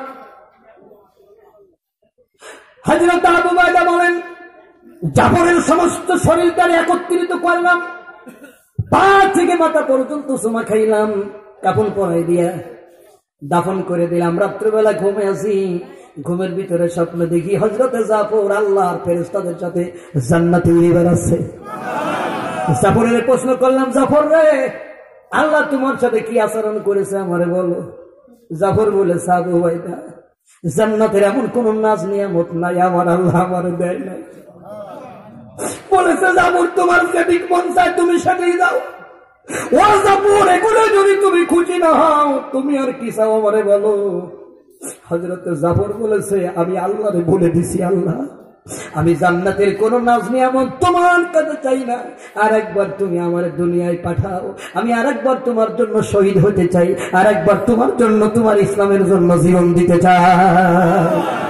হযরত আবু বাইদা বলেন, জাফরের সমস্ত শরীরটারে একত্রিত করলাম, পা থেকে মাথা পর্যন্ত চুমা খাইলাম, কাফন পরাই দিয়া দাফন করে দিলাম। রাত্রিবেলা ঘুমে আসি, ঘুমের ভিতরে স্বপ্ন দেখি হযরতে জাফর আল্লাহর ফেরেশতাদের সাথে জান্নাতে উড়ে বেড়াচ্ছে। জাফরের প্রশ্ন করলাম, জাফর রে, আল্লাহ তোমার সাথে কি আচরণ করেছে আমারে বলো। জাফর বলেছে, আবু বাইদা, জান্নাতের এমন কোন নাজ নিয়ামত নাই আমার আল্লাহ আমার দেয় নাই। বলেছে, জাফর তোমার যেদিক মন চায় তুমি সেদিকে যাও। ও জাফর, এগুলো যদি তুমি খুশি না হও তুমি আর কি চাও আমারে বলো। হযরত জাফর বলেছে, আমি আল্লাহরে বলে দিছি, আল্লাহ আমি জান্নাতের কোন নাজ নিয়ামত তোমার কাছে চাই না, আর একবার তুমি আমার দুনিয়ায় পাঠাও, আমি আর একবার তোমার জন্য শহীদ হতে চাই, আর একবার তোমার জন্য তোমার ইসলামের জন্য জীবন দিতে চাই।